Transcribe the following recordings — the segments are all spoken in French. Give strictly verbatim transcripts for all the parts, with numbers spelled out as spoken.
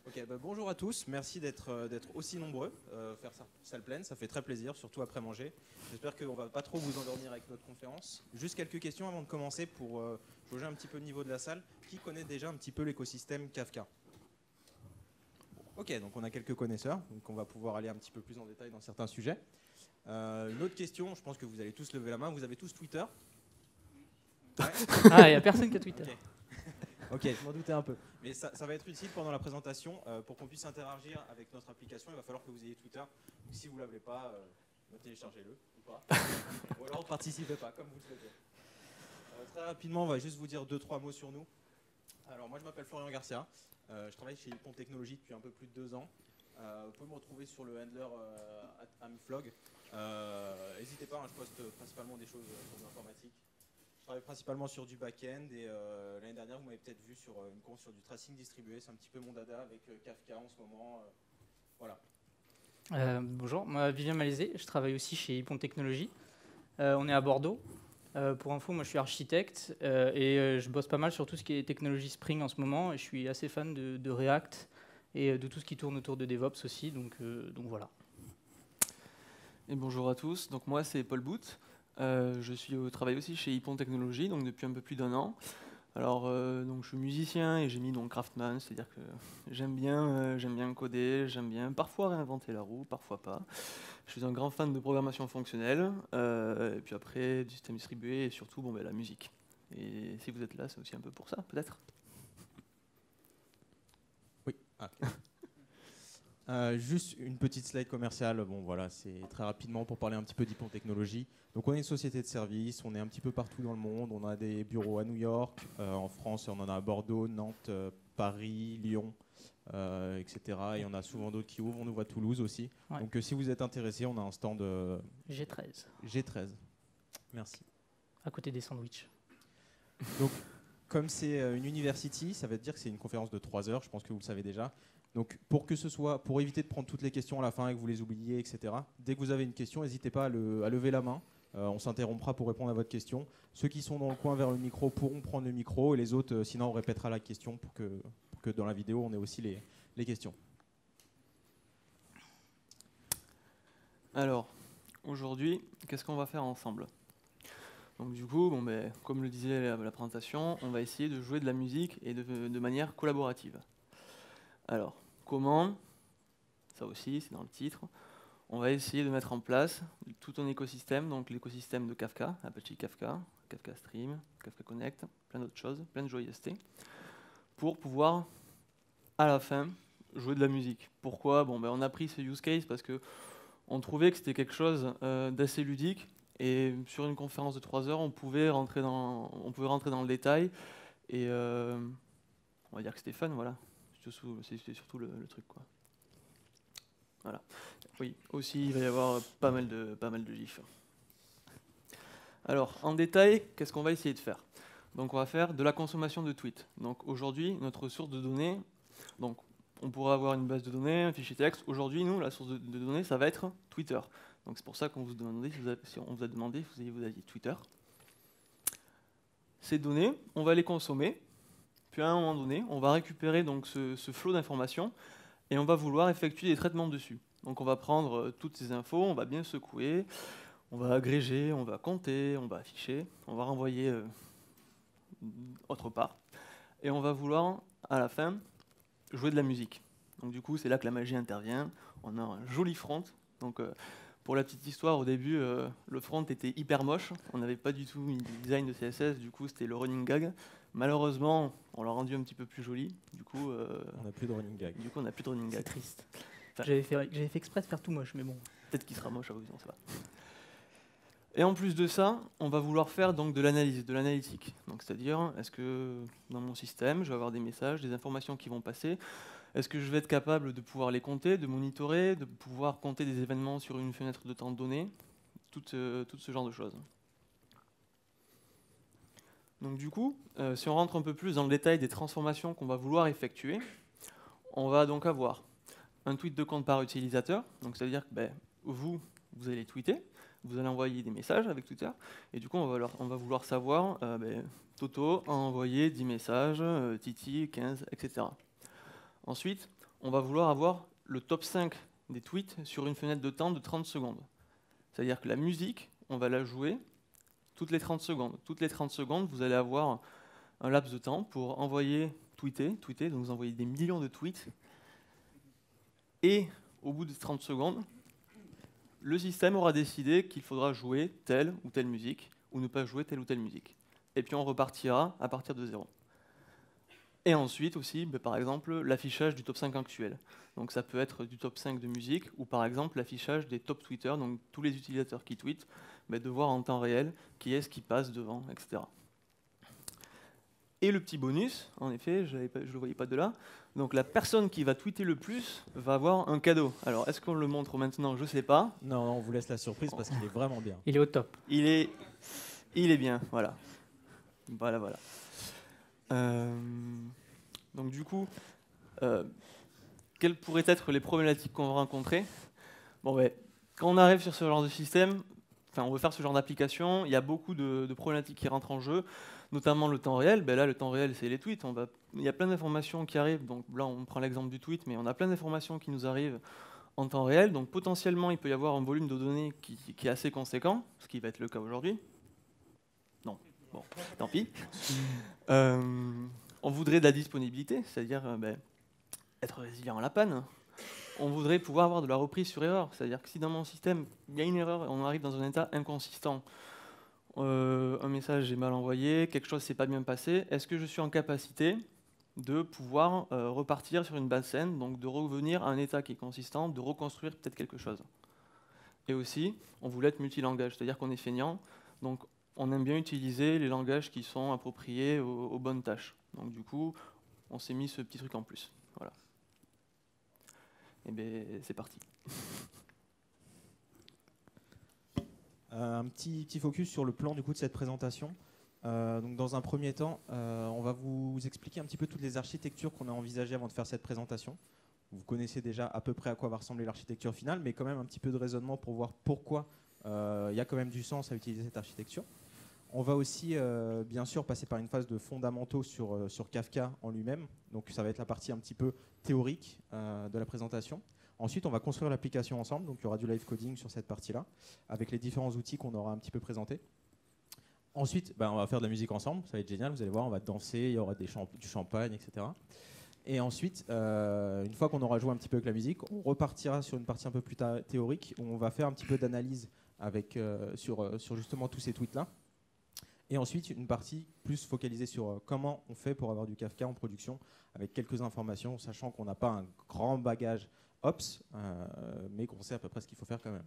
Ok, bah bonjour à tous, merci d'être euh, d'être aussi nombreux, euh, faire ça, salle pleine, ça fait très plaisir, surtout après manger. J'espère qu'on ne va pas trop vous endormir avec notre conférence. Juste quelques questions avant de commencer pour euh, jauger un petit peu le niveau de la salle. Qui connaît déjà un petit peu l'écosystème Kafka? Ok, donc on a quelques connaisseurs, donc on va pouvoir aller un petit peu plus en détail dans certains sujets. Euh, une autre question, je pense que vous allez tous lever la main, vous avez tous Twitter? Ouais. Ah, il n'y a personne qui a Twitter. Okay. Ok, je m'en doutais un peu. Mais ça, ça va être utile pendant la présentation. Euh, pour qu'on puisse interagir avec notre application, il va falloir que vous ayez Twitter. Donc si vous ne l'avez pas, euh, téléchargez-le ou pas. Ou alors participez pas, comme vous le souhaitez. Euh, très rapidement, on va juste vous dire deux, trois mots sur nous. Alors moi, je m'appelle Florian Garcia. Euh, je travaille chez Ypon Technologies depuis un peu plus de deux ans. Euh, vous pouvez me retrouver sur le handler euh, amiflog. Euh, N'hésitez pas, hein, je poste principalement des choses euh, sur l'informatique. Je travaille principalement sur du back-end et euh, l'année dernière, vous m'avez peut-être vu sur euh, une conf sur du tracing distribué. C'est un petit peu mon dada avec euh, Kafka en ce moment. Euh, voilà. Euh, bonjour, moi Vivien Malézé, je travaille aussi chez Ypon Technologies. Euh, on est à Bordeaux. Euh, pour info, moi je suis architecte euh, et euh, je bosse pas mal sur tout ce qui est technologie Spring en ce moment. Et je suis assez fan de, de React et de tout ce qui tourne autour de DevOps aussi. Donc, euh, donc voilà. Et bonjour à tous, donc moi c'est Paul Bout. Euh, je suis au travail aussi chez Ypon Technologies, donc depuis un peu plus d'un an. Alors, euh, donc je suis musicien et j'ai mis donc Craftman, c'est-à-dire que j'aime bien, euh, j'aime bien coder, j'aime bien parfois réinventer la roue, parfois pas. Je suis un grand fan de programmation fonctionnelle, euh, et puis après du système distribué et surtout bon, ben, la musique. Et si vous êtes là, c'est aussi un peu pour ça, peut-être. Oui. Ah. Euh, juste une petite slide commerciale, bon voilà, c'est très rapidement pour parler un petit peu d'Ypon Technologies. Donc on est une société de services, on est un petit peu partout dans le monde, on a des bureaux à New York, euh, en France on en a à Bordeaux, Nantes, euh, Paris, Lyon, euh, et cetera. Et on a souvent d'autres qui ouvrent, on ouvre à Toulouse aussi. Ouais. Donc euh, si vous êtes intéressé, on a un stand euh, G treize, G treize. Merci. à côté des sandwichs. Donc comme c'est euh, une university, ça veut dire que c'est une conférence de trois heures, je pense que vous le savez déjà. Donc pour que ce soit, pour éviter de prendre toutes les questions à la fin et que vous les oubliez, et cetera. Dès que vous avez une question, n'hésitez pas à, le, à lever la main. Euh, on s'interrompra pour répondre à votre question. Ceux qui sont dans le coin vers le micro pourront prendre le micro et les autres, euh, sinon on répétera la question pour que, pour que dans la vidéo on ait aussi les, les questions. Alors, aujourd'hui, qu'est-ce qu'on va faire ensemble? Donc du coup, bon, ben, comme le disait la, la présentation, on va essayer de jouer de la musique et de, de manière collaborative. Alors, comment? Ça aussi, c'est dans le titre. On va essayer de mettre en place tout un écosystème, donc l'écosystème de Kafka, Apache Kafka, Kafka Stream, Kafka Connect, plein d'autres choses, plein de joyeusetés, pour pouvoir, à la fin, jouer de la musique. Pourquoi? Bon, ben, on a pris ce use case parce que on trouvait que c'était quelque chose euh, d'assez ludique, et sur une conférence de trois heures, on pouvait rentrer dans, on pouvait rentrer dans le détail, et euh, on va dire que c'était fun, voilà. C'est surtout le, le truc, quoi. Voilà. Oui, aussi, il va y avoir pas mal de, pas mal de gifs. Alors, en détail, qu'est-ce qu'on va essayer de faire? Donc, on va faire de la consommation de tweets. Donc, aujourd'hui, notre source de données, donc, on pourra avoir une base de données, un fichier texte. Aujourd'hui, nous, la source de, de données, ça va être Twitter. Donc, c'est pour ça qu'on vous demandait, si, vous avez, si on vous a demandé si vous aviez Twitter. Ces données, on va les consommer. Puis, à un moment donné, on va récupérer donc, ce, ce flot d'informations et on va vouloir effectuer des traitements dessus. Donc on va prendre euh, toutes ces infos, on va bien secouer, on va agréger, on va compter, on va afficher, on va renvoyer euh, autre part. Et on va vouloir, à la fin, jouer de la musique. Donc du coup, c'est là que la magie intervient. On a un joli front. Donc euh, pour la petite histoire, au début, euh, le front était hyper moche. On n'avait pas du tout mis de design de C S S, du coup c'était le running gag. Malheureusement, on l'a rendu un petit peu plus joli. Du coup, euh, on n'a plus de running gag. Du coup, on n'a plus de running gag. C'est triste. Enfin, j'avais fait, j'avais fait exprès de faire tout moche, mais bon. Peut-être qu'il sera moche à vous, on sait pas. Et en plus de ça, on va vouloir faire donc de l'analyse, de l'analytique. Donc, c'est-à-dire, est-ce que dans mon système, je vais avoir des messages, des informations qui vont passer? Est-ce que je vais être capable de pouvoir les compter, de monitorer, de pouvoir compter des événements sur une fenêtre de temps donnée, tout, euh, tout ce genre de choses. Donc du coup, euh, si on rentre un peu plus dans le détail des transformations qu'on va vouloir effectuer, on va donc avoir un tweet de compte par utilisateur. Donc ça veut dire que ben, vous, vous allez tweeter, vous allez envoyer des messages avec Twitter, et du coup on va, leur, on va vouloir savoir, euh, ben, Toto a envoyé dix messages, euh, Titi quinze, et cetera. Ensuite, on va vouloir avoir le top cinq des tweets sur une fenêtre de temps de trente secondes. C'est-à-dire que la musique, on va la jouer toutes les trente secondes. Toutes les trente secondes, vous allez avoir un laps de temps pour envoyer, tweeter, tweeter, donc vous envoyez des millions de tweets. Et au bout de trente secondes, le système aura décidé qu'il faudra jouer telle ou telle musique, ou ne pas jouer telle ou telle musique. Et puis on repartira à partir de zéro. Et ensuite aussi, bah, par exemple, l'affichage du top cinq actuel. Donc ça peut être du top cinq de musique, ou par exemple l'affichage des top tweeters, donc tous les utilisateurs qui tweetent, bah, de voir en temps réel qui est-ce qui passe devant, et cetera. Et le petit bonus, en effet, je ne le voyais pas de là, donc la personne qui va tweeter le plus va avoir un cadeau. Alors est-ce qu'on le montre maintenant? Je ne sais pas. Non, on vous laisse la surprise parce qu'il est vraiment bien. Il est au top. Il est, il est bien, voilà. Voilà, voilà. Euh, donc du coup, euh, quelles pourraient être les problématiques qu'on va rencontrer? Bon, ben, quand on arrive sur ce genre de système, enfin, on veut faire ce genre d'application, il y a beaucoup de, de problématiques qui rentrent en jeu, notamment le temps réel. Ben là, le temps réel, c'est les tweets. On va, il y a plein d'informations qui arrivent. Donc là, on prend l'exemple du tweet, mais on a plein d'informations qui nous arrivent en temps réel. Donc potentiellement, il peut y avoir un volume de données qui, qui est assez conséquent, ce qui va être le cas aujourd'hui. Non, bon, tant pis. Euh, on voudrait de la disponibilité, c'est-à-dire euh, ben, être résilient à la panne. On voudrait pouvoir avoir de la reprise sur erreur, c'est-à-dire que si dans mon système, il y a une erreur et on arrive dans un état inconsistant, euh, un message est mal envoyé, quelque chose ne s'est pas bien passé, est-ce que je suis en capacité de pouvoir euh, repartir sur une base saine, donc de revenir à un état qui est consistant, de reconstruire peut-être quelque chose. Et aussi, on voulait être multilangage, c'est-à-dire qu'on est feignant, donc on aime bien utiliser les langages qui sont appropriés aux, aux bonnes tâches. Donc du coup, on s'est mis ce petit truc en plus. Voilà. Et bien, c'est parti. Euh, un petit, petit focus sur le plan du coup de cette présentation. Euh, donc dans un premier temps, euh, on va vous expliquer un petit peu toutes les architectures qu'on a envisagées avant de faire cette présentation. Vous connaissez déjà à peu près à quoi va ressembler l'architecture finale, mais quand même un petit peu de raisonnement pour voir pourquoi euh, il y a quand même du sens à utiliser cette architecture. On va aussi, euh, bien sûr, passer par une phase de fondamentaux sur, euh, sur Kafka en lui-même. Donc ça va être la partie un petit peu théorique euh, de la présentation. Ensuite, on va construire l'application ensemble. Donc il y aura du live coding sur cette partie-là, avec les différents outils qu'on aura un petit peu présentés. Ensuite, ben, on va faire de la musique ensemble. Ça va être génial, vous allez voir, on va danser, il y aura des champ du champagne, et cetera. Et ensuite, euh, une fois qu'on aura joué un petit peu avec la musique, on repartira sur une partie un peu plus théorique, où on va faire un petit peu d'analyse avec, euh, sur, euh, sur justement tous ces tweets-là. Et ensuite, une partie plus focalisée sur euh, comment on fait pour avoir du Kafka en production, avec quelques informations, sachant qu'on n'a pas un grand bagage Ops, euh, mais qu'on sait à peu près ce qu'il faut faire quand même.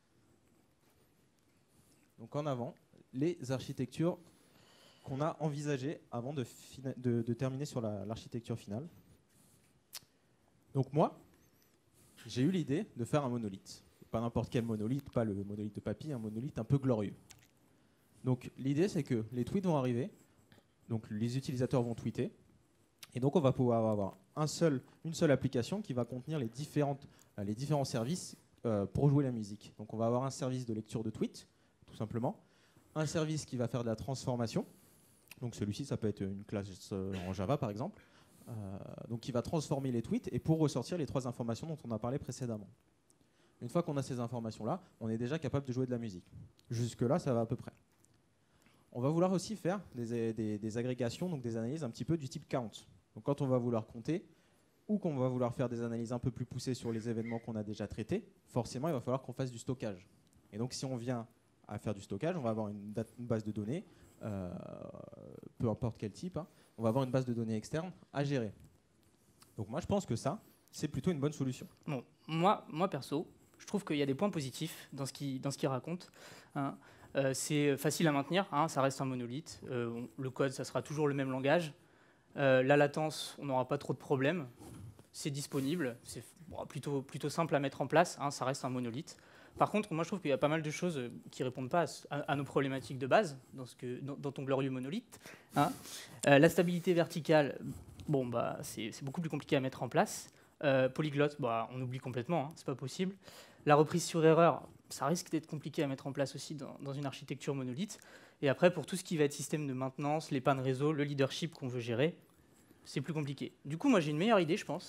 Donc en avant, les architectures qu'on a envisagées avant de, de, de terminer sur l'architecture la, finale. Donc moi, j'ai eu l'idée de faire un monolithe. Pas n'importe quel monolithe, pas le monolithe de papy, un monolithe un peu glorieux. Donc l'idée, c'est que les tweets vont arriver, donc les utilisateurs vont tweeter, et donc on va pouvoir avoir un seul, une seule application qui va contenir les, différentes, euh, les différents services euh, pour jouer la musique. Donc on va avoir un service de lecture de tweets, tout simplement, un service qui va faire de la transformation, donc celui-ci ça peut être une classe euh, en Java par exemple, euh, donc qui va transformer les tweets et pour ressortir les trois informations dont on a parlé précédemment. Une fois qu'on a ces informations-là, on est déjà capable de jouer de la musique. Jusque-là, ça va à peu près. On va vouloir aussi faire des, des, des agrégations, donc des analyses un petit peu du type count. Donc quand on va vouloir compter, ou qu'on va vouloir faire des analyses un peu plus poussées sur les événements qu'on a déjà traités, forcément, il va falloir qu'on fasse du stockage. Et donc si on vient à faire du stockage, on va avoir une, une base de données, euh, peu importe quel type, hein, on va avoir une base de données externe à gérer. Donc moi, je pense que ça, c'est plutôt une bonne solution. Bon, moi, moi perso, je trouve qu'il y a des points positifs dans ce qu'il dans ce qu'il raconte. Hein. Euh, c'est facile à maintenir, hein, ça reste un monolithe. Euh, on, le code, ça sera toujours le même langage. Euh, la latence, on n'aura pas trop de problèmes. C'est disponible, c'est bon, plutôt, plutôt simple à mettre en place, hein, ça reste un monolithe. Par contre, moi je trouve qu'il y a pas mal de choses qui ne répondent pas à, à nos problématiques de base dans, ce que, dans, dans ton glorieux monolithe. Hein. Euh, la stabilité verticale, bon, bah, c'est beaucoup plus compliqué à mettre en place. Euh, polyglotte, bah, on oublie complètement, hein, c'est pas possible. La reprise sur erreur, ça risque d'être compliqué à mettre en place aussi dans, dans une architecture monolithe. Et après, pour tout ce qui va être système de maintenance, les pannes réseau, le leadership qu'on veut gérer, c'est plus compliqué. Du coup, moi, j'ai une meilleure idée, je pense.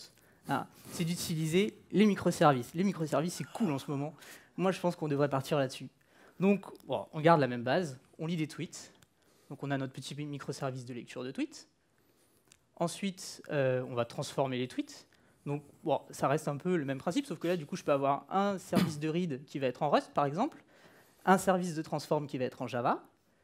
ah, c'est d'utiliser les microservices. Les microservices, c'est cool en ce moment. Moi, je pense qu'on devrait partir là-dessus. Donc, bon, on garde la même base, on lit des tweets. Donc, on a notre petit microservice de lecture de tweets. Ensuite, euh, on va transformer les tweets. Donc, bon, ça reste un peu le même principe, sauf que là, du coup, je peux avoir un service de read qui va être en Rust, par exemple, un service de transform qui va être en Java.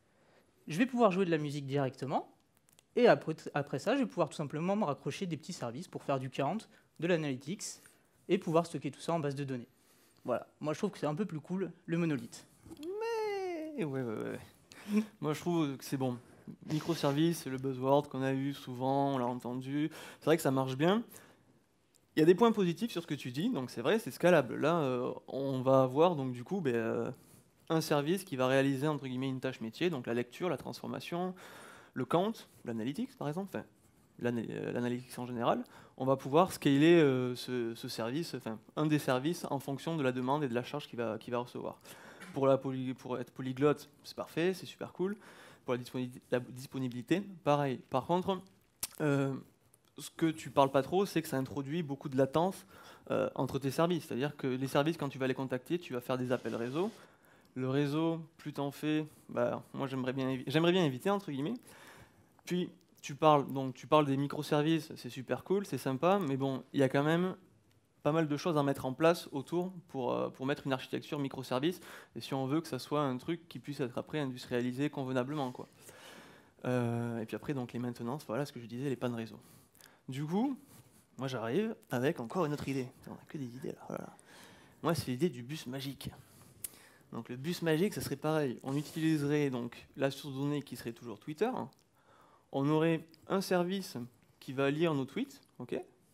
Je vais pouvoir jouer de la musique directement. Et après, après ça, je vais pouvoir tout simplement me raccrocher des petits services pour faire du count, de l'analytics, et pouvoir stocker tout ça en base de données. Voilà. Moi, je trouve que c'est un peu plus cool, le monolithe. Mais ouais, ouais, ouais. Moi, je trouve que c'est bon. Microservice, c'est le buzzword qu'on a eu souvent, on l'a entendu. C'est vrai que ça marche bien. Il y a des points positifs sur ce que tu dis, donc c'est vrai, c'est scalable. Là, euh, on va avoir donc du coup ben, euh, un service qui va réaliser entre guillemets une tâche métier, donc la lecture, la transformation, le count, l'analytics par exemple, enfin, l'analytics en général. On va pouvoir scaler euh, ce, ce service, enfin un des services en fonction de la demande et de la charge qu'il va, qu'il va recevoir. Pour, la poly, pour être polyglotte, c'est parfait, c'est super cool. Pour la disponibilité, la disponibilité pareil. Par contre, euh, ce que tu parles pas trop, c'est que ça introduit beaucoup de latence euh, entre tes services. C'est-à-dire que les services, quand tu vas les contacter, tu vas faire des appels réseau. Le réseau, plus t'en fais, bah, moi j'aimerais bien, j'aimerais bien éviter, entre guillemets. Puis, tu parles, donc, tu parles des microservices, c'est super cool, c'est sympa, mais bon, il y a quand même pas mal de choses à mettre en place autour pour, euh, pour mettre une architecture microservice, et si on veut que ça soit un truc qui puisse être après industrialisé convenablement, quoi. Euh, et puis après, donc, les maintenances, voilà ce que je disais, les pannes réseau. Du coup, moi j'arrive avec encore une autre idée. On n'a que des idées là. Voilà. Moi, c'est l'idée du bus magique. Donc le bus magique, ça serait pareil. On utiliserait donc la source de données qui serait toujours Twitter. On aurait un service qui va lire nos tweets, ok.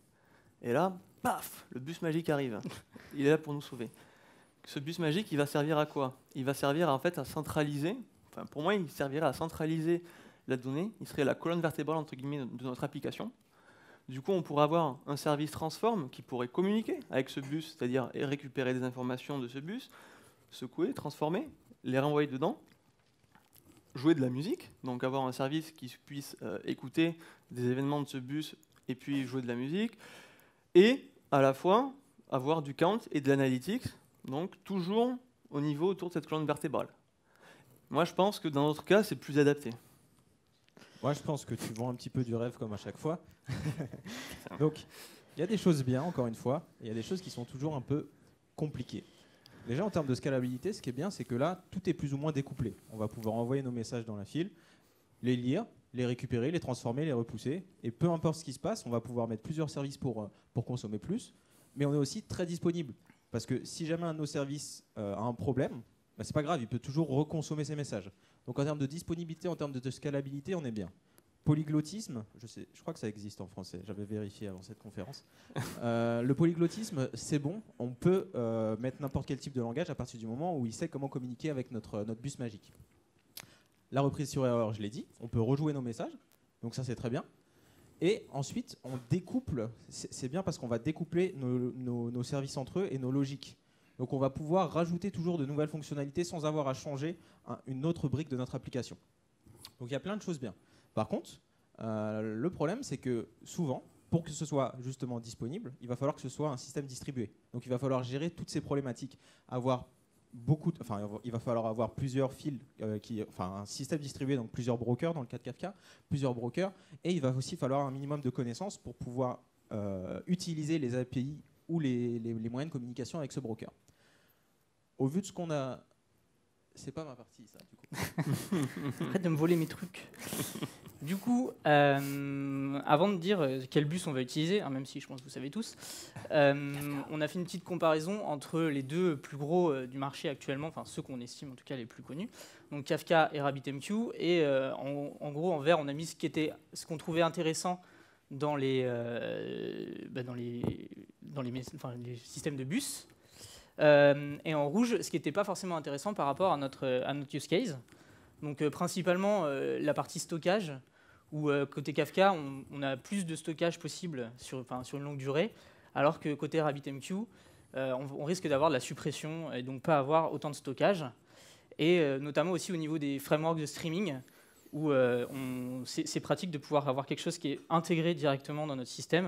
Et là, paf, le bus magique arrive. Il est là pour nous sauver. Ce bus magique, il va servir à quoi? Il va servir en fait à centraliser. Enfin, pour moi, il servirait à centraliser la donnée. Il serait la colonne vertébrale entre guillemets de notre application. Du coup, on pourrait avoir un service transform qui pourrait communiquer avec ce bus, c'est-à-dire récupérer des informations de ce bus, secouer, transformer, les renvoyer dedans, jouer de la musique, donc avoir un service qui puisse euh, écouter des événements de ce bus et puis jouer de la musique, et à la fois avoir du count et de l'analytics, donc toujours au niveau autour de cette colonne vertébrale. Moi, je pense que dans notre cas, c'est plus adapté. Moi, je pense que tu vends un petit peu du rêve comme à chaque fois. Donc, il y a des choses bien, encore une fois, et il y a des choses qui sont toujours un peu compliquées. Déjà, en termes de scalabilité, ce qui est bien, c'est que là, tout est plus ou moins découplé. On va pouvoir envoyer nos messages dans la file, les lire, les récupérer, les transformer, les repousser. Et peu importe ce qui se passe, on va pouvoir mettre plusieurs services pour, pour consommer plus. Mais on est aussi très disponible. Parce que si jamais un de nos services euh, a un problème, bah, c'est pas grave, il peut toujours reconsommer ses messages. Donc en termes de disponibilité, en termes de, de scalabilité, on est bien. Polyglottisme, je, sais, je crois que ça existe en français, j'avais vérifié avant cette conférence. Euh, le polyglottisme, c'est bon, on peut euh, mettre n'importe quel type de langage à partir du moment où il sait comment communiquer avec notre, notre bus magique. La reprise sur erreur, je l'ai dit, on peut rejouer nos messages, donc ça c'est très bien. Et ensuite, on découple, c'est, c'est bien parce qu'on va découpler nos, nos, nos services entre eux et nos logiques. Donc on va pouvoir rajouter toujours de nouvelles fonctionnalités sans avoir à changer un, une autre brique de notre application. Donc il y a plein de choses bien. Par contre, euh, le problème, c'est que souvent, pour que ce soit justement disponible, il va falloir que ce soit un système distribué. Donc il va falloir gérer toutes ces problématiques. Avoir beaucoup de, enfin, il va falloir avoir plusieurs fils, euh, qui, enfin un système distribué, donc plusieurs brokers dans le cas de Kafka, plusieurs brokers, et il va aussi falloir un minimum de connaissances pour pouvoir euh, utiliser les A P I ou les, les, les moyens de communication avec ce broker. Au vu de ce qu'on a... C'est pas ma partie, ça, du coup. Arrête de me voler mes trucs. Du coup, euh, avant de dire quel bus on va utiliser, hein, même si je pense que vous savez tous, euh, on a fait une petite comparaison entre les deux plus gros euh, du marché actuellement, enfin ceux qu'on estime en tout cas les plus connus, donc Kafka et RabbitMQ. Et euh, en, en gros, en vert, on a mis ce qui était, ce qu'on trouvait intéressant dans les, euh, bah dans les, dans les, enfin, les systèmes de bus. Euh, et en rouge, ce qui n'était pas forcément intéressant par rapport à notre, à notre use case. Donc euh, principalement euh, la partie stockage, où euh, côté Kafka, on, on a plus de stockage possible sur, enfin, sur une longue durée, alors que côté RabbitMQ, euh, on, on risque d'avoir de la suppression et donc pas avoir autant de stockage. Et euh, notamment aussi au niveau des frameworks de streaming, où euh, on, c'est, c'est pratique de pouvoir avoir quelque chose qui est intégré directement dans notre système,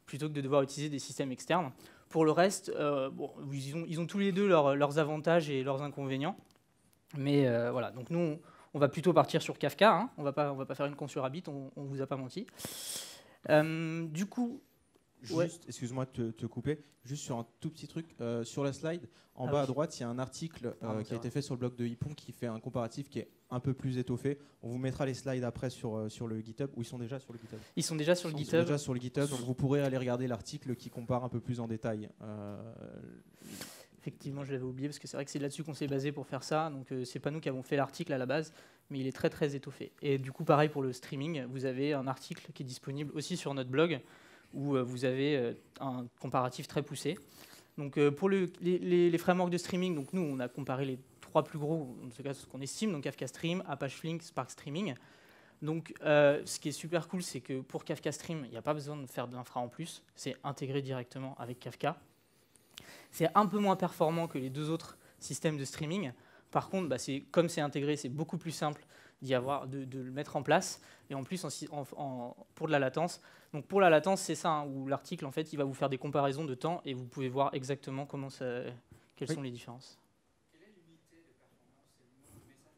plutôt que de devoir utiliser des systèmes externes. Pour le reste, euh, bon, ils, ont, ils ont tous les deux leurs, leurs avantages et leurs inconvénients. Mais euh, voilà, donc nous, on, on va plutôt partir sur Kafka. Hein. On ne va, va pas faire une con sur Rabbit, on ne vous a pas menti. Euh, du coup... Juste, ouais. excuse-moi de te, te couper, juste sur un tout petit truc. Euh, sur la slide, en ah bas oui. à droite, il y a un article euh, Pardon, qui a été fait sur le blog de Ypon qui fait un comparatif qui est un peu plus étoffé. On vous mettra les slides après sur, euh, sur le GitHub, ou ils sont déjà sur le GitHub. Ils sont déjà sur le Ils GitHub. sont déjà sur le GitHub, donc vous pourrez aller regarder l'article qui compare un peu plus en détail. Euh, Effectivement, je l'avais oublié parce que c'est vrai que c'est là-dessus qu'on s'est basé pour faire ça. Donc, euh, c'est pas nous qui avons fait l'article à la base, mais il est très très étoffé. Et du coup, pareil pour le streaming, vous avez un article qui est disponible aussi sur notre blog où euh, vous avez euh, un comparatif très poussé. Donc, euh, pour le, les, les, les frameworks de streaming, donc nous, on a comparé les trois plus gros, en tout cas ce qu'on estime, donc Kafka Stream, Apache Flink, Spark Streaming. Donc, euh, ce qui est super cool, c'est que pour Kafka Stream, il n'y a pas besoin de faire de l'infra en plus. C'est intégré directement avec Kafka. C'est un peu moins performant que les deux autres systèmes de streaming. Par contre, bah, c'est, comme c'est intégré, c'est beaucoup plus simple d'y avoir, de, de le mettre en place. Et en plus, en, en, en, pour de la latence. Donc pour la latence, c'est ça, hein, où l'article, en fait, il va vous faire des comparaisons de temps et vous pouvez voir exactement comment ça, quelles oui. sont les différences. Quelle est l'unité de performance? C'est le nombre de messages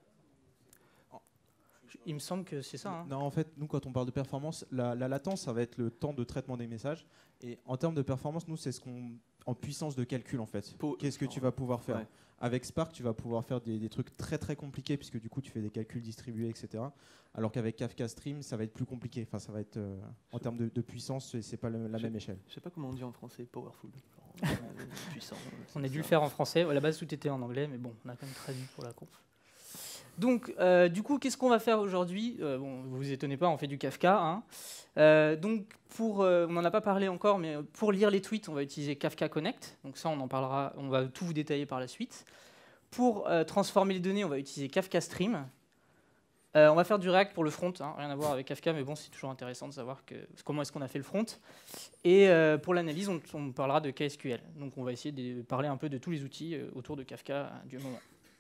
par seconde? Il me semble que c'est ça. Hein. Non, en fait, nous, quand on parle de performance, la, la latence, ça va être le temps de traitement des messages. Et en termes de performance, nous, c'est ce qu'on... en puissance de calcul, en fait. Qu'est-ce que tu vas pouvoir faire? Ouais. Avec Spark, tu vas pouvoir faire des, des trucs très, très compliqués, puisque du coup, tu fais des calculs distribués, et cetera. Alors qu'avec Kafka Stream, ça va être plus compliqué. Enfin, ça va être... Euh, en termes de, de puissance, c'est, c'est pas le, la même échelle. Je sais pas comment on dit en français, powerful. Genre, puissant. On a dû ça. le faire en français. À la base, tout était en anglais, mais bon, on a quand même traduit pour la conf. Donc, euh, du coup, qu'est-ce qu'on va faire aujourd'hui? euh, Bon, vous vous étonnez pas, on fait du Kafka. Hein. Euh, donc, pour, euh, on n'en a pas parlé encore, mais pour lire les tweets, on va utiliser Kafka Connect. Donc ça, on en parlera, on va tout vous détailler par la suite. Pour euh, transformer les données, on va utiliser Kafka Stream. Euh, on va faire du React pour le front, hein, rien à voir avec Kafka, mais bon, c'est toujours intéressant de savoir que, comment est-ce qu'on a fait le front. Et euh, pour l'analyse, on, on parlera de K S Q L. Donc, on va essayer de parler un peu de tous les outils euh, autour de Kafka euh, du moment.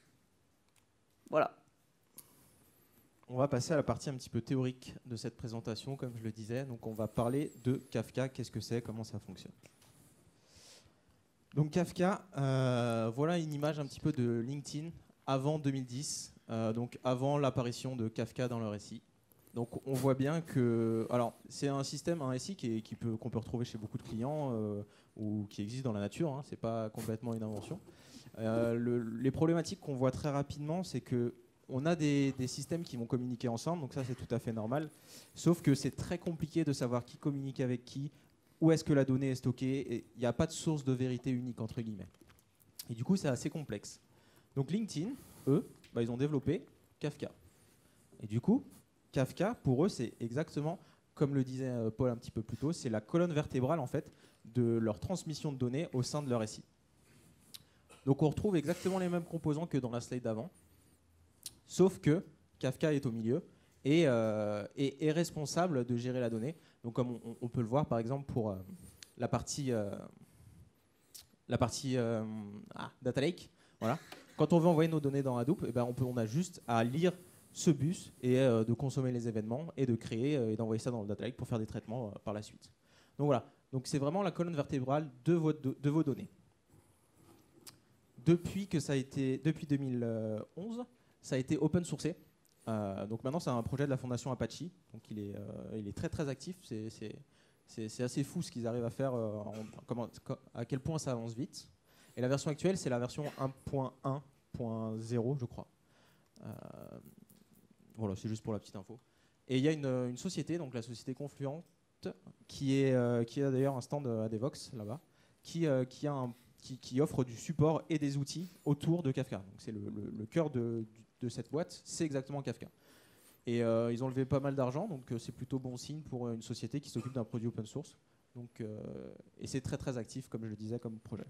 Voilà. On va passer à la partie un petit peu théorique de cette présentation, comme je le disais. Donc, on va parler de Kafka, qu'est-ce que c'est, comment ça fonctionne. Donc, Kafka, euh, voilà une image un petit peu de LinkedIn avant deux mille dix, euh, donc avant l'apparition de Kafka dans le R S I. Donc, on voit bien que... Alors, c'est un système, un R S I qui est, qui peut, qu'on peut retrouver chez beaucoup de clients euh, ou qui existe dans la nature. Hein, c'est pas complètement une invention. Euh, le, les problématiques qu'on voit très rapidement, c'est que on a des, des systèmes qui vont communiquer ensemble, donc ça c'est tout à fait normal. Sauf que c'est très compliqué de savoir qui communique avec qui, où est-ce que la donnée est stockée, et il n'y a pas de source de vérité unique entre guillemets. Et du coup c'est assez complexe. Donc LinkedIn, eux, bah, ils ont développé Kafka. Et du coup, Kafka, pour eux, c'est exactement, comme le disait Paul un petit peu plus tôt, c'est la colonne vertébrale en fait de leur transmission de données au sein de leur R S I. Donc on retrouve exactement les mêmes composants que dans la slide d'avant, sauf que Kafka est au milieu et euh, est, est responsable de gérer la donnée. Donc comme on, on peut le voir par exemple pour euh, la partie, euh, la partie euh, ah, Data Lake, voilà. Quand on veut envoyer nos données dans Hadoop, eh ben on, peut, on a juste à lire ce bus et euh, de consommer les événements et de créer euh, et d'envoyer ça dans le Data Lake pour faire des traitements euh, par la suite. Donc voilà, donc c'est vraiment la colonne vertébrale de vos, de, de vos données. Depuis que ça a été, depuis deux mille onze, ça a été open sourcé. Euh, donc maintenant, c'est un projet de la fondation Apache. Donc il est, euh, il est très très actif. C'est, c'est, c'est, c'est assez fou ce qu'ils arrivent à faire, euh, en, comment, à quel point ça avance vite. Et la version actuelle, c'est la version un point un point zéro, je crois. Euh, voilà, c'est juste pour la petite info. Et il y a une, une société, donc la société Confluent, qui, est, euh, qui a d'ailleurs un stand à Devox là-bas, qui, euh, qui a un Qui, qui offre du support et des outils autour de Kafka. Donc c'est le, le, le cœur de, de cette boîte, c'est exactement Kafka. Et euh, ils ont levé pas mal d'argent, donc euh, c'est plutôt bon signe pour une société qui s'occupe d'un produit open source. Donc, euh, et c'est très très actif, comme je le disais, comme projet.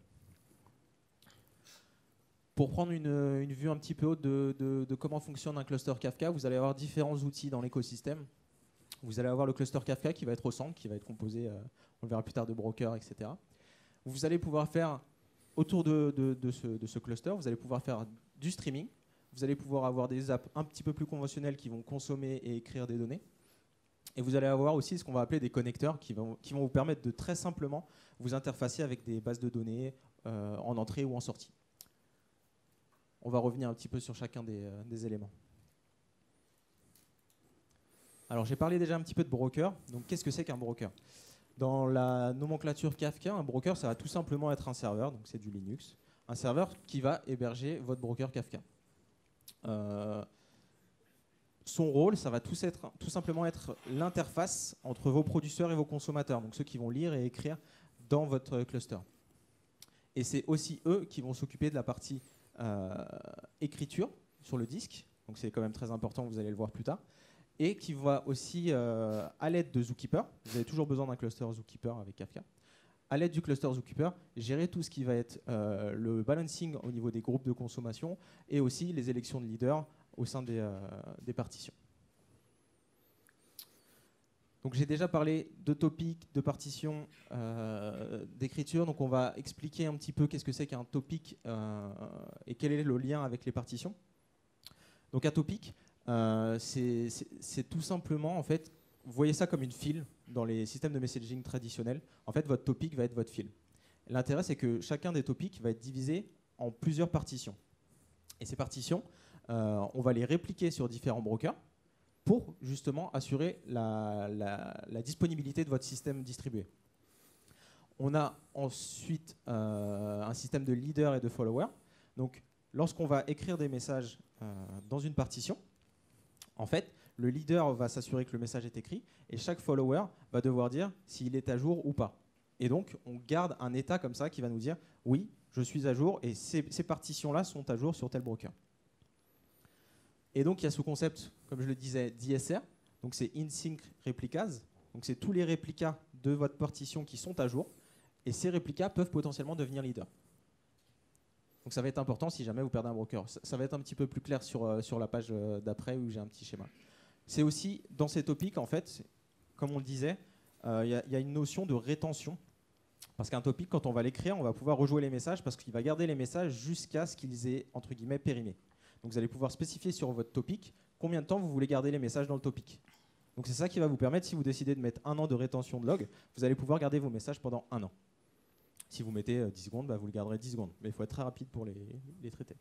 Pour prendre une, une vue un petit peu haute de, de, de comment fonctionne un cluster Kafka, vous allez avoir différents outils dans l'écosystème. Vous allez avoir le cluster Kafka qui va être au centre, qui va être composé, euh, on le verra plus tard, de brokers, et cetera. Vous allez pouvoir faire autour de, de, de, ce, de ce cluster, vous allez pouvoir faire du streaming, vous allez pouvoir avoir des apps un petit peu plus conventionnelles qui vont consommer et écrire des données. Et vous allez avoir aussi ce qu'on va appeler des connecteurs qui vont, qui vont vous permettre de très simplement vous interfacer avec des bases de données euh, en entrée ou en sortie. On va revenir un petit peu sur chacun des, euh, des éléments. Alors j'ai parlé déjà un petit peu de broker. Donc qu'est-ce que c'est qu'un broker? Dans la nomenclature Kafka, un broker, ça va tout simplement être un serveur, donc c'est du Linux. Un serveur qui va héberger votre broker Kafka. Euh, son rôle, ça va tout, être, tout simplement être l'interface entre vos producteurs et vos consommateurs, donc ceux qui vont lire et écrire dans votre cluster. Et c'est aussi eux qui vont s'occuper de la partie euh, écriture sur le disque, donc c'est quand même très important, vous allez le voir plus tard, et qui va aussi, euh, à l'aide de Zookeeper, vous avez toujours besoin d'un cluster Zookeeper avec Kafka, à l'aide du cluster Zookeeper, gérer tout ce qui va être euh, le balancing au niveau des groupes de consommation et aussi les élections de leaders au sein des, euh, des partitions. Donc j'ai déjà parlé de topic, de partition, euh, d'écriture. Donc on va expliquer un petit peu qu'est-ce que c'est qu'un topic euh, et quel est le lien avec les partitions. Donc un topic, euh, c'est tout simplement, en fait, vous voyez ça comme une file dans les systèmes de messaging traditionnels. En fait, votre topic va être votre file. L'intérêt, c'est que chacun des topics va être divisé en plusieurs partitions. Et ces partitions, euh, on va les répliquer sur différents brokers pour justement assurer la, la, la disponibilité de votre système distribué. On a ensuite euh, un système de leader et de follower. Donc, lorsqu'on va écrire des messages euh, dans une partition, en fait, le leader va s'assurer que le message est écrit et chaque follower va devoir dire s'il est à jour ou pas. Et donc, on garde un état comme ça qui va nous dire oui, je suis à jour et ces, ces partitions-là sont à jour sur tel broker. Et donc, il y a ce concept, comme je le disais, d'I S R. Donc, c'est in-sync replicas. Donc, c'est tous les réplicas de votre partition qui sont à jour. Et ces réplicas peuvent potentiellement devenir leaders. Donc, ça va être important si jamais vous perdez un broker. Ça, ça va être un petit peu plus clair sur, euh, sur la page euh, d'après où j'ai un petit schéma. C'est aussi, dans ces topics, en fait, comme on le disait, il euh, y, y a une notion de rétention. Parce qu'un topic, quand on va l'écrire, on va pouvoir rejouer les messages parce qu'il va garder les messages jusqu'à ce qu'ils aient, entre guillemets, périmé. Donc vous allez pouvoir spécifier sur votre topic combien de temps vous voulez garder les messages dans le topic. Donc c'est ça qui va vous permettre, si vous décidez de mettre un an de rétention de log, vous allez pouvoir garder vos messages pendant un an. Si vous mettez euh, dix secondes, bah, vous le garderez dix secondes. Mais il faut être très rapide pour les, les traiter.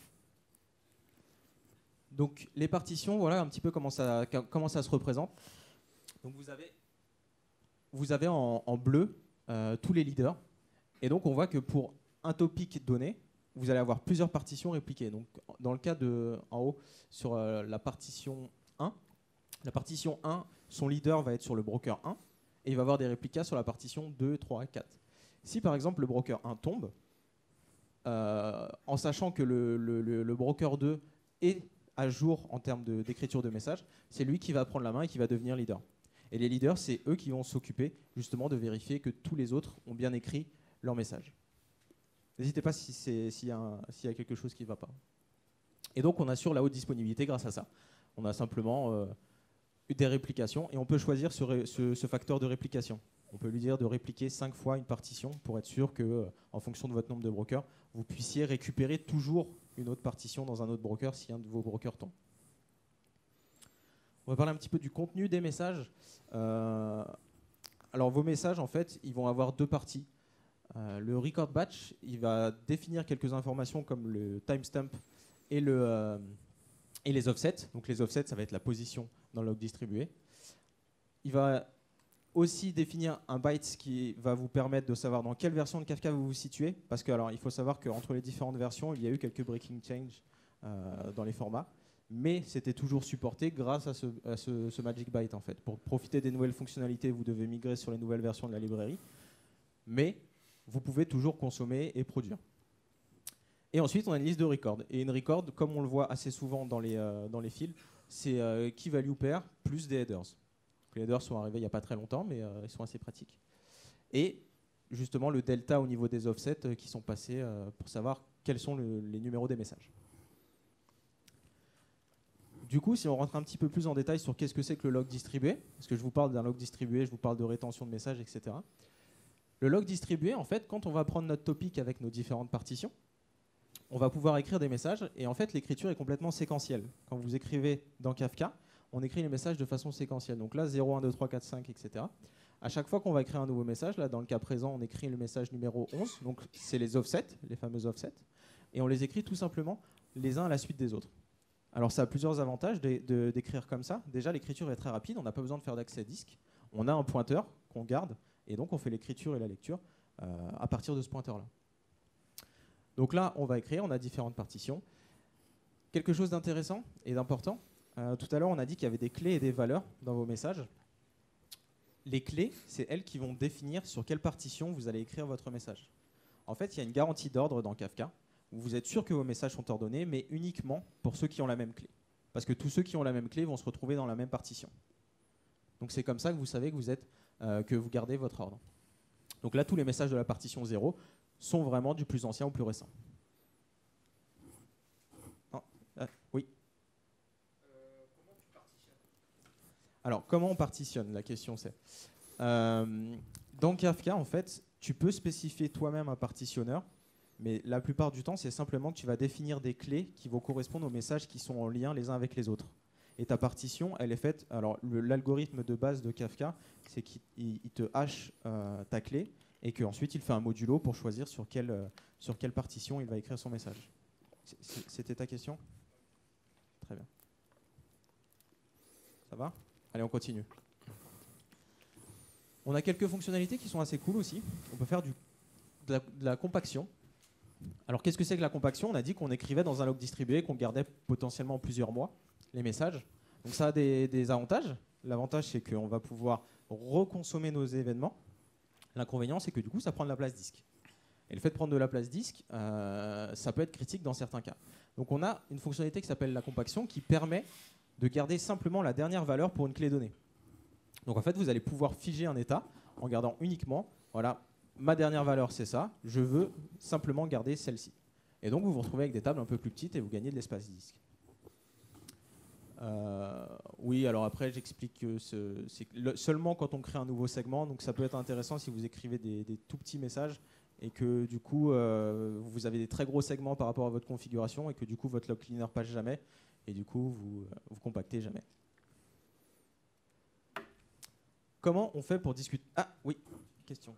Donc les partitions, voilà un petit peu comment ça, comment ça se représente. Donc vous avez, vous avez en, en bleu euh, tous les leaders. Et donc on voit que pour un topic donné, vous allez avoir plusieurs partitions répliquées. Donc, dans le cas de, en haut, sur euh, la partition un, la partition un, son leader va être sur le broker un et il va avoir des réplicas sur la partition deux, trois, quatre. Si par exemple le broker un tombe, euh, en sachant que le, le, le, le broker deux est à jour en termes d'écriture de, de messages, c'est lui qui va prendre la main et qui va devenir leader. Et les leaders, c'est eux qui vont s'occuper justement de vérifier que tous les autres ont bien écrit leur message. N'hésitez pas s'il si s'il y, si y a quelque chose qui ne va pas. Et donc, on assure la haute disponibilité grâce à ça. On a simplement euh, des réplications et on peut choisir ce, ce, ce facteur de réplication. On peut lui dire de répliquer cinq fois une partition pour être sûr que, euh, en fonction de votre nombre de brokers, vous puissiez récupérer toujours une autre partition dans un autre broker si un de vos brokers tombe. On va parler un petit peu du contenu des messages. Euh, alors, vos messages, en fait, ils vont avoir deux parties. Euh, le record batch, il va définir quelques informations comme le timestamp et, le, euh, et les offsets. Donc les offsets, ça va être la position dans le log distribué. Il va aussi définir un byte qui va vous permettre de savoir dans quelle version de Kafka vous vous situez. Parce que, alors, il faut savoir qu'entre les différentes versions, il y a eu quelques breaking change euh, dans les formats. Mais c'était toujours supporté grâce à, ce, à ce, ce magic byte, en fait. Pour profiter des nouvelles fonctionnalités, vous devez migrer sur les nouvelles versions de la librairie. Mais vous pouvez toujours consommer et produire. Et ensuite, on a une liste de records. Et une record, comme on le voit assez souvent dans les, euh, dans les fils, c'est euh, key value pair plus des headers. Donc, les headers sont arrivés il n'y a pas très longtemps, mais euh, ils sont assez pratiques. Et justement, le delta au niveau des offsets euh, qui sont passés euh, pour savoir quels sont le, les numéros des messages. Du coup, si on rentre un petit peu plus en détail sur qu'est-ce que c'est que le log distribué, parce que je vous parle d'un log distribué, je vous parle de rétention de messages, et cetera. Le log distribué, en fait, quand on va prendre notre topic avec nos différentes partitions, on va pouvoir écrire des messages et en fait, l'écriture est complètement séquentielle. Quand vous écrivez dans Kafka, on écrit les messages de façon séquentielle. Donc là, zéro, un, deux, trois, quatre, cinq, et cetera. À chaque fois qu'on va écrire un nouveau message, là, dans le cas présent, on écrit le message numéro onze. Donc c'est les offsets, les fameux offsets. Et on les écrit tout simplement les uns à la suite des autres. Alors ça a plusieurs avantages de- de- d'écrire comme ça. Déjà, l'écriture est très rapide, on n'a pas besoin de faire d'accès disque. On a un pointeur qu'on garde, et donc on fait l'écriture et la lecture euh, à partir de ce pointeur-là. Donc là, on va écrire, on a différentes partitions. Quelque chose d'intéressant et d'important, euh, tout à l'heure, on a dit qu'il y avait des clés et des valeurs dans vos messages. Les clés, c'est elles qui vont définir sur quelle partition vous allez écrire votre message. En fait, il y a une garantie d'ordre dans Kafka, où vous êtes sûr que vos messages sont ordonnés, mais uniquement pour ceux qui ont la même clé. Parce que tous ceux qui ont la même clé vont se retrouver dans la même partition. Donc c'est comme ça que vous savez que vous, êtes, euh, que vous gardez votre ordre. Donc là, tous les messages de la partition zéro sont vraiment du plus ancien au plus récent. Non, ah, oui. Euh, comment tu partitionnes? Alors, comment on partitionne? La question c'est. Euh, dans Kafka, en fait, tu peux spécifier toi-même un partitionneur, mais la plupart du temps, c'est simplement que tu vas définir des clés qui vont correspondre aux messages qui sont en lien les uns avec les autres. Et ta partition, elle est faite. Alors, le- l'algorithme de base de Kafka, c'est qu'il il- il te hache euh, ta clé et qu'ensuite il fait un modulo pour choisir sur quelle, euh, sur quelle partition il va écrire son message. C'est- c'est- C'était ta question? Très bien. Ça va? Allez, on continue. On a quelques fonctionnalités qui sont assez cool aussi. On peut faire du, de, la, de la compaction. Alors, qu'est-ce que c'est que la compaction? On a dit qu'on écrivait dans un log distribué, qu'on gardait potentiellement plusieurs mois les messages. Donc ça a des, des avantages. L'avantage, c'est qu'on va pouvoir reconsommer nos événements. L'inconvénient, c'est que du coup, ça prend de la place disque. Et le fait de prendre de la place disque, euh, ça peut être critique dans certains cas. Donc on a une fonctionnalité qui s'appelle la compaction qui permet de garder simplement la dernière valeur pour une clé donnée. Donc en fait, vous allez pouvoir figer un état en gardant uniquement, voilà, ma dernière valeur c'est ça, je veux simplement garder celle-ci. Et donc vous vous retrouvez avec des tables un peu plus petites et vous gagnez de l'espace disque. Euh, oui, alors après j'explique que ce, c'est le, seulement quand on crée un nouveau segment, donc ça peut être intéressant si vous écrivez des, des tout petits messages et que du coup euh, vous avez des très gros segments par rapport à votre configuration et que du coup votre log cleaner passe jamais et du coup vous, vous compactez jamais. Comment on fait pour discuter? Ah oui, question.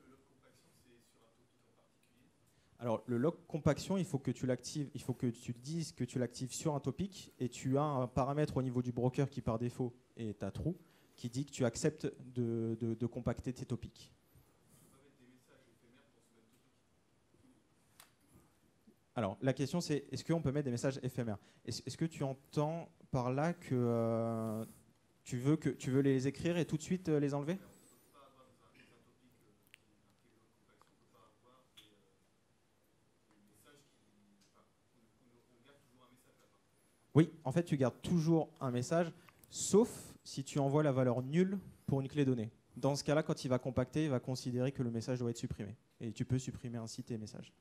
Alors le log compaction, il faut que tu l'actives, il faut que tu dises que tu l'actives sur un topic et tu as un paramètre au niveau du broker qui par défaut est ta true qui dit que tu acceptes de, de, de compacter tes topics. Alors la question c'est est-ce qu'on peut mettre des messages éphémères? Est-ce, est-ce que tu entends par là que euh, tu veux que tu veux les écrire et tout de suite euh, les enlever? Oui, en fait, tu gardes toujours un message, sauf si tu envoies la valeur nulle pour une clé donnée. Dans ce cas-là, quand il va compacter, il va considérer que le message doit être supprimé. Et tu peux supprimer ainsi tes messages.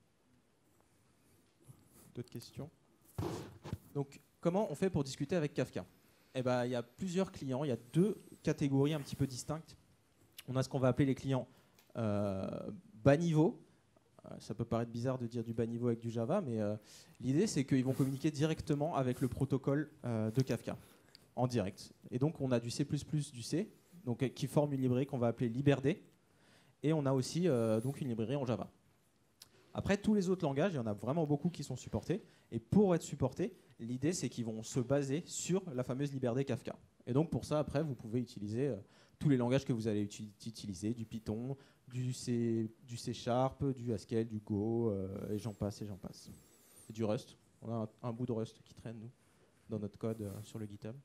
D'autres questions? Donc, comment on fait pour discuter avec Kafka? Eh ben, il y a plusieurs clients, il y a deux catégories un petit peu distinctes. On a ce qu'on va appeler les clients euh, bas niveau. Ça peut paraître bizarre de dire du bas niveau avec du Java, mais euh, l'idée c'est qu'ils vont communiquer directement avec le protocole euh, de Kafka, en direct. Et donc on a du C plus plus, du C, donc, qui forme une librairie qu'on va appeler liberd, et on a aussi euh, donc une librairie en Java. Après, tous les autres langages, il y en a vraiment beaucoup qui sont supportés, et pour être supportés, l'idée c'est qu'ils vont se baser sur la fameuse liberd Kafka. Et donc pour ça, après, vous pouvez utiliser euh, tous les langages que vous allez uti- utiliser, du Python, du C, du C Sharp, du Haskell, du Go, euh, et j'en passe, et j'en passe. Et du Rust. On a un, un bout de Rust qui traîne, nous, dans notre code euh, sur le GitHub.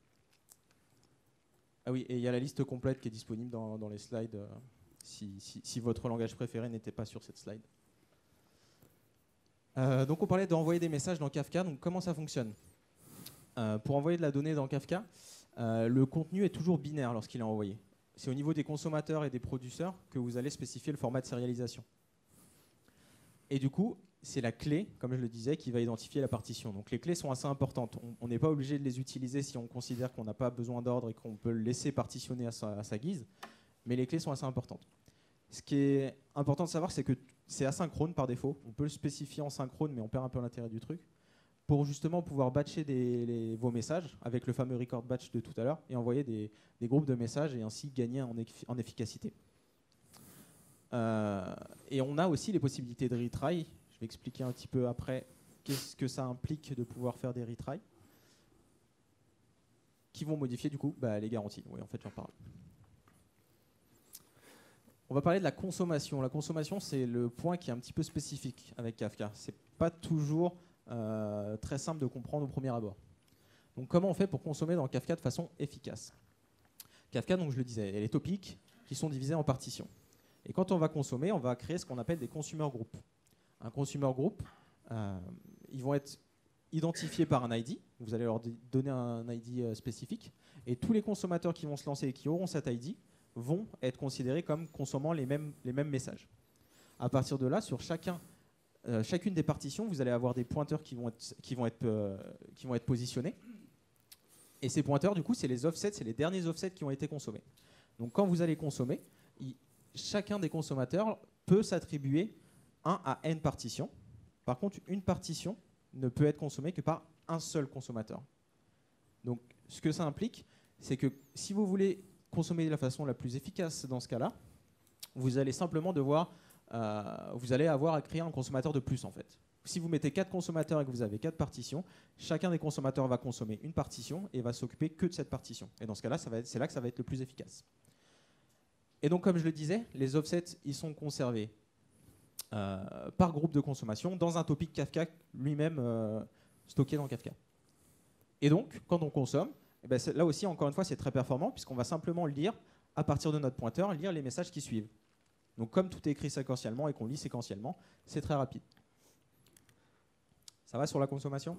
Ah oui, et il y a la liste complète qui est disponible dans, dans les slides, euh, si, si, si votre langage préféré n'était pas sur cette slide. Euh, donc on parlait d'envoyer des messages dans Kafka, donc comment ça fonctionne? euh, Pour envoyer de la donnée dans Kafka, euh, le contenu est toujours binaire lorsqu'il est envoyé. C'est au niveau des consommateurs et des producteurs que vous allez spécifier le format de sérialisation. Et du coup, c'est la clé, comme je le disais, qui va identifier la partition. Donc les clés sont assez importantes. On n'est pas obligé de les utiliser si on considère qu'on n'a pas besoin d'ordre et qu'on peut le laisser partitionner à sa, à sa guise, mais les clés sont assez importantes. Ce qui est important de savoir, c'est que c'est asynchrone par défaut. On peut le spécifier en synchrone, mais on perd un peu l'intérêt du truc. pour justement pouvoir batcher des, les- vos messages avec le fameux record batch de tout à l'heure et envoyer des, des groupes de messages et ainsi gagner en, effi- en efficacité. Euh, et on a aussi les possibilités de retry. Je vais expliquer un petit peu après qu'est-ce que ça implique de pouvoir faire des retry qui vont modifier du coup bah, les garanties. Oui, en fait, j'en parle. On va parler de la consommation. La consommation, c'est le point qui est un petit peu spécifique avec Kafka. C'est pas toujours euh, très simple de comprendre au premier abord. Donc, comment on fait pour consommer dans Kafka de façon efficace? Kafka, donc je le disais, il y a les topics qui sont divisés en partitions. Et quand on va consommer, on va créer ce qu'on appelle des consumer groups. Un consumer group, euh, ils vont être identifiés par un I D. Vous allez leur d- donner un I D euh, spécifique. Et tous les consommateurs qui vont se lancer et qui auront cet I D vont être considérés comme consommant les mêmes, les mêmes messages. À partir de là, sur chacun, euh, chacune des partitions, vous allez avoir des pointeurs qui vont être, qui vont être, euh, qui vont être positionnés. Et ces pointeurs, du coup, c'est les offsets, c'est les derniers offsets qui ont été consommés. Donc quand vous allez consommer, il- chacun des consommateurs peut s'attribuer un à n partitions. Par contre, une partition ne peut être consommée que par un seul consommateur. Donc ce que ça implique, c'est que si vous voulez consommer de la façon la plus efficace dans ce cas-là, vous allez simplement devoir, euh, vous allez avoir à créer un consommateur de plus en fait. Si vous mettez quatre consommateurs et que vous avez quatre partitions, chacun des consommateurs va consommer une partition et va s'occuper que de cette partition. Et dans ce cas-là, ça va être- c'est là que ça va être le plus efficace. Et donc, comme je le disais, les offsets, ils sont conservés euh, par groupe de consommation dans un topic Kafka lui-même euh, stocké dans Kafka. Et donc, quand on consomme, eh ben, c'est- là aussi, encore une fois, c'est très performant puisqu'on va simplement lire, à partir de notre pointeur, lire les messages qui suivent. Donc, comme tout est écrit séquentiellement et qu'on lit séquentiellement, c'est très rapide. Ça va sur la consommation?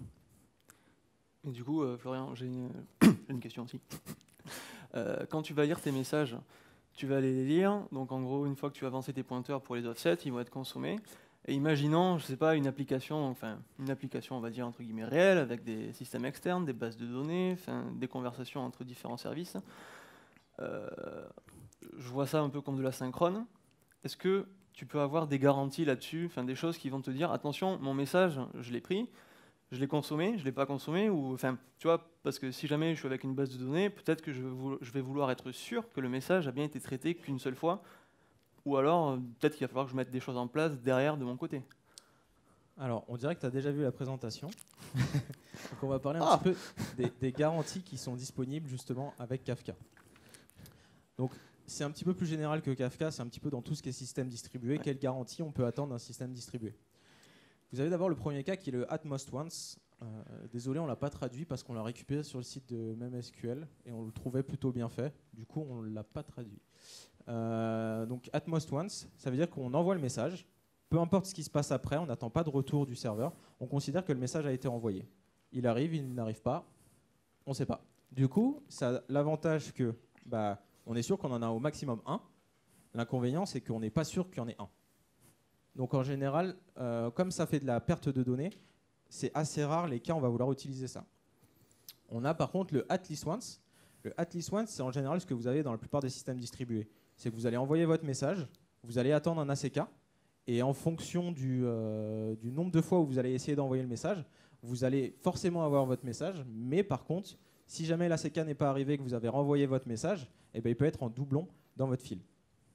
Et du coup, euh, Florian, j'ai une, une question aussi. Euh, quand tu vas lire tes messages, tu vas aller les lire. Donc, en gros, une fois que tu as avancé tes pointeurs pour les offsets, ils vont être consommés. Et imaginons, je sais pas, une application, enfin, une application, on va dire, entre guillemets, réelle, avec des systèmes externes, des bases de données, enfin, des conversations entre différents services. Euh, je vois ça un peu comme de la synchrone. Est-ce que tu peux avoir des garanties là-dessus, enfin, des choses qui vont te dire, attention, mon message, je l'ai pris, je l'ai consommé, je l'ai pas consommé, ou enfin, tu vois, parce que si jamais je suis avec une base de données, peut-être que je, vou- je vais vouloir être sûr que le message a bien été traité qu'une seule fois, ou alors euh, peut-être qu'il va falloir que je mette des choses en place derrière de mon côté. Alors, on dirait que tu as déjà vu la présentation. Donc, on va parler un Ah. petit peu des, des garanties qui sont disponibles justement avec Kafka. Donc, c'est un petit peu plus général que Kafka, c'est un petit peu dans tout ce qui est système distribué. Ouais. Quelles garanties on peut attendre d'un système distribué? Vous avez d'abord le premier cas qui est le at most once. Euh, désolé, on ne l'a pas traduit parce qu'on l'a récupéré sur le site de MemSQL et on le trouvait plutôt bien fait. Du coup, on ne l'a pas traduit. Euh, donc, at most once, ça veut dire qu'on envoie le message. Peu importe ce qui se passe après, on n'attend pas de retour du serveur. On considère que le message a été envoyé. Il arrive, il n'arrive pas, on ne sait pas. Du coup, ça a l'avantage que bah, on est sûr qu'on en a au maximum un. L'inconvénient, c'est qu'on n'est pas sûr qu'il y en ait un. Donc en général, euh, comme ça fait de la perte de données, c'est assez rare les cas où on va vouloir utiliser ça. On a par contre le at least once. Le at least once, c'est en général ce que vous avez dans la plupart des systèmes distribués. C'est que vous allez envoyer votre message, vous allez attendre un A C K, et en fonction du, euh, du nombre de fois où vous allez essayer d'envoyer le message, vous allez forcément avoir votre message, mais par contre, si jamais l'A C K n'est pas arrivé et que vous avez renvoyé votre message, eh ben, il peut être en doublon dans votre fil.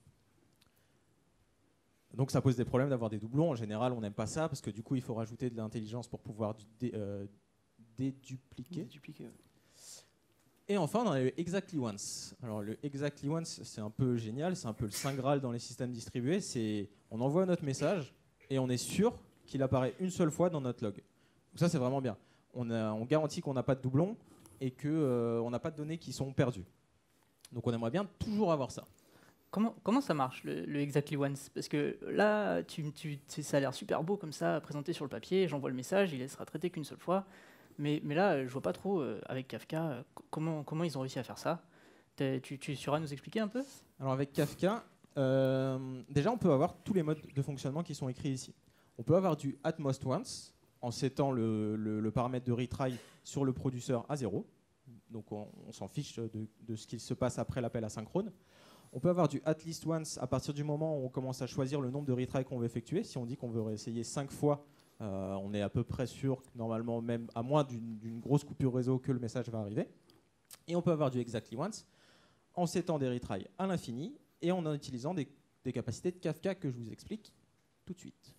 Donc ça pose des problèmes d'avoir des doublons. En général, on n'aime pas ça parce que du coup, il faut rajouter de l'intelligence pour pouvoir du- dé- euh, dédupliquer. Dupliqué, ouais. Et enfin, on a le exactly once. Alors le exactly once, c'est un peu génial, c'est un peu le saint graal dans les systèmes distribués. C'est on envoie notre message et on est sûr qu'il apparaît une seule fois dans notre log. Donc ça, c'est vraiment bien. On, a- on garantit qu'on n'a pas de doublons et qu'on euh, n'a pas de données qui sont perdues. Donc on aimerait bien toujours avoir ça. Comment, comment ça marche, le, le Exactly Once? Parce que là, tu, tu, c'est- ça a l'air super beau comme ça, présenté sur le papier, j'envoie le message, il ne sera traité qu'une seule fois. Mais, mais là, je vois pas trop, euh, avec Kafka, euh, c- comment, comment ils ont réussi à faire ça. T'es- Tu, tu sauras nous expliquer un peu? Alors avec Kafka, euh, déjà on peut avoir tous les modes de fonctionnement qui sont écrits ici. On peut avoir du at most once en settant le, le- le paramètre de retry sur le producteur à zéro. Donc on, on s'en fiche de, de ce qui se passe après l'appel asynchrone. On peut avoir du at least once à partir du moment où on commence à choisir le nombre de retries qu'on veut effectuer. Si on dit qu'on veut essayer cinq fois Euh, on est à peu près sûr, normalement, même à moins d'une d'une grosse coupure réseau, que le message va arriver. Et on peut avoir du exactly once en s'étendant des retries à l'infini et en utilisant des, des capacités de Kafka que je vous explique tout de suite.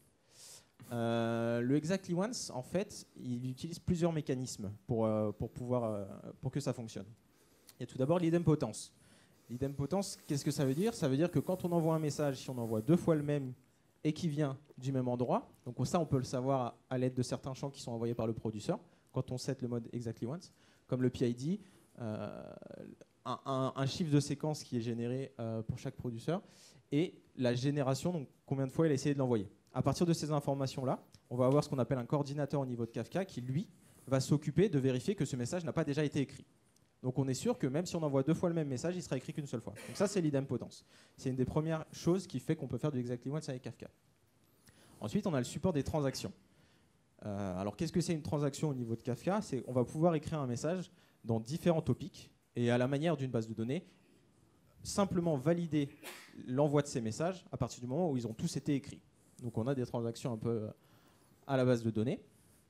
Euh, le exactly once, en fait, il utilise plusieurs mécanismes pour, euh, pour, pouvoir, euh, pour que ça fonctionne. Il y a tout d'abord l'idempotence. L'idempotence, qu'est-ce que ça veut dire? Ça veut dire que quand on envoie un message, si on envoie deux fois le même et qui vient du même endroit, donc ça on peut le savoir à, à l'aide de certains champs qui sont envoyés par le producteur, quand on set le mode exactly once, comme le P I D, euh, un, un, un chiffre de séquence qui est généré euh, pour chaque producteur, et la génération, donc combien de fois il a essayé de l'envoyer. À partir de ces informations-là, on va avoir ce qu'on appelle un coordinateur au niveau de Kafka qui, lui, va s'occuper de vérifier que ce message n'a pas déjà été écrit. Donc on est sûr que même si on envoie deux fois le même message, il sera écrit qu'une seule fois. Donc ça, c'est l'idempotence. C'est une des premières choses qui fait qu'on peut faire du exactly once avec Kafka. Ensuite, on a le support des transactions. Euh, alors qu'est-ce que c'est une transaction au niveau de Kafka? C'est on va pouvoir écrire un message dans différents topics et à la manière d'une base de données, simplement valider l'envoi de ces messages à partir du moment où ils ont tous été écrits. Donc on a des transactions un peu à la base de données.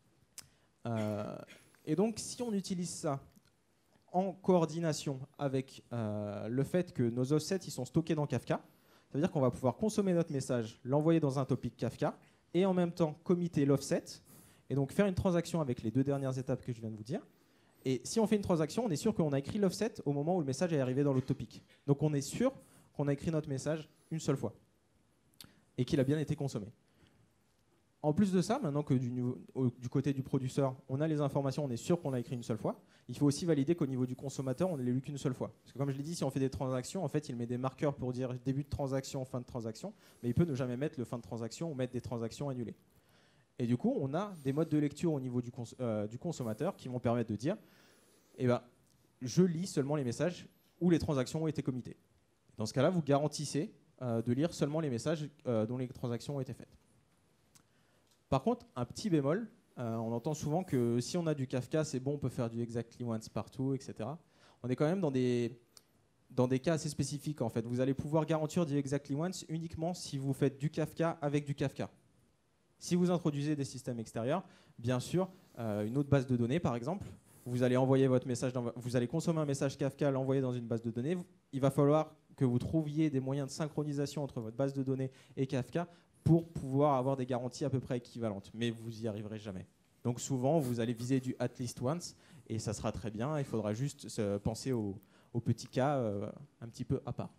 Euh, et donc si on utilise ça en coordination avec euh, le fait que nos offsets ils sont stockés dans Kafka, ça veut dire qu'on va pouvoir consommer notre message, l'envoyer dans un topic Kafka et en même temps committer l'offset et donc faire une transaction avec les deux dernières étapes que je viens de vous dire. Et si on fait une transaction, on est sûr qu'on a écrit l'offset au moment où le message est arrivé dans l'autre topic. Donc on est sûr qu'on a écrit notre message une seule fois et qu'il a bien été consommé. En plus de ça, maintenant que du, niveau, au, du côté du producteur, on a les informations, on est sûr qu'on l'a écrit une seule fois, il faut aussi valider qu'au niveau du consommateur, on ne l'a lu qu'une seule fois. Parce que comme je l'ai dit, si on fait des transactions, en fait, il met des marqueurs pour dire début de transaction, fin de transaction, mais il peut ne jamais mettre le fin de transaction ou mettre des transactions annulées. Et du coup, on a des modes de lecture au niveau du, cons euh, du consommateur qui vont permettre de dire, eh ben, je lis seulement les messages où les transactions ont été committées. Dans ce cas-là, vous garantissez euh, de lire seulement les messages euh, dont les transactions ont été faites. Par contre, un petit bémol, euh, on entend souvent que si on a du Kafka, c'est bon, on peut faire du exactly once partout, et cetera. On est quand même dans des, dans des cas assez spécifiques en fait. Vous allez pouvoir garantir du exactly once uniquement si vous faites du Kafka avec du Kafka. Si vous introduisez des systèmes extérieurs, bien sûr, euh, une autre base de données par exemple, vous allez envoyer votre message, dans, vous allez consommer un message Kafka, l'envoyer dans une base de données. Il va falloir que vous trouviez des moyens de synchronisation entre votre base de données et Kafka pour pouvoir avoir des garanties à peu près équivalentes. Mais vous n'y arriverez jamais. Donc souvent, vous allez viser du at least once et ça sera très bien. Il faudra juste se penser aux, aux petits cas euh, un petit peu à part.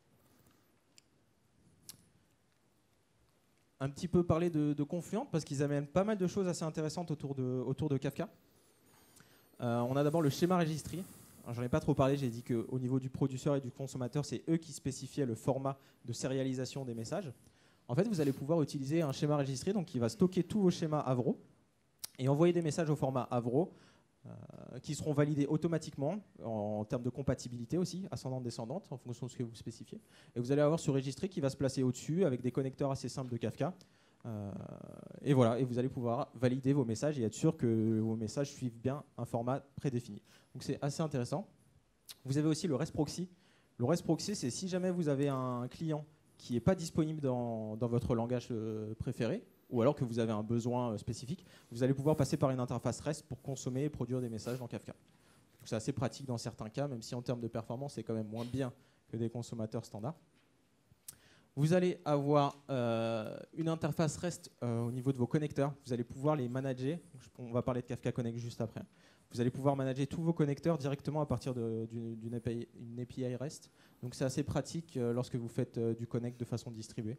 Un petit peu parler de, de Confluent parce qu'ils amènent pas mal de choses assez intéressantes autour de, autour de Kafka. Euh, on a d'abord le schéma registry. J'en ai pas trop parlé, j'ai dit qu'au niveau du producteur et du consommateur, c'est eux qui spécifiaient le format de sérialisation des messages. En fait, vous allez pouvoir utiliser un schéma registré donc qui va stocker tous vos schémas Avro et envoyer des messages au format Avro euh, qui seront validés automatiquement en, en termes de compatibilité aussi, ascendante-descendante, en fonction de ce que vous spécifiez. Et vous allez avoir ce registré qui va se placer au-dessus avec des connecteurs assez simples de Kafka. Euh, et voilà, et vous allez pouvoir valider vos messages et être sûr que vos messages suivent bien un format prédéfini. Donc c'est assez intéressant. Vous avez aussi le REST proxy. Le REST proxy, c'est si jamais vous avez un client qui n'est pas disponible dans, dans votre langage euh, préféré, ou alors que vous avez un besoin euh, spécifique, vous allez pouvoir passer par une interface REST pour consommer et produire des messages dans Kafka. C'est assez pratique dans certains cas, même si en termes de performance, c'est quand même moins bien que des consommateurs standards. Vous allez avoir euh, une interface REST euh, au niveau de vos connecteurs. Vous allez pouvoir les manager. On va parler de Kafka Connect juste après. Vous allez pouvoir manager tous vos connecteurs directement à partir d'une A P I, une A P I REST. Donc c'est assez pratique euh, lorsque vous faites euh, du connect de façon distribuée.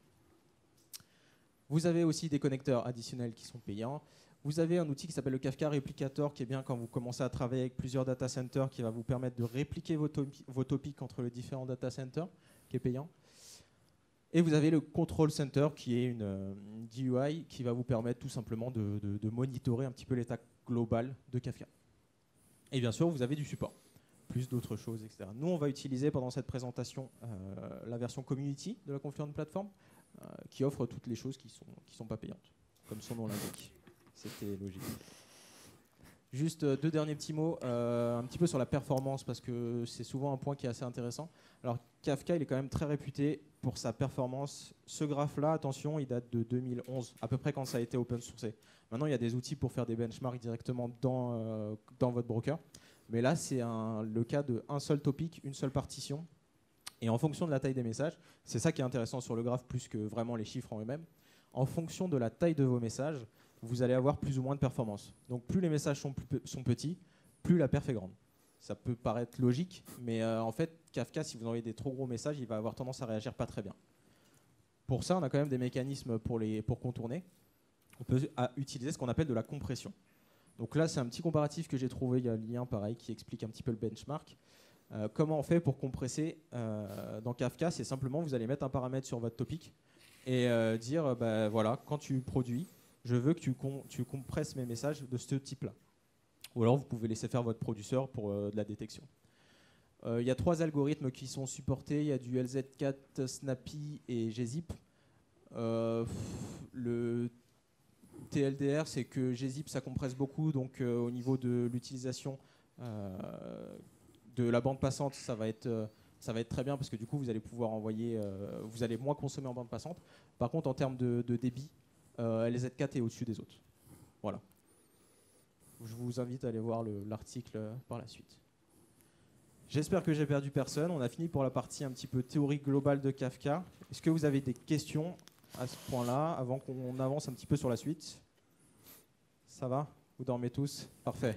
Vous avez aussi des connecteurs additionnels qui sont payants. Vous avez un outil qui s'appelle le Kafka Replicator qui est bien quand vous commencez à travailler avec plusieurs data centers qui va vous permettre de répliquer vos, topi vos topics entre les différents data centers qui est payant. Et vous avez le Control Center qui est une, une D U I qui va vous permettre tout simplement de, de, de monitorer un petit peu l'état global de Kafka. Et bien sûr, vous avez du support, plus d'autres choses, et cetera. Nous, on va utiliser pendant cette présentation euh, la version Community de la Confluent Platform euh, qui offre toutes les choses qui ne sont, qui sont pas payantes, comme son nom l'indique. C'était logique. Juste euh, deux derniers petits mots, euh, un petit peu sur la performance, parce que c'est souvent un point qui est assez intéressant. Alors, Kafka, il est quand même très réputé pour sa performance. Ce graphe-là, attention, il date de deux mille onze, à peu près quand ça a été open sourcé. Maintenant, il y a des outils pour faire des benchmarks directement dans, euh, dans votre broker. Mais là, c'est un- le cas d'un seul topic, une seule partition. Et en fonction de la taille des messages, c'est ça qui est intéressant sur le graphe, plus que vraiment les chiffres en eux-mêmes. En fonction de la taille de vos messages, vous allez avoir plus ou moins de performance. Donc plus les messages sont, plus pe- sont petits, plus la perf est grande. Ça peut paraître logique, mais euh, en fait, Kafka, si vous envoyez des trop gros messages, il va avoir tendance à réagir pas très bien. Pour ça, on a quand même des mécanismes pour, les, pour contourner. On peut à, utiliser ce qu'on appelle de la compression. Donc là, c'est un petit comparatif que j'ai trouvé, il y a un lien pareil qui explique un petit peu le benchmark. Euh, comment on fait pour compresser euh, dans Kafka? C'est simplement, vous allez mettre un paramètre sur votre topic et euh, dire, euh, bah, voilà, quand tu produis, je veux que tu, com tu compresses mes messages de ce type-là. Ou alors, vous pouvez laisser faire votre producteur pour euh, de la détection. Il euh, y a trois algorithmes qui sont supportés. Il y a du L Z quatre, Snappy et gzip. Euh, le T L D R, c'est que gzip, ça compresse beaucoup. Donc, euh, au niveau de l'utilisation euh, de la bande passante, ça va être... Euh, ça va être très bien parce que du coup, vous allez pouvoir envoyer, euh, vous allez moins consommer en bande passante. Par contre, en termes de, de débit, euh, L Z quatre est au-dessus des autres. Voilà. Je vous invite à aller voir l'article par la suite. J'espère que j'ai perdu personne. On a fini pour la partie un petit peu théorie globale de Kafka. Est-ce que vous avez des questions à ce point-là, avant qu'on avance un petit peu sur la suite? Ça va? Vous dormez tous? Parfait.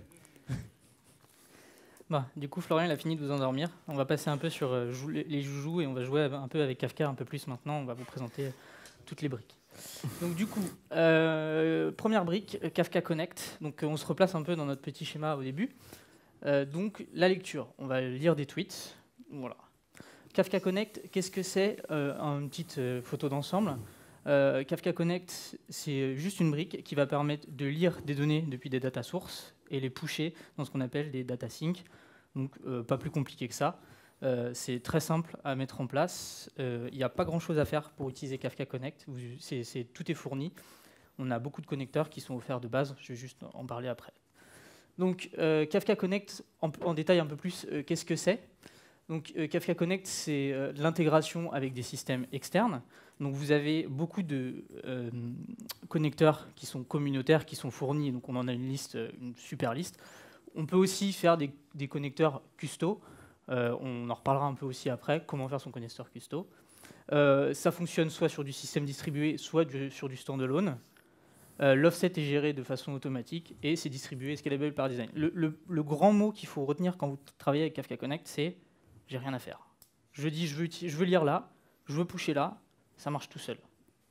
Bah, du coup, Florian il a fini de vous endormir. On va passer un peu sur euh, jou les joujoux et on va jouer un peu avec Kafka un peu plus maintenant. On va vous présenter toutes les briques. Donc du coup, euh, première brique, Kafka Connect. Donc on se replace un peu dans notre petit schéma au début. Euh, donc la lecture, on va lire des tweets. Voilà. Kafka Connect, qu'est-ce que c'est? euh, Une petite euh, photo d'ensemble. Euh, Kafka Connect, c'est juste une brique qui va permettre de lire des données depuis des data sources et les pusher dans ce qu'on appelle des data sync. Donc euh, pas plus compliqué que ça. Euh, c'est très simple à mettre en place. Il euh, n'y a pas grand-chose à faire pour utiliser Kafka Connect. Vous, c'est, c'est, tout est fourni. On a beaucoup de connecteurs qui sont offerts de base. Je vais juste en parler après. Donc euh, Kafka Connect, en, en détail un peu plus, euh, qu'est-ce que c'est? Donc euh, Kafka Connect, c'est euh, l'intégration avec des systèmes externes. Donc vous avez beaucoup de euh, connecteurs qui sont communautaires, qui sont fournis. Donc on en a une liste, une super liste. On peut aussi faire des, des connecteurs custo. Euh, on en reparlera un peu aussi après, comment faire son connecteur custo. Euh, ça fonctionne soit sur du système distribué, soit du, sur du standalone. Euh, L'offset est géré de façon automatique et c'est distribué scalable par design. Le, le, le grand mot qu'il faut retenir quand vous travaillez avec Kafka Connect, c'est « j'ai rien à faire ». Je dis je veux, je veux lire là, je veux pusher là, ça marche tout seul.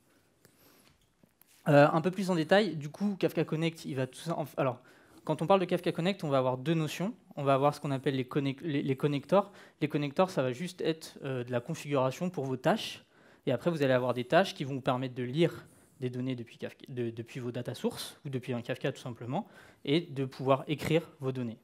Euh, un peu plus en détail, du coup, Kafka Connect, il va tout ça... En, alors, quand on parle de Kafka Connect, on va avoir deux notions. On va avoir ce qu'on appelle les, connect, les, les connectors. Les connectors, ça va juste être euh, de la configuration pour vos tâches. Et après, vous allez avoir des tâches qui vont vous permettre de lire des données depuis, Kafka, de, depuis vos data sources, ou depuis un Kafka tout simplement, et de pouvoir écrire vos données.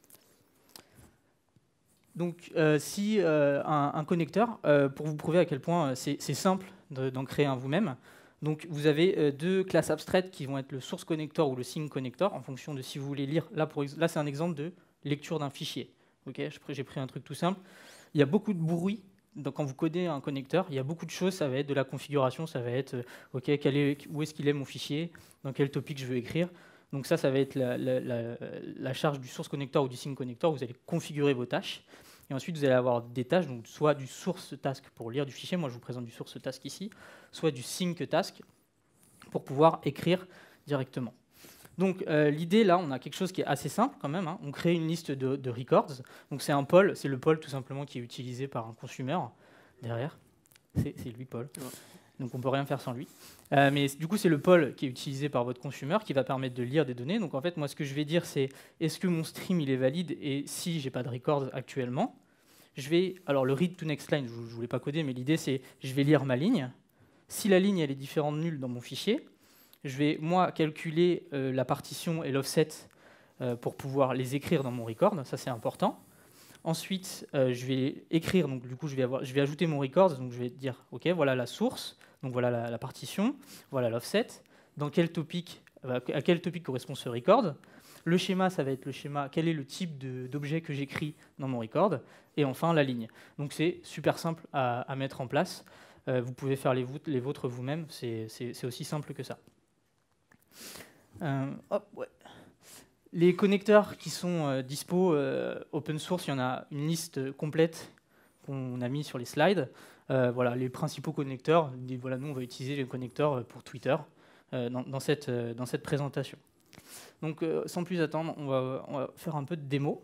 Donc, euh, si euh, un, un connecteur, euh, pour vous prouver à quel point euh, c'est simple d'en créer un vous-même, donc vous avez euh, deux classes abstraites qui vont être le source connector ou le sync connector, en fonction de si vous voulez lire. Là, là c'est un exemple de lecture d'un fichier. Okay, j'ai pris un truc tout simple. Il y a beaucoup de bruit. Donc, quand vous codez un connecteur, il y a beaucoup de choses. Ça va être de la configuration, ça va être euh, okay, quel est, où est-ce qu'il est mon fichier, dans quel topic je veux écrire. Donc ça, ça va être la, la, la, la charge du source connector ou du sync connector. Vous allez configurer vos tâches. Et ensuite, vous allez avoir des tâches, donc soit du source task pour lire du fichier. Moi, je vous présente du source task ici. Soit du sync task pour pouvoir écrire directement. Donc euh, l'idée, là, on a quelque chose qui est assez simple quand même. Hein. On crée une liste de, de records. Donc c'est un poll, c'est le poll tout simplement qui est utilisé par un consumer derrière. C'est lui, Paul. Ouais. Donc on ne peut rien faire sans lui. Euh, mais du coup, c'est le poll qui est utilisé par votre consumer qui va permettre de lire des données. Donc en fait, moi, ce que je vais dire, c'est est-ce que mon stream il est valide? Et si j'ai pas de records actuellement, je vais... Alors le read to next line, je ne voulais pas coder, mais l'idée, c'est je vais lire ma ligne. Si la ligne elle est différente de nulle dans mon fichier, je vais, moi, calculer euh, la partition et l'offset euh, pour pouvoir les écrire dans mon record. Ça, c'est important. Ensuite, euh, je vais écrire, donc du coup, je vais, avoir, je vais ajouter mon record. Donc, je vais dire, OK, voilà la source, donc voilà la, la partition, voilà l'offset. Dans quel topic, à quel topic correspond ce record? Le schéma, ça va être le schéma, quel est le type d'objet que j'écris dans mon record? Et enfin, la ligne. Donc, c'est super simple à, à mettre en place. Euh, vous pouvez faire les, les vôtres vous-même, c'est aussi simple que ça. Euh, hop, ouais. Les connecteurs qui sont euh, dispo euh, open source, il y en a une liste complète qu'on a mis sur les slides. Euh, voilà, les principaux connecteurs. Voilà, nous, on va utiliser les connecteurs pour Twitter euh, dans, dans, cette, euh, dans cette présentation. Donc, euh, sans plus attendre, on va, on va faire un peu de démo.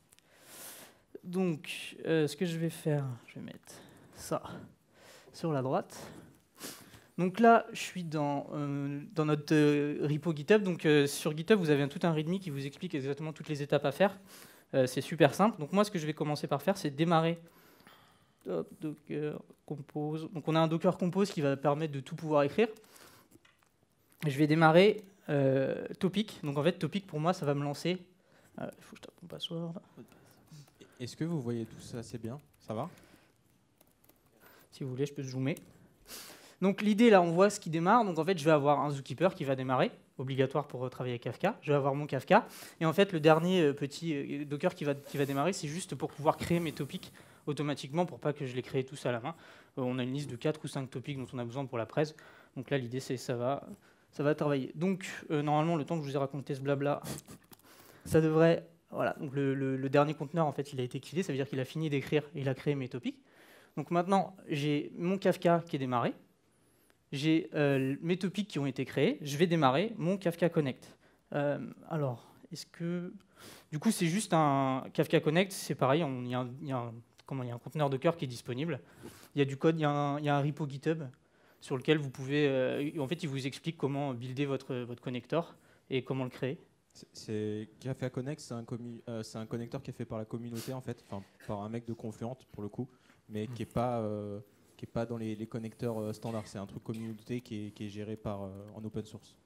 Donc, euh, ce que je vais faire, je vais mettre ça sur la droite. Donc là, je suis dans, euh, dans notre euh, repo GitHub. Donc euh, sur GitHub, vous avez un, tout un README qui vous explique exactement toutes les étapes à faire. Euh, c'est super simple. Donc moi, ce que je vais commencer par faire, c'est démarrer Hop, Docker Compose. Donc on a un Docker Compose qui va permettre de tout pouvoir écrire. Je vais démarrer euh, Topic. Donc en fait, Topic, pour moi, ça va me lancer. Il euh, faut que je tape mon password. Est-ce que vous voyez tout ça assez bien? Ça va? Si vous voulez, je peux zoomer. Donc l'idée, là, on voit ce qui démarre. Donc en fait, je vais avoir un Zookeeper qui va démarrer, obligatoire pour travailler avec Kafka. Je vais avoir mon Kafka. Et en fait, le dernier euh, petit euh, Docker qui va, qui va démarrer, c'est juste pour pouvoir créer mes topics automatiquement, pour pas que je les crée tous à la main. Euh, on a une liste de quatre ou cinq topics dont on a besoin pour la presse. Donc là, l'idée, c'est ça va, ça va travailler. Donc euh, normalement, le temps que je vous ai raconté ce blabla, ça devrait... Voilà, donc le, le, le dernier conteneur, en fait, il a été killé. Ça veut dire qu'il a fini d'écrire et il a créé mes topics. Donc maintenant, j'ai mon Kafka qui est démarré. J'ai euh, mes topics qui ont été créés. Je vais démarrer mon Kafka Connect. Euh, alors, est-ce que... Du coup, c'est juste un Kafka Connect. C'est pareil, il y, y, y a un conteneur Docker qui est disponible. Il y a du code, il y, y a un repo GitHub sur lequel vous pouvez... Euh, en fait, il vous explique comment builder votre, votre connecteur et comment le créer. C'est Kafka Connect, c'est un, euh, un connecteur qui est fait par la communauté, en fait, enfin, par un mec de Confluent, pour le coup, mais qui n'est pas... Euh, qui n'est pas dans les, les connecteurs euh, standards. C'est un truc communauté qui est, qui est géré par, euh, en open source.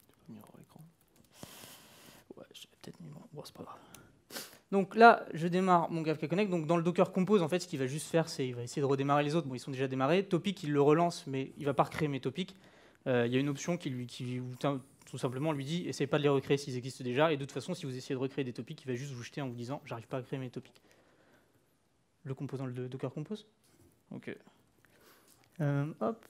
Ouais, j'ai peut-être mis mon... Bon, c'est pas grave. Donc là, je démarre mon Kafka Connect. Donc dans le Docker Compose, en fait, ce qu'il va juste faire, c'est qu'il va essayer de redémarrer les autres. Bon, ils sont déjà démarrés. Topic, il le relance, mais il ne va pas recréer mes topics. Euh, il y a une option qui, lui, qui tout simplement lui dit, essayez pas de les recréer s'ils existent déjà. Et de toute façon, si vous essayez de recréer des topics, il va juste vous jeter en vous disant, j'arrive pas à créer mes topics. Le composant de Docker Compose. Ok. Euh, hop.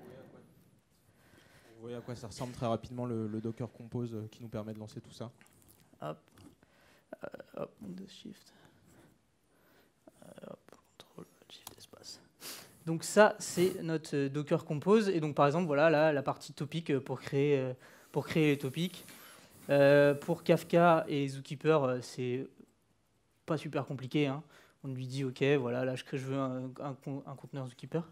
Vous voyez à quoi ça ressemble très rapidement le, le Docker Compose euh, qui nous permet de lancer tout ça. Hop. Euh, hop, Windows Shift. Euh, hop, Contrôle Shift espace. Donc ça, c'est notre euh, Docker Compose. Et donc par exemple, voilà là, la partie topic pour créer, euh, pour créer les topics. Euh, pour Kafka et Zookeeper, euh, c'est pas super compliqué. Hein. On lui dit, OK, voilà, là je, crée, je veux un, un, un conteneur Zookeeper.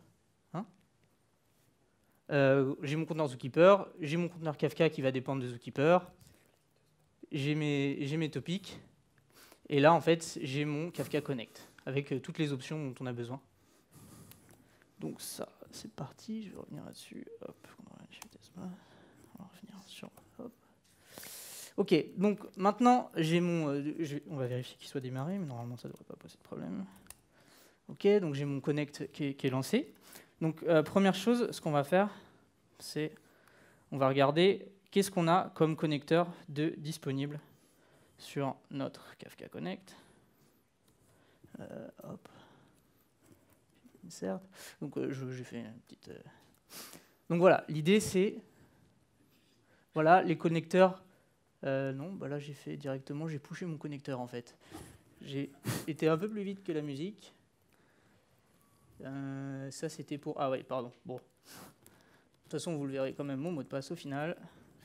Euh, j'ai mon conteneur Zookeeper, j'ai mon conteneur Kafka qui va dépendre de Zookeeper, j'ai mes, j'ai mes topics, et là, en fait, j'ai mon Kafka Connect, avec euh, toutes les options dont on a besoin. Donc ça, c'est parti, je vais revenir là-dessus. Hop, on va revenir sur... Hop. OK, donc maintenant, j'ai mon... Euh, je, on va vérifier qu'il soit démarré, mais normalement, ça ne devrait pas poser de problème. OK, donc j'ai mon Connect qui est, qui est lancé. Donc, euh, première chose, ce qu'on va faire, c'est on va regarder qu'est-ce qu'on a comme connecteur de disponible sur notre Kafka Connect. Euh, hop. Insert. Donc, euh, j'ai fait une petite... Euh... Donc, voilà, l'idée, c'est... Voilà, les connecteurs... Euh, non, bah là, j'ai fait directement, j'ai pushé mon connecteur, en fait. J'ai été un peu plus vite que la musique. Euh, ça c'était pour... Ah oui, pardon. Bon. De toute façon, vous le verrez quand même, mon mot de passe au final.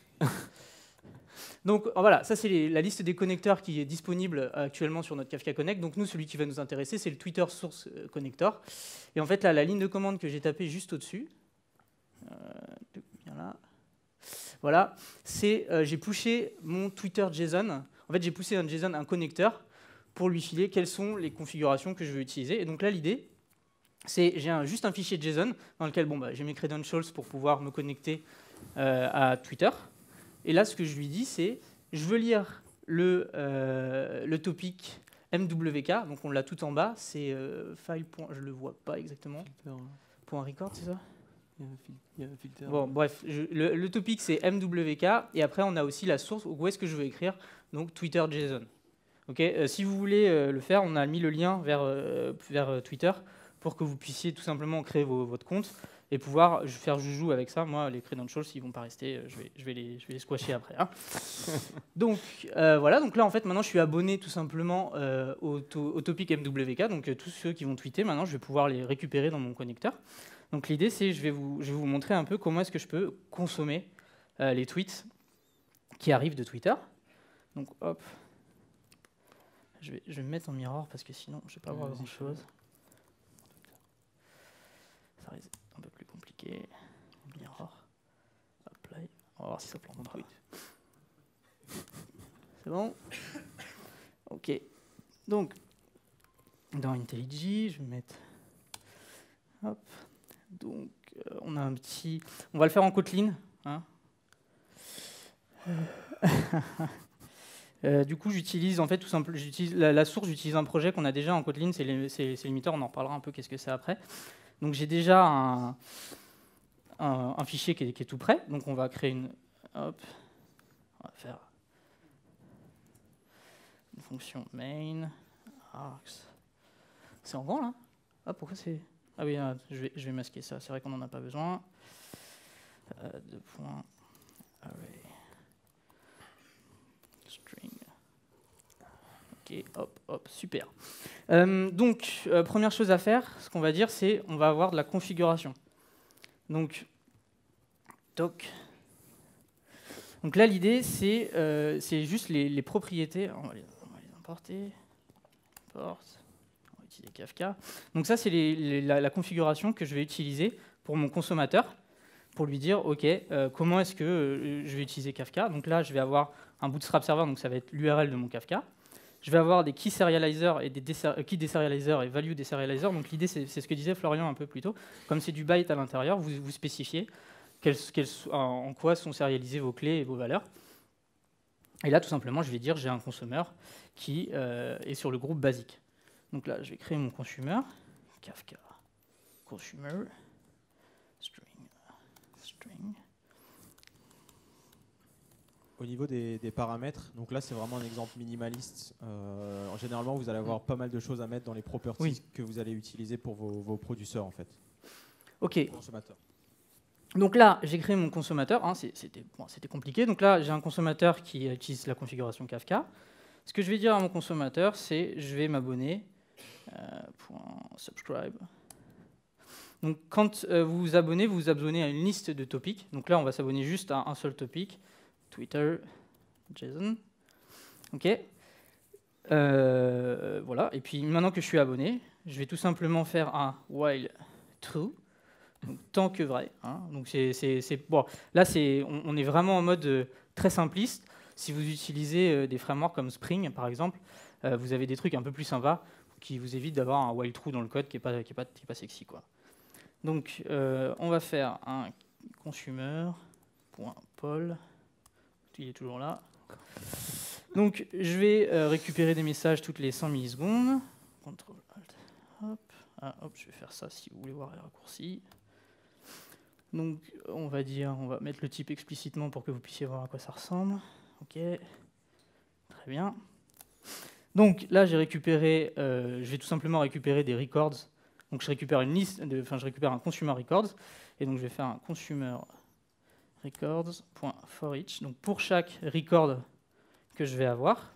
Donc voilà, ça c'est les, la liste des connecteurs qui est disponible actuellement sur notre Kafka Connect. Donc nous, celui qui va nous intéresser, c'est le Twitter Source Connector. Et en fait, là, la ligne de commande que j'ai tapée juste au-dessus, euh, bien là, voilà, c'est euh, j'ai pushé mon Twitter JSON. En fait, j'ai poussé un JSON, un connecteur, pour lui filer quelles sont les configurations que je veux utiliser. Et donc là, l'idée... j'ai un, juste un fichier JSON dans lequel bon, bah, j'ai mes credentials pour pouvoir me connecter euh, à Twitter. Et là, ce que je lui dis, c'est je veux lire le, euh, le topic M W K. Donc on l'a tout en bas. C'est euh, file. Je le vois pas exactement. Filter, point record, c'est ça? Il y a un, fil, il y a un filter. Bon, bref, je, le, le topic c'est M W K. Et après, on a aussi la source où est-ce que je veux écrire. Donc Twitter JSON. Okay, euh, si vous voulez euh, le faire, on a mis le lien vers, euh, vers euh, Twitter, pour que vous puissiez tout simplement créer vos, votre compte. et pouvoir faire joujou avec ça. Moi, les credentials, s'ils vont pas rester, je vais, je vais, les, je vais les squasher après. Hein. donc euh, voilà, donc là en fait maintenant je suis abonné tout simplement euh, au, to au topic M W K, donc euh, tous ceux qui vont tweeter, maintenant je vais pouvoir les récupérer dans mon connecteur. Donc l'idée c'est, je vais vous, je vais vous montrer un peu comment est-ce que je peux consommer euh, les tweets qui arrivent de Twitter. Donc hop, je vais, je vais me mettre en mirror parce que sinon je vais pas voir grand chose. Ça risque d'être un peu plus compliqué. Mirror. Apply. On va voir si ça plante. C'est bon? Ok. Donc, dans IntelliJ, je vais mettre. Hop. Donc, euh, on a un petit. On va le faire en Kotlin. Hein. euh, du coup, j'utilise en fait tout simplement. J'utilise la, la source. J'utilise un projet qu'on a déjà en Kotlin. C'est Limiter. On en reparlera un peu. Qu'est-ce que c'est après. Donc j'ai déjà un, un, un fichier qui est, qui est tout prêt. Donc on va créer une. Hop. On va faire une fonction main. Arcs. C'est en grand là? Ah pourquoi c'est. Ah oui, ah, je, vais, je vais masquer ça. C'est vrai qu'on n'en a pas besoin. Euh, deux points. Array. String. Ok, hop, hop, super. Euh, donc, euh, première chose à faire, ce qu'on va dire, c'est on va avoir de la configuration. Donc, toc. Donc là, l'idée, c'est euh, juste les, les propriétés. On va les, on va les importer. Import. On va utiliser Kafka. Donc ça, c'est les, les, la, la configuration que je vais utiliser pour mon consommateur, pour lui dire, OK, euh, comment est-ce que euh, je vais utiliser Kafka. Donc là, je vais avoir un bootstrap server, donc ça va être l'U R L de mon Kafka. Je vais avoir des key serializers et des key deserializers et value deserializers. Donc l'idée, c'est ce que disait Florian un peu plus tôt. Comme c'est du byte à l'intérieur, vous, vous spécifiez quel, quel, en quoi sont serialisées vos clés et vos valeurs. Et là, tout simplement, je vais dire j'ai un consommeur qui euh, est sur le groupe basique. Donc là, je vais créer mon consumer, Kafka, consumer, string, string. Au niveau des, des paramètres, donc là c'est vraiment un exemple minimaliste. Euh, généralement, vous allez avoir pas mal de choses à mettre dans les properties oui. que vous allez utiliser pour vos, vos producteurs en fait. Ok. Consommateurs. Donc là, j'ai créé mon consommateur. Hein, C'était bon, compliqué. Donc là, j'ai un consommateur qui utilise la configuration Kafka. Ce que je vais dire à mon consommateur, c'est je vais m'abonner. Euh, .subscribe. Donc quand euh, vous vous abonnez, vous vous abonnez à une liste de topics. Donc là, on va s'abonner juste à un seul topic. Twitter, JSON. OK. Euh, voilà. Et puis maintenant que je suis abonné, je vais tout simplement faire un while true, donc tant que vrai. Hein. Donc c'est bon. Là, c'est on, on est vraiment en mode euh, très simpliste. Si vous utilisez euh, des frameworks comme Spring, par exemple, euh, vous avez des trucs un peu plus sympas qui vous évitent d'avoir un while true dans le code qui est pas qui est pas, qui est pas sexy, quoi. Donc euh, on va faire un consumer.poll. Il est toujours là. Donc, je vais euh, récupérer des messages toutes les cent millisecondes. Contrôle Alt. Hop. Ah, hop, je vais faire ça si vous voulez voir les raccourcis. Donc, on va dire, on va mettre le type explicitement pour que vous puissiez voir à quoi ça ressemble. OK. Très bien. Donc, là, j'ai récupéré, euh, je vais tout simplement récupérer des records. Donc, je récupère une liste, de, enfin, je récupère un consumer records. Et donc, je vais faire un consumer records.forEach. Donc pour chaque record que je vais avoir,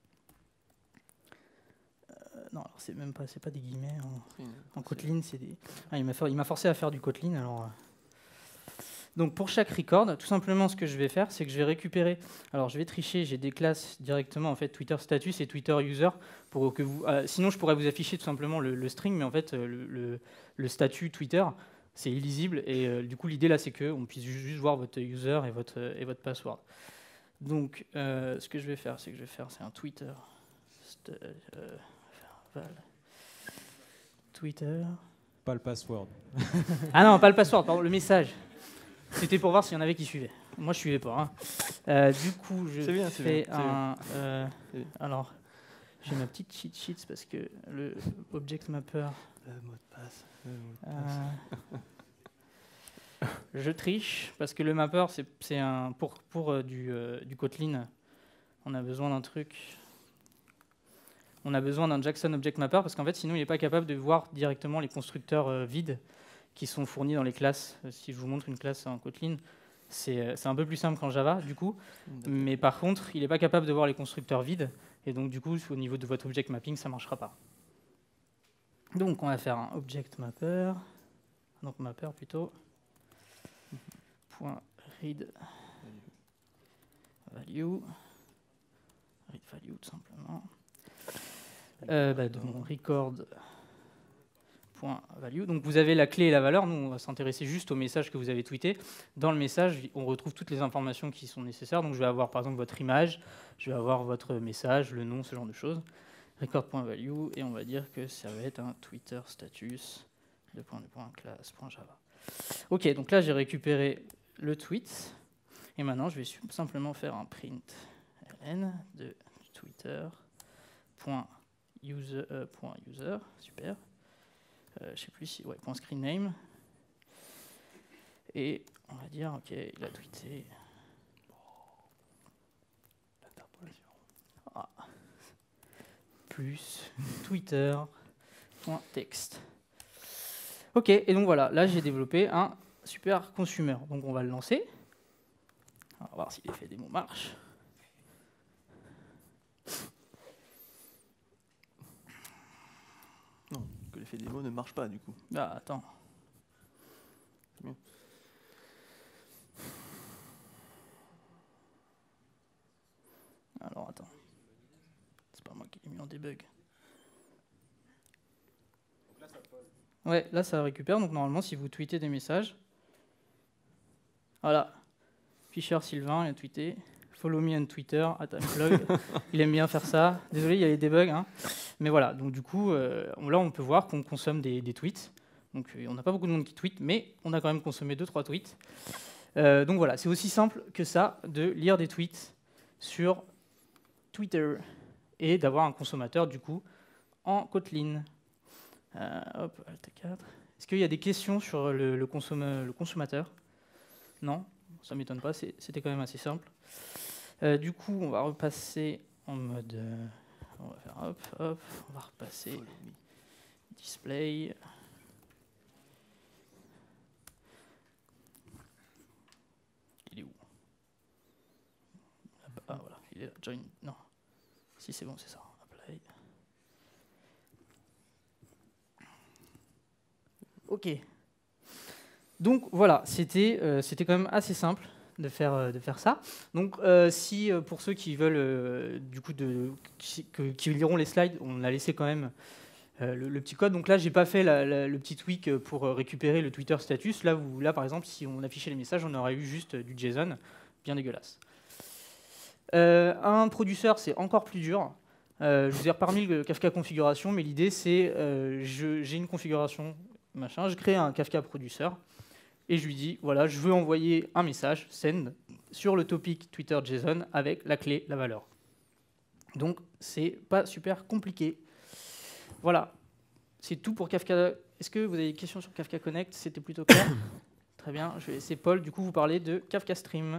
euh, non, alors c'est même pas, c'est pas des guillemets en, en Kotlin, c'est des. Ah, il m'a for, forcé à faire du Kotlin. Alors, euh. donc pour chaque record, tout simplement, ce que je vais faire, c'est que je vais récupérer. Alors je vais tricher, j'ai des classes directement en fait Twitter status et Twitter user pour que vous. Euh, sinon, je pourrais vous afficher tout simplement le, le string, mais en fait le, le, le statut Twitter. C'est illisible et euh, du coup l'idée là c'est qu'on puisse juste voir votre user et votre, et votre password. Donc euh, ce que je vais faire, c'est que je vais faire c'est un Twitter. Euh, val. Twitter. Pas le password. Ah non, pas le password, pardon, le message. C'était pour voir s'il y en avait qui suivaient. Moi je suivais pas. Hein. Euh, du coup je bien, fais bien, un. Euh, alors j'ai ma petite cheat sheet parce que le object mapper. Le mot de passe. Euh, je triche parce que le mapper c'est un pour pour euh, du, euh, du Kotlin on a besoin d'un truc on a besoin d'un Jackson Object Mapper parce qu'en fait sinon il n'est pas capable de voir directement les constructeurs euh, vides qui sont fournis dans les classes. Si je vous montre une classe en Kotlin, c'est c'est un peu plus simple qu'en Java, du coup. Mais par contre, il n'est pas capable de voir les constructeurs vides. Et donc, du coup, au niveau de votre object mapping, ça ne marchera pas. Donc, on va faire un object mapper. Donc, mapper plutôt. Point read value. Read value, tout simplement. Euh, bah, donc, record point value. Donc vous avez la clé et la valeur. Nous, on va s'intéresser juste au message que vous avez tweeté. Dans le message, on retrouve toutes les informations qui sont nécessaires. Donc je vais avoir par exemple votre image, je vais avoir votre message, le nom, ce genre de choses. Record.value, et on va dire que ça va être un Twitter status de point de point class.java. Ok, donc là j'ai récupéré le tweet. Et maintenant je vais simplement faire un print ln de Twitter.user, euh, .user, super. Euh, je sais plus si, ouais, .screen name. Et on va dire, ok, il a tweeté. Ah. Plus Twitter.text. Ok, et donc voilà, là j'ai développé un super consumer. Donc on va le lancer. On va voir si l'effet démo marche. Non, que l'effet démo ne marche pas du coup. Ah, attends. Alors attends. C'est pas moi qui l'ai mis en debug. Ouais, là ça récupère. Donc normalement, si vous tweetez des messages, voilà. Fischer Sylvain, il a tweeté. Follow me on Twitter, at unplug. Il aime bien faire ça. Désolé, il y a les debugs. Hein. Mais voilà, donc du coup, euh, là on peut voir qu'on consomme des, des tweets. Donc euh, on n'a pas beaucoup de monde qui tweet, mais on a quand même consommé deux trois tweets. Euh, donc voilà, c'est aussi simple que ça de lire des tweets sur Twitter et d'avoir un consommateur du coup en Kotlin. Euh, hop, Alt quatre. Est-ce qu'il y a des questions sur le, le, consomme, le consommateur? Non, ça ne m'étonne pas, c'était quand même assez simple. Euh, du coup, on va repasser en mode... Euh, on va faire hop, hop, on va repasser display. Il est où? Ah voilà, il est là, join, non. Si c'est bon, c'est ça, apply. Ok. Donc voilà, c'était euh, c'était quand même assez simple de faire, euh, de faire ça. Donc euh, si euh, pour ceux qui veulent euh, du coup de qui, que, qui liront les slides, on a laissé quand même euh, le, le petit code. Donc là, j'ai pas fait la, la, le petit tweak pour récupérer le Twitter status. Là, vous, là par exemple, si on affichait les messages, on aurait eu juste du JSON, bien dégueulasse. Euh, un produceur, c'est encore plus dur. Euh, je vous ai reparmi le Kafka configuration, mais l'idée c'est euh, j'ai une configuration machin, je crée un Kafka produceur. Et je lui dis, voilà, je veux envoyer un message, send, sur le topic Twitter JSON avec la clé, la valeur. Donc, c'est pas super compliqué. Voilà, c'est tout pour Kafka. Est-ce que vous avez des questions sur Kafka Connect? C'était plutôt clair. Très bien, je vais laisser Paul, du coup, vous parler de Kafka Stream.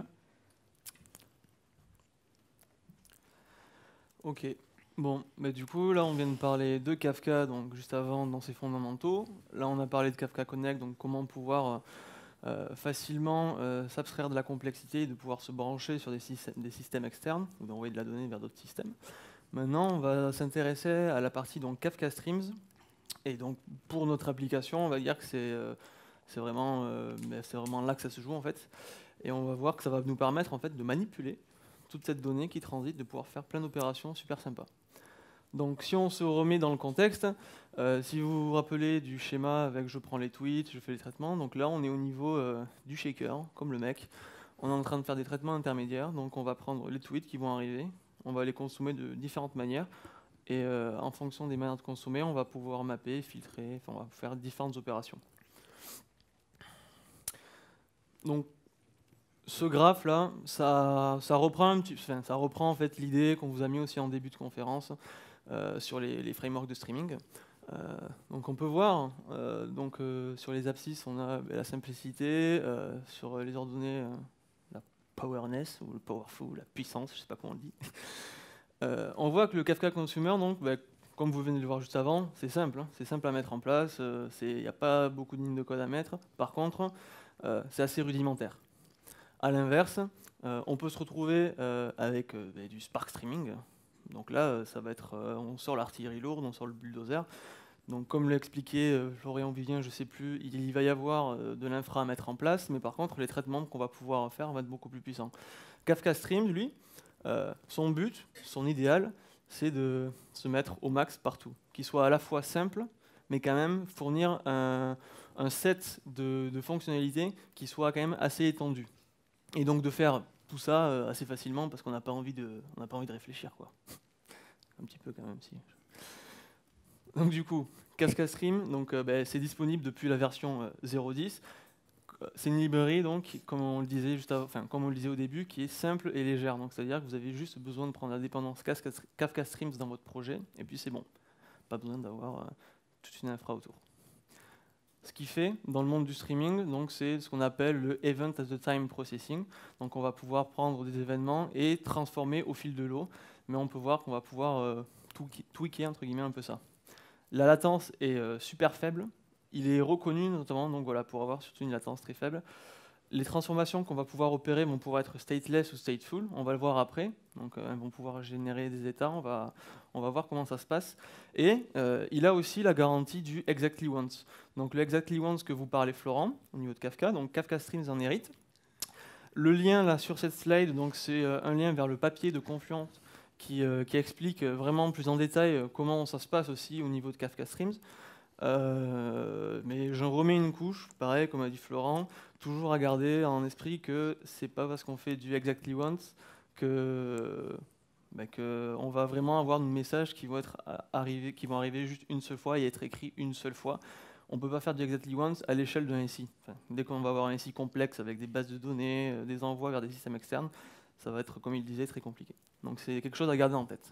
Ok, bon, bah du coup, là, on vient de parler de Kafka, donc juste avant, dans ses fondamentaux. Là, on a parlé de Kafka Connect, donc comment pouvoir... Euh, facilement euh, s'abstraire de la complexité et de pouvoir se brancher sur des systèmes, des systèmes externes ou d'envoyer de la donnée vers d'autres systèmes. Maintenant, on va s'intéresser à la partie donc Kafka Streams. Et donc, pour notre application, on va dire que c'est euh, c'est vraiment, euh, vraiment là que ça se joue en fait. Et on va voir que ça va nous permettre en fait de manipuler toute cette donnée qui transite, de pouvoir faire plein d'opérations super sympas. Donc si on se remet dans le contexte, euh, si vous vous rappelez du schéma avec je prends les tweets, je fais les traitements, donc là on est au niveau euh, du shaker, comme le mec. On est en train de faire des traitements intermédiaires, donc on va prendre les tweets qui vont arriver, on va les consommer de différentes manières, et euh, en fonction des manières de consommer, on va pouvoir mapper, filtrer, enfin on va faire différentes opérations. Donc ce graphe là, ça, ça reprend un petit, enfin, ça reprend en fait l'idée qu'on vous a mis aussi en début de conférence. Euh, sur les, les frameworks de streaming. Euh, donc on peut voir, euh, donc, euh, sur les abscisses, on a la simplicité, euh, sur les ordonnées, euh, la powerness, ou le powerful, la puissance, je ne sais pas comment on le dit. Euh, on voit que le Kafka Consumer, donc, bah, comme vous venez de le voir juste avant, c'est simple, hein, c'est simple à mettre en place, euh, il n'y a pas beaucoup de lignes de code à mettre. Par contre, euh, c'est assez rudimentaire. A l'inverse, euh, on peut se retrouver euh, avec euh, bah, du Spark Streaming. Donc là, euh, ça va être, euh, on sort l'artillerie lourde, on sort le bulldozer. Donc comme l'a expliqué euh, Florian Vivien, je ne sais plus, il, il va y avoir euh, de l'infra à mettre en place, mais par contre, les traitements qu'on va pouvoir faire vont être beaucoup plus puissants. Kafka Stream, lui, euh, son but, son idéal, c'est de se mettre au max partout, qu'il soit à la fois simple, mais quand même fournir un, un set de, de fonctionnalités qui soit quand même assez étendu. Et donc de faire tout ça euh, assez facilement, parce qu'on n'a pas envie de, on n'a pas envie de réfléchir, quoi. Un petit peu quand même, si. Donc du coup, Kafka Stream, donc euh, bah, c'est disponible depuis la version euh, zéro point dix. C'est une librairie, donc, comme on le disait juste avant, enfin, comme on le disait au début, qui est simple et légère. Donc, c'est-à-dire que vous avez juste besoin de prendre la dépendance Kafka Streams dans votre projet, et puis c'est bon. Pas besoin d'avoir euh, toute une infra autour. Ce qui fait, dans le monde du streaming, donc, c'est ce qu'on appelle le Event at a Time Processing. Donc, on va pouvoir prendre des événements et transformer au fil de l'eau, mais on peut voir qu'on va pouvoir euh, tweaker, entre guillemets, un peu ça. La latence est euh, super faible. Il est reconnu notamment donc voilà, pour avoir surtout une latence très faible. Les transformations qu'on va pouvoir opérer vont pouvoir être stateless ou stateful, on va le voir après. Donc, euh, elles vont pouvoir générer des états, on va, on va voir comment ça se passe. Et euh, il a aussi la garantie du exactly once. Donc le exactly once que vous parlez Florent, au niveau de Kafka, donc Kafka Streams en hérite. Le lien là sur cette slide, donc c'est euh, un lien vers le papier de Confluent qui, euh, qui explique vraiment plus en détail comment ça se passe aussi au niveau de Kafka Streams. Euh, mais j'en remets une couche, pareil, comme a dit Florent, toujours à garder en esprit que c'est pas parce qu'on fait du exactly once que, bah, que on va vraiment avoir nos messages qui vont être arrivés, qui vont arriver juste une seule fois et être écrits une seule fois. On peut pas faire du exactly once à l'échelle d'un S I. Enfin, dès qu'on va avoir un S I complexe avec des bases de données, des envois vers des systèmes externes, ça va être, comme il disait, très compliqué. Donc c'est quelque chose à garder en tête.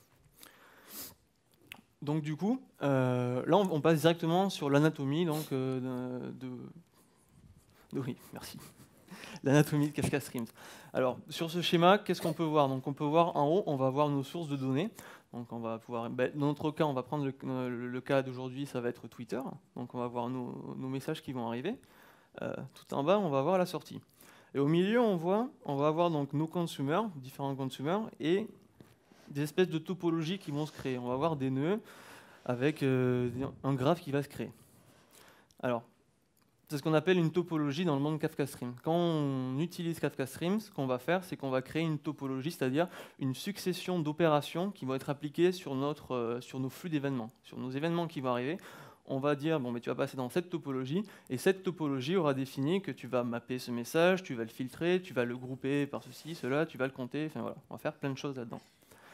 Donc du coup, euh, là on, on passe directement sur l'anatomie donc euh, de, de, de oui, merci. L'anatomie de Kafka Streams. Alors sur ce schéma, qu'est-ce qu'on peut voir? Donc on peut voir en haut, on va voir nos sources de données. Donc on va pouvoir, ben, dans notre cas, on va prendre le, le, le cas d'aujourd'hui, ça va être Twitter. Donc on va voir nos, nos messages qui vont arriver. Euh, tout en bas, on va voir la sortie. Et au milieu, on voit, on va avoir donc nos consumers, différents consumers, et des espèces de topologies qui vont se créer. On va avoir des nœuds avec euh, un graphe qui va se créer. Alors, c'est ce qu'on appelle une topologie dans le monde Kafka Stream. Quand on utilise Kafka Stream, ce qu'on va faire, c'est qu'on va créer une topologie, c'est-à-dire une succession d'opérations qui vont être appliquées sur, notre, euh, sur nos flux d'événements, sur nos événements qui vont arriver. On va dire, bon, mais tu vas passer dans cette topologie, et cette topologie aura défini que tu vas mapper ce message, tu vas le filtrer, tu vas le grouper par ceci, cela, tu vas le compter, enfin voilà, on va faire plein de choses là-dedans.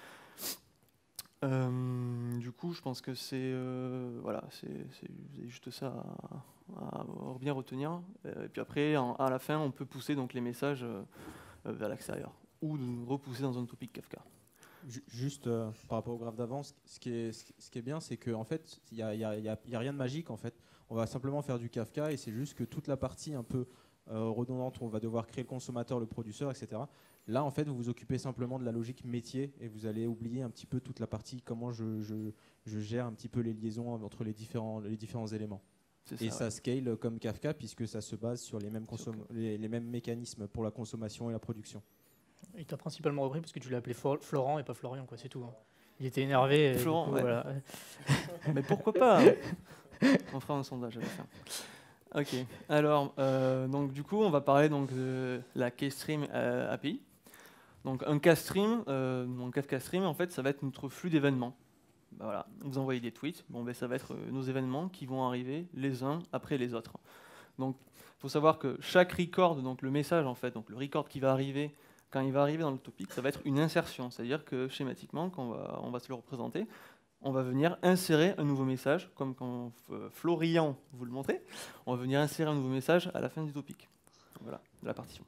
Euh, du coup, je pense que c'est euh, voilà, c'est juste ça à, à bien retenir. Et puis après, en, à la fin, on peut pousser donc les messages euh, vers l'extérieur ou repousser dans un topic Kafka. Juste euh, par rapport au graphe d'avance, ce qui est ce qui est bien, c'est que en fait, il y a, y a, y a, y a rien de magique en fait. On va simplement faire du Kafka et c'est juste que toute la partie un peu euh, redondante, où on va devoir créer le consommateur, le producteur, et cetera. Là, en fait, vous vous occupez simplement de la logique métier et vous allez oublier un petit peu toute la partie comment je, je, je gère un petit peu les liaisons entre les différents, les différents éléments. Ça, et ça ouais. Scale comme Kafka puisque ça se base sur les mêmes, les, les mêmes mécanismes pour la consommation et la production. Il t'a principalement repris parce que tu l'as appelé Florent et pas Florian, quoi, c'est tout. Hein. Il était énervé. Florent, coup, ouais. Voilà. Mais pourquoi pas hein. On fera un sondage à la fin. Ok, alors, euh, donc, du coup, on va parler donc, de la KStream euh, A P I. Donc un KStream, euh, donc Kafka Stream, en fait, ça va être notre flux d'événements. Ben voilà, vous envoyez des tweets, bon, ben, ça va être nos événements qui vont arriver les uns après les autres. Donc, il faut savoir que chaque record, donc le message en fait, donc le record qui va arriver, quand il va arriver dans le topic, ça va être une insertion. C'est-à-dire que schématiquement, quand on va, on va se le représenter, on va venir insérer un nouveau message, comme quand euh, Florian vous le montrez, on va venir insérer un nouveau message à la fin du topic. Donc, voilà, de la partition.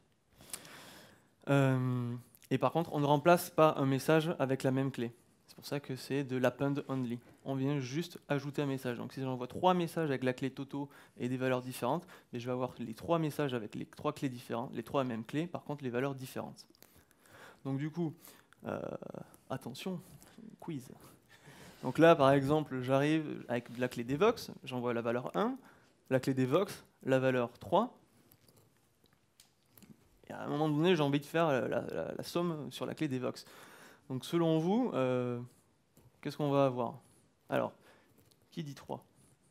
Euh, Et par contre, on ne remplace pas un message avec la même clé. C'est pour ça que c'est de l'append only. On vient juste ajouter un message. Donc si j'envoie trois messages avec la clé Toto et des valeurs différentes, mais je vais avoir les trois messages avec les trois clés différentes, les trois mêmes clés, par contre les valeurs différentes. Donc du coup, euh, attention, quiz. Donc là, par exemple, j'arrive avec la clé Devox, j'envoie la valeur un, la clé Devox, la valeur trois. Et à un moment donné, j'ai envie de faire la, la, la somme sur la clé Devox. Donc selon vous, euh, qu'est-ce qu'on va avoir? Alors, qui dit trois?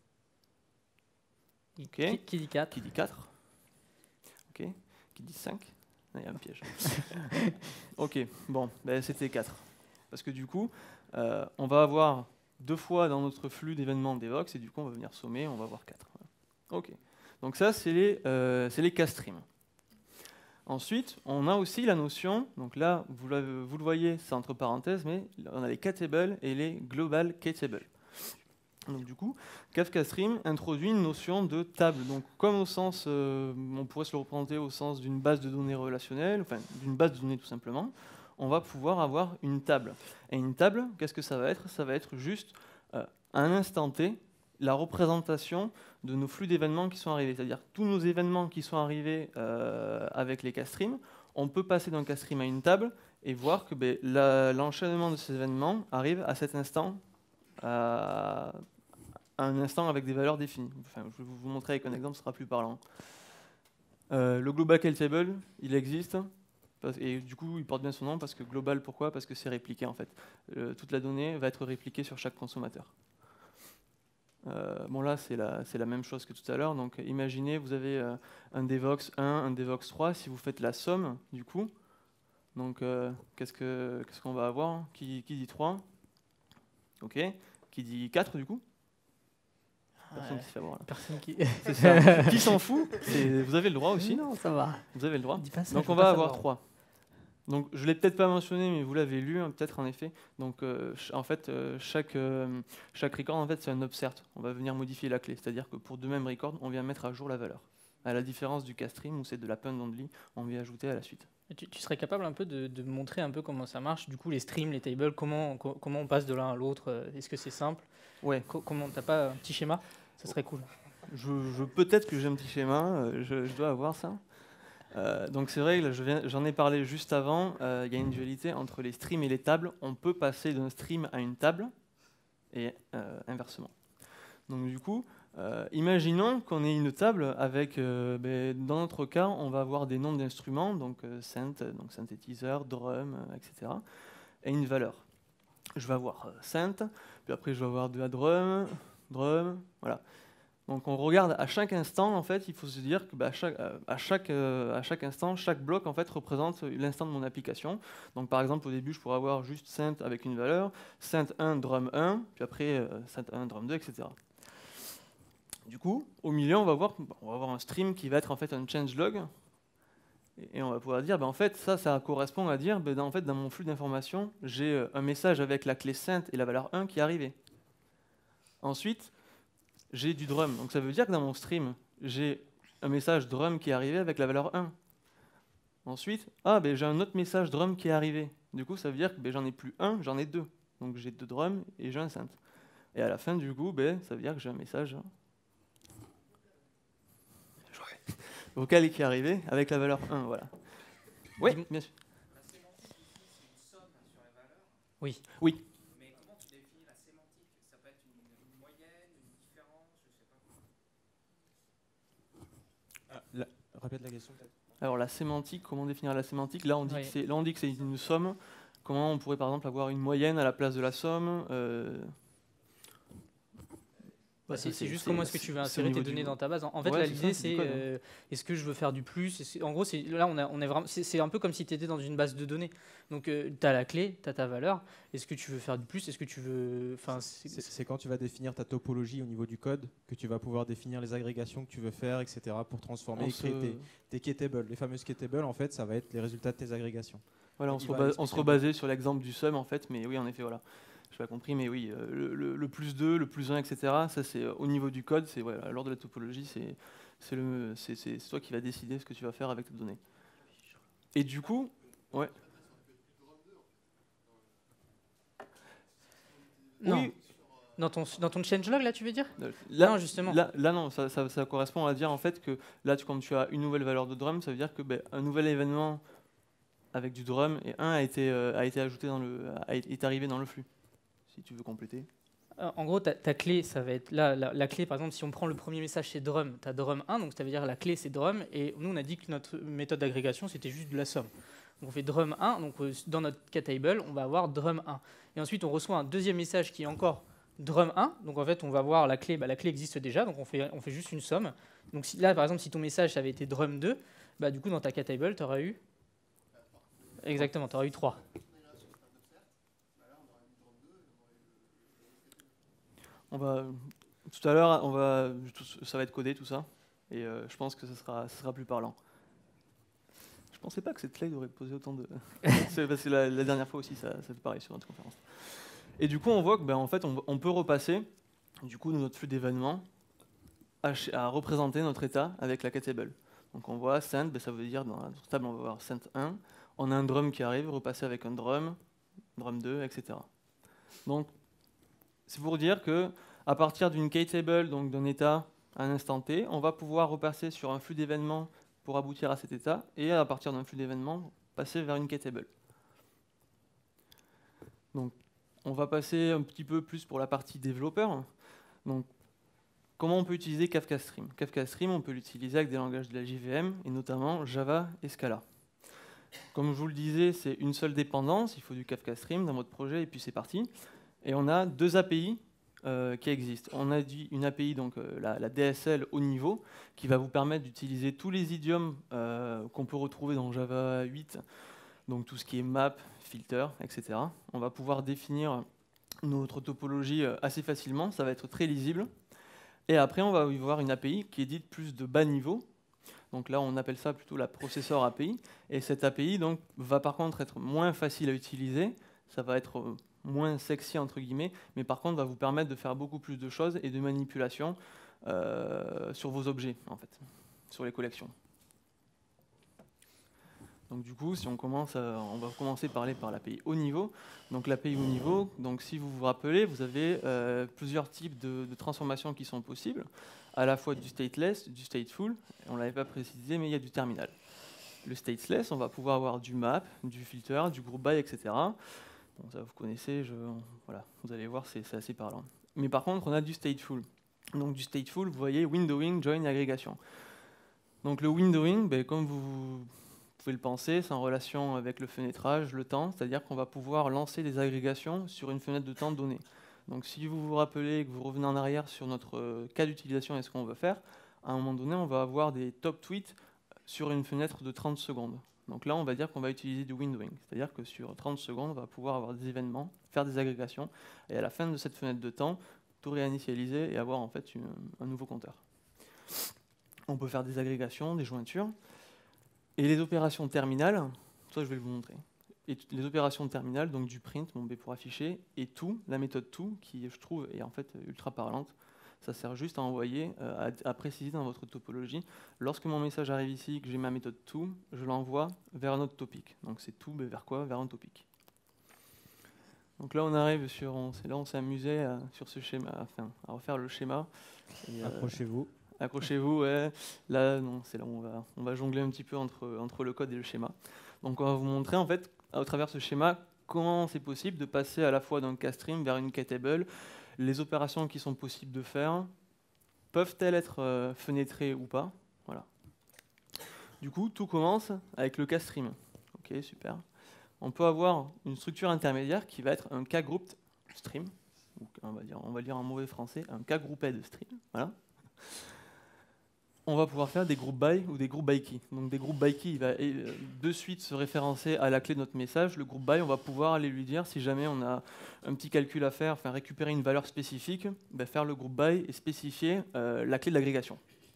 Okay. Qui, qui dit quatre? Qui dit quatre? Ok. Qui dit cinq? Il y a un piège. Ok, bon, ben c'était quatre. Parce que du coup, euh, on va avoir deux fois dans notre flux d'événements Devox, et du coup, on va venir sommer, on va avoir quatre. Ok. Donc ça, c'est les, euh, c'est les K-streams. Ensuite, on a aussi la notion, donc là, vous, vous le voyez, c'est entre parenthèses, mais on a les K-tables et les Global K-tables. Donc du coup, Kafka Stream introduit une notion de table. Donc comme au sens, euh, on pourrait se le représenter au sens d'une base de données relationnelle, enfin d'une base de données tout simplement, on va pouvoir avoir une table. Et une table, qu'est-ce que ça va être? Ça va être juste euh, à un instant T, la représentation de nos flux d'événements qui sont arrivés. C'est-à-dire tous nos événements qui sont arrivés euh, avec les K-streams, on peut passer d'un K-stream à une table et voir que ben, la, l'enchaînement de ces événements arrive à cet instant, à un instant avec des valeurs définies. Enfin, je vais vous montrer avec un exemple, ce sera plus parlant. Euh, le Global K-table, il existe, et du coup, il porte bien son nom, parce que global, pourquoi? Parce que c'est répliqué, en fait. Euh, toute la donnée va être répliquée sur chaque consommateur. Euh, bon, là, c'est la, c'est la même chose que tout à l'heure. Donc, imaginez, vous avez euh, un Devox un, un Devox trois, si vous faites la somme, du coup, donc, euh, qu'est-ce que, qu'est-ce qu'on va avoir? qui, qui dit trois? Ok. Qui dit quatre, du coup? Personne ouais. qui se fait avoir là. Personne qui. C'est ça. Qui s'en fout? Et vous avez le droit aussi. Non, ça va. Vous avez le droit. Ça, donc on va avoir trois. Donc je l'ai peut-être pas mentionné, mais vous l'avez lu hein, peut-être en effet. Donc euh, en fait euh, chaque euh, chaque record en fait c'est un upsert. On va venir modifier la clé, c'est-à-dire que pour deux mêmes records, on vient mettre à jour la valeur. À la différence du K-stream où c'est de la pun only, on vient ajouter à la suite. Tu, tu serais capable un peu de, de montrer un peu comment ça marche, du coup les streams, les tables, comment, co- comment on passe de l'un à l'autre? Est-ce que c'est simple? Ouais. Co- comment t'as pas un petit schéma? Ça serait cool. Je, je peut-être que j'ai un petit schéma, je, je dois avoir ça. Euh, donc c'est vrai, là, je viens, j'en ai parlé juste avant, il euh, y a une dualité entre les streams et les tables. On peut passer d'un stream à une table et euh, inversement. Donc du coup, euh, imaginons qu'on ait une table avec, euh, ben, dans notre cas, on va avoir des noms d'instruments, donc euh, synth, donc synthétiseur, drum, euh, et cetera, et une valeur. Je vais avoir euh, synth, puis après je vais avoir de la drum, drum, voilà. Donc on regarde à chaque instant, en fait, il faut se dire que bah, à, chaque, à, chaque, euh, à chaque instant, chaque bloc en fait, représente l'instant de mon application. Donc par exemple, au début, je pourrais avoir juste synth avec une valeur, synth un, drum un, puis après euh, synth un, drum deux, et cetera. Du coup, au milieu, on va, voir, on va avoir un stream qui va être en fait un changelog, et, et on va pouvoir dire, bah, en fait, ça, ça correspond à dire, bah, dans, en fait, dans mon flux d'informations, j'ai un message avec la clé synth et la valeur un qui est arrivé. Ensuite, j'ai du drum. Donc ça veut dire que dans mon stream, j'ai un message drum qui est arrivé avec la valeur un. Ensuite, ah, ben, j'ai un autre message drum qui est arrivé. Du coup, ça veut dire que ben, j'en ai plus un, j'en ai deux. Donc j'ai deux drums et j'ai un synth. Et à la fin, du coup, ben, ça veut dire que j'ai un message vocal qui est arrivé avec la valeur un. Voilà. Oui, bien sûr. La sémantique ici, c'est une somme sur les valeurs. Oui. Oui. Mais comment tu définis la sémantique? Ça peut être une, une moyenne, une différence, je sais pas. Ah, la, répète la question peut-être. Alors la sémantique, comment définir la sémantique? Là on dit Oui. que c'est, là on dit que c'est une somme. Comment on pourrait par exemple avoir une moyenne à la place de la somme? euh... Bah, c'est, c'est juste comment est-ce que tu veux insérer tes données du... dans ta base. En, en fait, ouais, là, c'est l'idée, ça, c'est c'est code, euh, hein. est-ce que je veux faire du plus? C'est, en gros, c'est, là, on, a, on est vraiment, c'est, c'est un peu comme si tu étais dans une base de données. Donc, euh, tu as la clé, tu as ta valeur. Est-ce que tu veux faire du plus? Est-ce que tu veux... C'est, c'est, c'est quand tu vas définir ta topologie au niveau du code que tu vas pouvoir définir les agrégations que tu veux faire, et cetera pour transformer On et créer se... tes, tes K-tables. Les fameuses K-tables, en fait, ça va être les résultats de tes agrégations. Voilà, on se, reba- on se rebasait sur l'exemple du sum en fait, mais oui, en effet, voilà. Je n'ai pas compris, mais oui, euh, le, le, le plus deux, le plus un, et cetera. Ça, c'est euh, au niveau du code, c'est voilà, lors de la topologie, c'est, c'est, le, c'est, c'est, c'est toi qui vas décider ce que tu vas faire avec tes données. Et du coup, ouais. Non. Oui. Dans ton, dans ton changelog, là, tu veux dire? Là, non, justement. Là, là non, ça, ça, ça correspond à dire en fait que là, tu, quand tu as une nouvelle valeur de drum, ça veut dire que ben, un nouvel événement avec du drum et un a été, euh, a été ajouté dans le, a, est arrivé dans le flux. Si tu veux compléter. Euh, En gros, ta, ta clé, ça va être là, la, la clé, par exemple, si on prend le premier message, c'est drum, tu as drum un, donc ça veut dire la clé, c'est drum, et nous, on a dit que notre méthode d'agrégation, c'était juste de la somme. Donc on fait drum un, donc euh, dans notre K-table, on va avoir drum un. Et ensuite, on reçoit un deuxième message qui est encore drum un, donc en fait, on va voir la clé, bah, la clé existe déjà, donc on fait, on fait juste une somme. Donc si, là, par exemple, si ton message, ça avait été drum deux, bah, du coup, dans ta K-table, tu auras eu... Exactement, tu auras eu trois. On va, tout à l'heure, on va, ça va être codé tout ça, et euh, je pense que ce sera, ce sera plus parlant. Je pensais pas que cette slide aurait posé autant de... C'est parce que la, la dernière fois aussi, ça, ça fait pareil sur notre conférence. Et du coup, on voit que, ben, en fait, on, on peut repasser du coup notre flux d'événements à, à représenter notre état avec la K-table. Donc on voit send, ben, ça veut dire dans notre table, on va voir send un. On a un drum qui arrive, repasser avec un drum, drum deux, et cetera. Donc c'est pour dire que à partir d'une K-table, donc d'un état à un instant T, on va pouvoir repasser sur un flux d'événements pour aboutir à cet état, et à partir d'un flux d'événements, passer vers une K-table. Donc, on va passer un petit peu plus pour la partie développeur. Donc, comment on peut utiliser Kafka Stream? Kafka Stream, on peut l'utiliser avec des langages de la J V M, et notamment Java et Scala. Comme je vous le disais, c'est une seule dépendance, il faut du Kafka Stream dans votre projet, et puis c'est parti. Et on a deux A P I euh, qui existent. On a dit une A P I, donc euh, la, la D S L haut niveau, qui va vous permettre d'utiliser tous les idiomes euh, qu'on peut retrouver dans Java huit, donc tout ce qui est map, filter, et cetera. On va pouvoir définir notre topologie euh, assez facilement, ça va être très lisible. Et après, on va y voir une A P I qui est dite plus de bas niveau. Donc là, on appelle ça plutôt la processor A P I. Et cette A P I donc, va par contre être moins facile à utiliser. Ça va être euh, moins sexy, entre guillemets, mais par contre va vous permettre de faire beaucoup plus de choses et de manipulation euh, sur vos objets, en fait, sur les collections. Donc du coup, si on commence, à, on va commencer par parler par l'A P I haut niveau. Donc l'A P I haut niveau, donc si vous vous rappelez, vous avez euh, plusieurs types de, de transformations qui sont possibles, à la fois du stateless, du stateful, on ne l'avait pas précisé, mais il y a du terminal. Le stateless, on va pouvoir avoir du map, du filter, du group by, et cetera. Bon, ça vous connaissez, je, voilà, vous allez voir, c'est assez parlant. Mais par contre, on a du stateful. Donc du stateful, vous voyez windowing, join, agrégation. Donc le windowing, ben, comme vous pouvez le penser, c'est en relation avec le fenêtrage, le temps, c'est-à-dire qu'on va pouvoir lancer des agrégations sur une fenêtre de temps donnée. Donc si vous vous rappelez, que vous revenez en arrière sur notre cas d'utilisation et ce qu'on veut faire, à un moment donné, on va avoir des top tweets sur une fenêtre de trente secondes. Donc là, on va dire qu'on va utiliser du windowing, c'est-à-dire que sur trente secondes, on va pouvoir avoir des événements, faire des agrégations, et à la fin de cette fenêtre de temps, tout réinitialiser et avoir en fait une, un nouveau compteur. On peut faire des agrégations, des jointures, et les opérations terminales, ça je vais vous montrer. Et les opérations terminales, donc du print, mon B pour afficher, et tout, la méthode tout, qui je trouve est en fait ultra parlante. Ça sert juste à envoyer, euh, à, à préciser dans votre topologie. Lorsque mon message arrive ici, que j'ai ma méthode to, je l'envoie vers un autre topic. Donc c'est to, mais vers quoi? Vers un topic. Donc là on arrive sur, c'est là on s'est amusé à, sur ce schéma, enfin, à refaire le schéma. Euh, Accrochez-vous. Accrochez-vous, ouais. Là, non, c'est là où on va, on va jongler un petit peu entre, entre le code et le schéma. Donc on va vous montrer en fait, à travers ce schéma, comment c'est possible de passer à la fois d'un K-stream vers une K-table. Les opérations qui sont possibles de faire, peuvent-elles être euh, fenêtrées ou pas? Voilà. Du coup, tout commence avec le K-stream. Ok, super. On peut avoir une structure intermédiaire qui va être un K-grouped stream, ou on va dire, on va dire en mauvais français, un K-grouped stream. Voilà. On va pouvoir faire des groupes by ou des groupes by key. Donc des groupes by key, il va de suite se référencer à la clé de notre message. Le groupe by, on va pouvoir aller lui dire, si jamais on a un petit calcul à faire, enfin récupérer une valeur spécifique, ben faire le groupe by et spécifier euh, la clé de l'agrégation.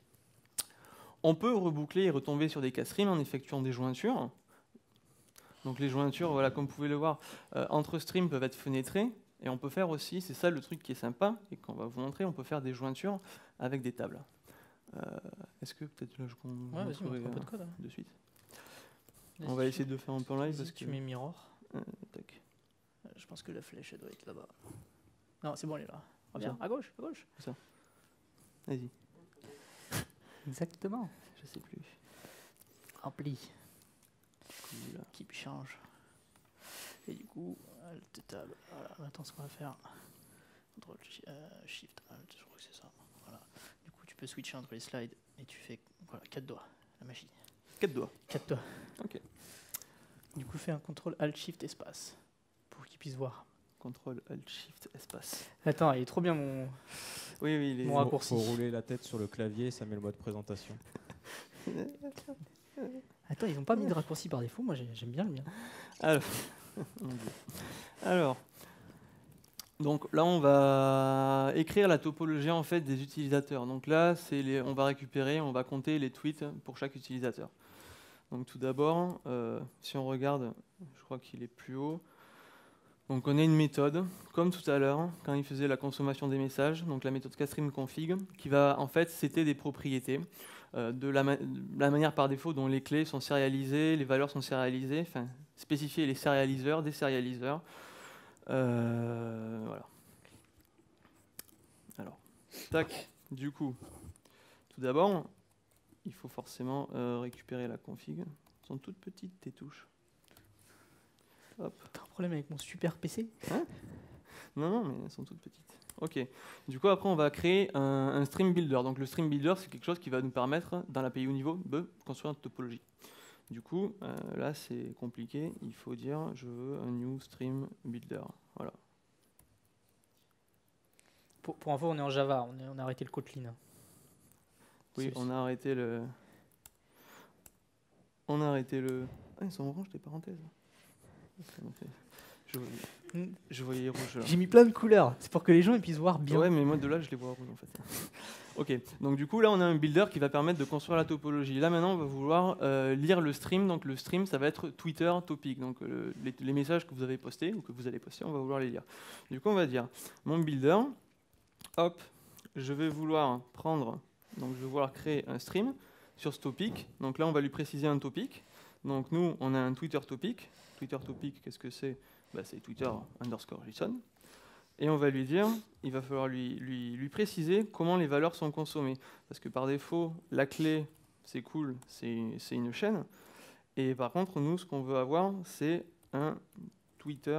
On peut reboucler et retomber sur des K-streams en effectuant des jointures. Donc les jointures, voilà, comme vous pouvez le voir, euh, entre streams peuvent être fenêtrées. Et on peut faire aussi, c'est ça le truc qui est sympa, et qu'on va vous montrer, on peut faire des jointures avec des tables. Euh, Est-ce que peut-être là je compte ouais, vas-y, on un peu de code. Hein. De suite. On va essayer de le faire un peu en live parce que tu mets mirror. Euh, tac. Je pense que la flèche elle doit être là-bas. Non, c'est bon, elle est là. Reviens. À gauche, à gauche. Ça. Vas-y. Exactement. Je sais plus. Rempli. Cool. Keep change. Et du coup, alt table. Voilà, attends ce qu'on va faire. contrôle euh, Shift Alt, je crois que c'est ça. Voilà. Du coup, tu peux switcher entre les slides et tu fais voilà, quatre doigts, la magie. Quatre doigts. Quatre doigts. Ok. Du coup, fais un contrôle Alt Shift espace pour qu'ils puissent voir. Contrôle Alt Shift espace. Attends, il est trop bien mon. Oui, oui, il est. Mon Faut, raccourci. faut rouler la tête sur le clavier, ça met le mode présentation. Attends, ils n'ont pas mis de raccourci par défaut. Moi, j'ai- j'aime bien le mien. Alors, mon Dieu. Alors, donc là, on va écrire la topologie en fait des utilisateurs. Donc là, c'est les, on va récupérer, on va compter les tweets pour chaque utilisateur. Donc tout d'abord, euh, si on regarde, je crois qu'il est plus haut. Donc on a une méthode, comme tout à l'heure, quand il faisait la consommation des messages, donc la méthode castreamConfig, qui va en fait c'était des propriétés euh, de la, ma- de la manière par défaut dont les clés sont sérialisées, les valeurs sont sérialisées, enfin spécifier les sérialiseurs, des sérialiseurs. Euh, voilà. Alors, tac, du coup, tout d'abord, il faut forcément euh, récupérer la config. Elles sont toutes petites tes touches. Hop. T'as un problème avec mon super P C? Non, non, mais elles sont toutes petites. Ok. Du coup, après, on va créer un, un stream builder. Donc, le stream builder, c'est quelque chose qui va nous permettre, dans l'A P I au niveau, de construire une topologie. Du coup, euh, là, c'est compliqué. Il faut dire, je veux un new stream builder. Voilà. Pour, pour info, on est en Java. On, est- on a arrêté le Kotlin. Oui, C'est- on a arrêté le. On a arrêté le. Ah, ils sont orange, tes parenthèses. Ça m'a fait- Je voyais, Hmm. je voyais rouge là. J'ai mis plein de couleurs. C'est pour que les gens ils puissent voir bien. Ouais, mais moi de là, je les vois rouges en fait. Ok, donc du coup, là, on a un builder qui va permettre de construire la topologie. Là, maintenant, on va vouloir euh, lire le stream. Donc, le stream, ça va être Twitter topic. Donc, euh, les, les messages que vous avez postés ou que vous allez poster, on va vouloir les lire. Du coup, on va dire mon builder, hop, je vais vouloir prendre, donc je vais vouloir créer un stream sur ce topic. Donc là, on va lui préciser un topic. Donc, nous, on a un Twitter topic. Twitter topic, qu'est-ce que c'est? Bah, c'est Twitter underscore JSON. Et on va lui dire, il va falloir lui, lui, lui préciser comment les valeurs sont consommées. Parce que par défaut, la clé, c'est cool, c'est c'est une chaîne. Et par contre, nous, ce qu'on veut avoir, c'est un Twitter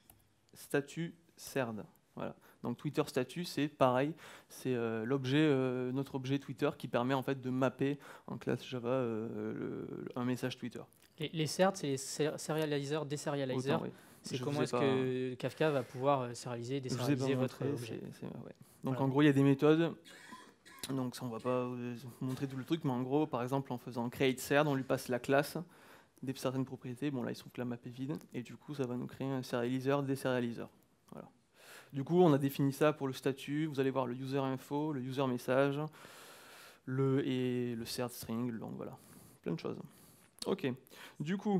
statut cerd. Voilà. Donc Twitter statut, c'est pareil, c'est euh, l'objet, euh, notre objet Twitter qui permet en fait de mapper en classe Java euh, le- un message Twitter. Les, les C E R T, c'est les sé- serializers, déserialisers. Autant, oui. C'est Je comment vous ai est-ce pas- que Kafka va pouvoir euh, sérialiser, Je vous ai pas déserialiser votre montré, objet. c'est- c'est- ouais. Donc Voilà. en gros, il y a des méthodes. Donc ça, on va pas vous montrer tout le truc, mais en gros, par exemple, en faisant create cerd, on lui passe la classe des certaines propriétés. Bon là, il se trouve que la map est vide, et du coup, ça va nous créer un serializer, déserialiseur. Voilà. Du coup, on a défini ça pour le statut. Vous allez voir le user info, le user message, le et le cerd string. Donc voilà, plein de choses. Ok. Du coup,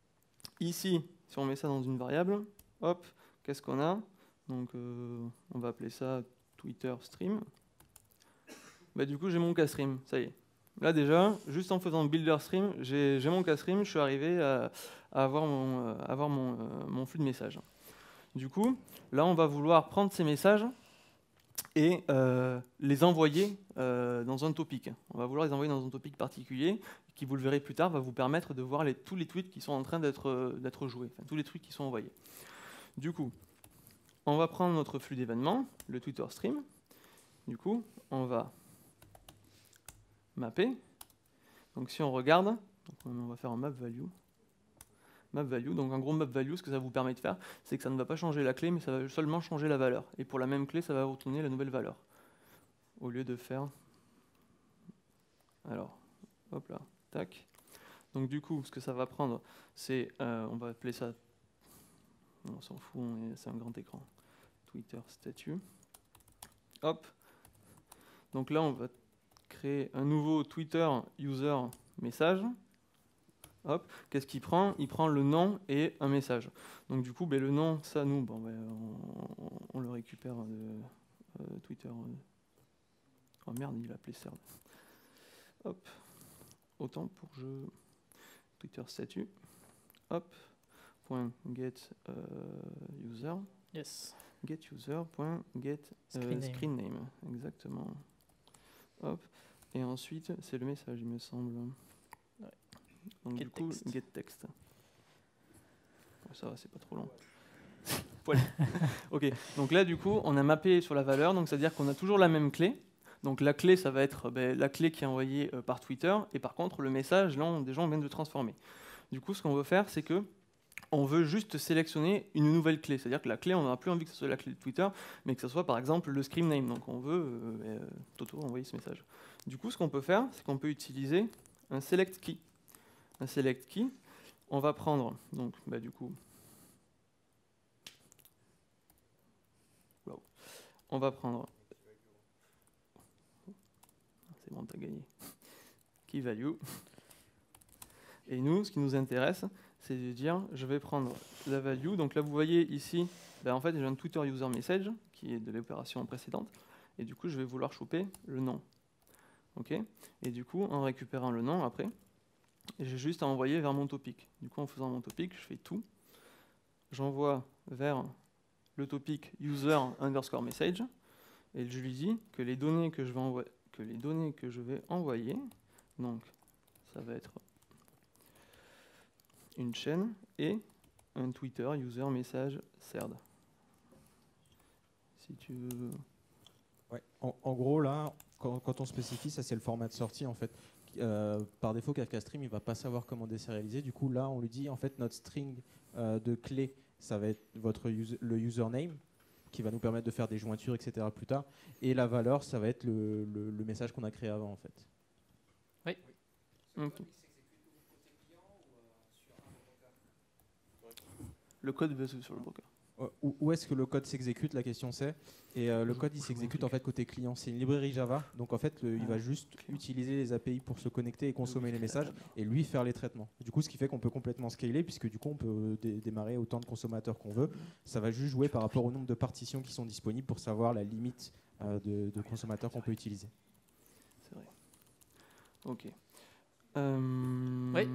ici, si on met ça dans une variable, hop, qu'est-ce qu'on a? Donc, euh, on va appeler ça Twitter stream. Bah, du coup, j'ai mon K-stream, ça y est. Là, déjà, juste en faisant builder stream, j'ai j'ai mon K-stream, je suis arrivé à, à avoir, mon, euh, avoir mon, euh, mon flux de messages. Du coup, là, on va vouloir prendre ces messages et euh, les envoyer euh, dans un topic. On va vouloir les envoyer dans un topic particulier qui, vous le verrez plus tard, va vous permettre de voir les, tous les tweets qui sont en train d'être euh, d'être joués, enfin, tous les tweets qui sont envoyés. Du coup, on va prendre notre flux d'événements, le Twitter stream. Du coup, on va mapper. Donc si on regarde, donc on va faire un map value. Map value, donc en gros map value, ce que ça vous permet de faire, c'est que ça ne va pas changer la clé, mais ça va seulement changer la valeur. Et pour la même clé, ça va retourner la nouvelle valeur. Au lieu de faire... Alors, hop là, tac. Donc du coup, ce que ça va prendre, c'est... Euh, on va appeler ça... On s'en fout, on est- c'est un grand écran. Twitter statut. Hop. Donc là, on va créer un nouveau Twitter user message. Hop, qu'est-ce qu'il prend? Il prend le nom et un message. Donc du coup, ben, le nom, ça nous, bon, ben, on, on- on le récupère de euh, Twitter. euh. Oh merde, il a appelé cerd. Hop, autant pour je Twitter statut. Hop, point get euh, user. Yes. Get user point get euh, Screen name. screen name. Exactement. Hop, et ensuite c'est le message, il me semble. Donc Get du coup, text. get text. Bon, ça va, c'est pas trop long. Poil. Ok, donc là du coup on a mappé sur la valeur, donc c'est-à-dire qu'on a toujours la même clé. Donc la clé ça va être ben, la clé qui est envoyée euh, par Twitter, et par contre le message là on, déjà on vient de le transformer. Du coup ce qu'on veut faire c'est que on veut juste sélectionner une nouvelle clé, c'est-à-dire que la clé on n'a plus envie que ce soit la clé de Twitter, mais que ce soit par exemple le scream name. Donc on veut euh, euh, Toto envoyer ce message. Du coup ce qu'on peut faire c'est qu'on peut utiliser un select key. Un select key, on va prendre donc bah, du coup wow. on va prendre c'est bon t'as gagné key value, et nous ce qui nous intéresse c'est de dire je vais prendre la value. Donc là vous voyez ici bah, en fait j'ai un Twitter user message qui est de l'opération précédente, et du coup je vais vouloir choper le nom. Ok, et du coup en récupérant le nom après j'ai juste à envoyer vers mon topic. Du coup, en faisant mon topic, je fais tout. J'envoie vers le topic user underscore message, et je lui dis que les données que je vais envoyer, que les données que je vais envoyer, donc ça va être une chaîne et un Twitter user message shared. Si tu veux. Ouais. En, en gros, là, quand, quand on spécifie, ça c'est le format de sortie en fait. Euh, par défaut, Kafka Stream, il va pas savoir comment désérialiser. Du coup, là, on lui dit en fait notre string euh, de clés, ça va être votre user, le username, qui va nous permettre de faire des jointures, et cetera plus tard. Et la valeur, ça va être le, le, le message qu'on a créé avant en fait. Oui. Okay. Le code va sur le broker. Où, où est-ce que le code s'exécute, la question c'est. Et euh, le code il s'exécute en fait côté client. C'est une librairie Java, donc en fait le, il va juste utiliser les A P I pour se connecter et consommer les messages et lui faire les traitements. Du coup, ce qui fait qu'on peut complètement scaler, puisque du coup on peut dé démarrer autant de consommateurs qu'on veut. Ça va juste jouer par rapport au nombre de partitions qui sont disponibles pour savoir la limite euh, de, de consommateurs qu'on peut utiliser. C'est vrai. Ok. Euh... Oui.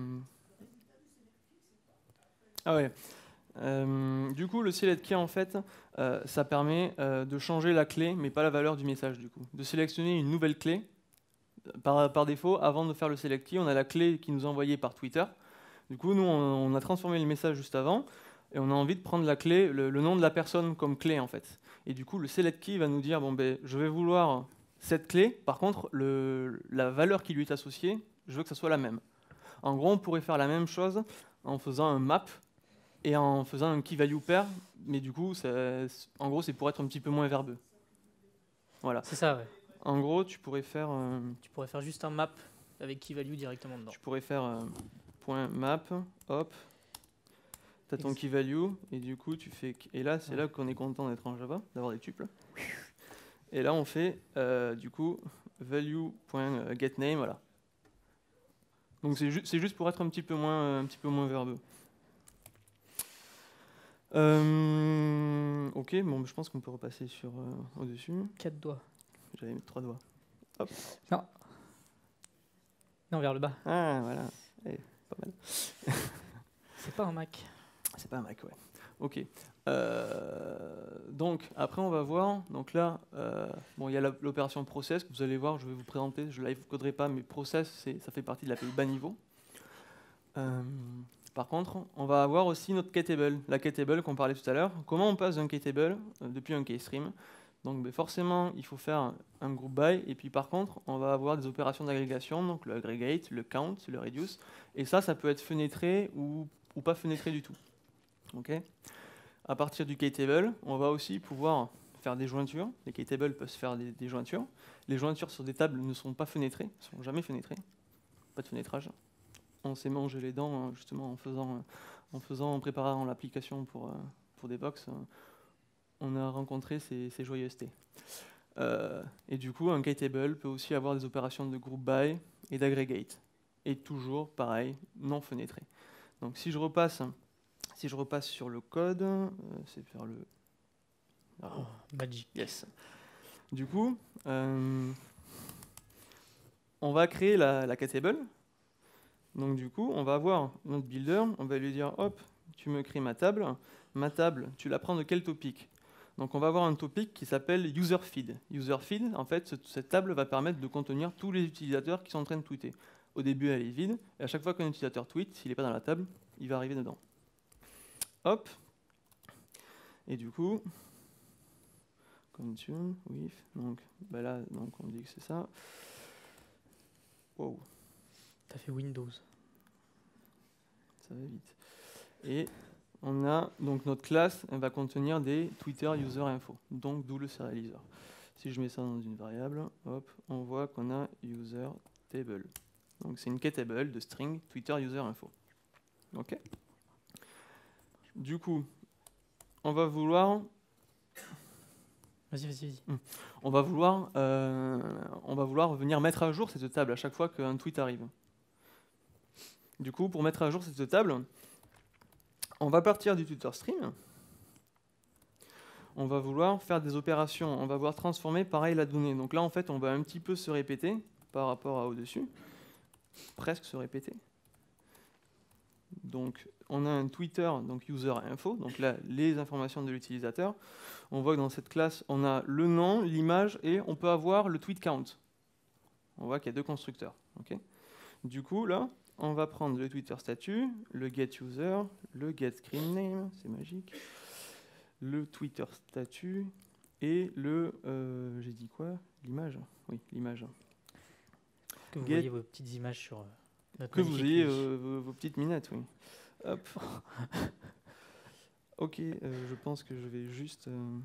Ah ouais. Euh, du coup, le select key, en fait, euh, ça permet euh, de changer la clé, mais pas la valeur du message, du coup. De sélectionner une nouvelle clé. Par, par défaut, avant de faire le select key, on a la clé qui nous est envoyée par Twitter. Du coup, nous, on, on a transformé le message juste avant, et on a envie de prendre la clé, le, le nom de la personne comme clé, en fait. Et du coup, le select key va nous dire, bon, ben, je vais vouloir cette clé, par contre, le, la valeur qui lui est associée, je veux que ça soit la même. En gros, on pourrait faire la même chose en faisant un map, et en faisant un key value pair, mais du coup, en gros, c'est pour être un petit peu moins verbeux. Voilà. C'est ça, ouais. En gros, tu pourrais faire... Euh, tu pourrais faire juste un map avec key value directement dedans. Tu pourrais faire euh, point map, hop, tu as ton key value, et du coup, tu fais... Et là, c'est ouais. là qu'on est content d'être en Java, d'avoir des tuples. Et là, on fait, euh, du coup, value.getName, voilà. Donc, c'est ju juste pour être un petit peu moins, un petit peu moins verbeux. Euh, ok, bon, je pense qu'on peut repasser sur euh, au-dessus. Quatre doigts. J'avais mis trois doigts. Hop. Non. Non, vers le bas. Ah, voilà. Eh, pas mal. C'est pas un Mac. C'est pas un Mac, ouais. Ok. Euh, donc, après, on va voir. Donc là, euh, bon, il y a l'opération process que vous allez voir. Je vais vous présenter. Je ne live coderai pas, mais process, ça fait partie de l'A P I bas niveau. Euh, Par contre, on va avoir aussi notre keytable, la keytable qu'on parlait tout à l'heure. Comment on passe d'un keytable euh, depuis un keystream? Donc ben, forcément, il faut faire un group by, et puis par contre, on va avoir des opérations d'agrégation, donc le aggregate, le count, le reduce, et ça, ça peut être fenêtré ou, ou pas fenêtré du tout. Okay. À partir du keytable, on va aussi pouvoir faire des jointures. Les keytables peuvent se faire des, des jointures. Les jointures sur des tables ne sont pas fenêtrées, ne sont jamais fenêtrées, pas de fenêtrage. On s'est mangé les dents justement en faisant, en faisant, en préparant l'application pour, pour des box. On a rencontré ces, ces joyeusetés. Euh, et du coup, un keytable peut aussi avoir des opérations de group by et d'aggregate. Et toujours, pareil, non fenêtré. Donc si je repasse, si je repasse sur le code, euh, c'est vers le... Oh, magic. Yes. Du coup, euh, on va créer la, la keytable. Donc du coup, on va avoir notre builder, on va lui dire, hop, tu me crées ma table. Ma table, tu la prends de quel topic? Donc on va avoir un topic qui s'appelle userFeed. UserFeed, en fait, cette table va permettre de contenir tous les utilisateurs qui sont en train de tweeter. Au début, elle est vide, et à chaque fois qu'un utilisateur tweet, s'il n'est pas dans la table, il va arriver dedans. Hop. Et du coup, consume with, donc bah là, donc on dit que c'est ça. Wow, T'as fait Windows. ça va vite. Et on a donc notre classe, elle va contenir des Twitter user info, donc d'où le serializer. Si je mets ça dans une variable, hop, on voit qu'on a user table. Donc c'est une k-table de string Twitter user info. Ok. Du coup, on va vouloir, Vas-y, vas-y, vas-y. on va vouloir, euh, on va vouloir venir mettre à jour cette table à chaque fois qu'un tweet arrive. Du coup, pour mettre à jour cette table, on va partir du Twitter stream. On va vouloir faire des opérations. On va vouloir transformer pareil la donnée. Donc là, en fait, on va un petit peu se répéter par rapport à au-dessus. Presque se répéter. Donc, on a un Twitter, donc user info. Donc là, les informations de l'utilisateur. On voit que dans cette classe, on a le nom, l'image et on peut avoir le tweet count. On voit qu'il y a deux constructeurs. Okay. Du coup, là, on va prendre le Twitter statut, le get user, le get screen name, c'est magique, le Twitter statut et le, euh, j'ai dit quoi? L'image. Oui, l'image. Que vous Get- voyez vos petites images sur euh, notre Que vous magnifique ayez wiki. euh, vos, vos petites minettes, oui. Hop. Ok, euh, je pense que je vais juste. euh,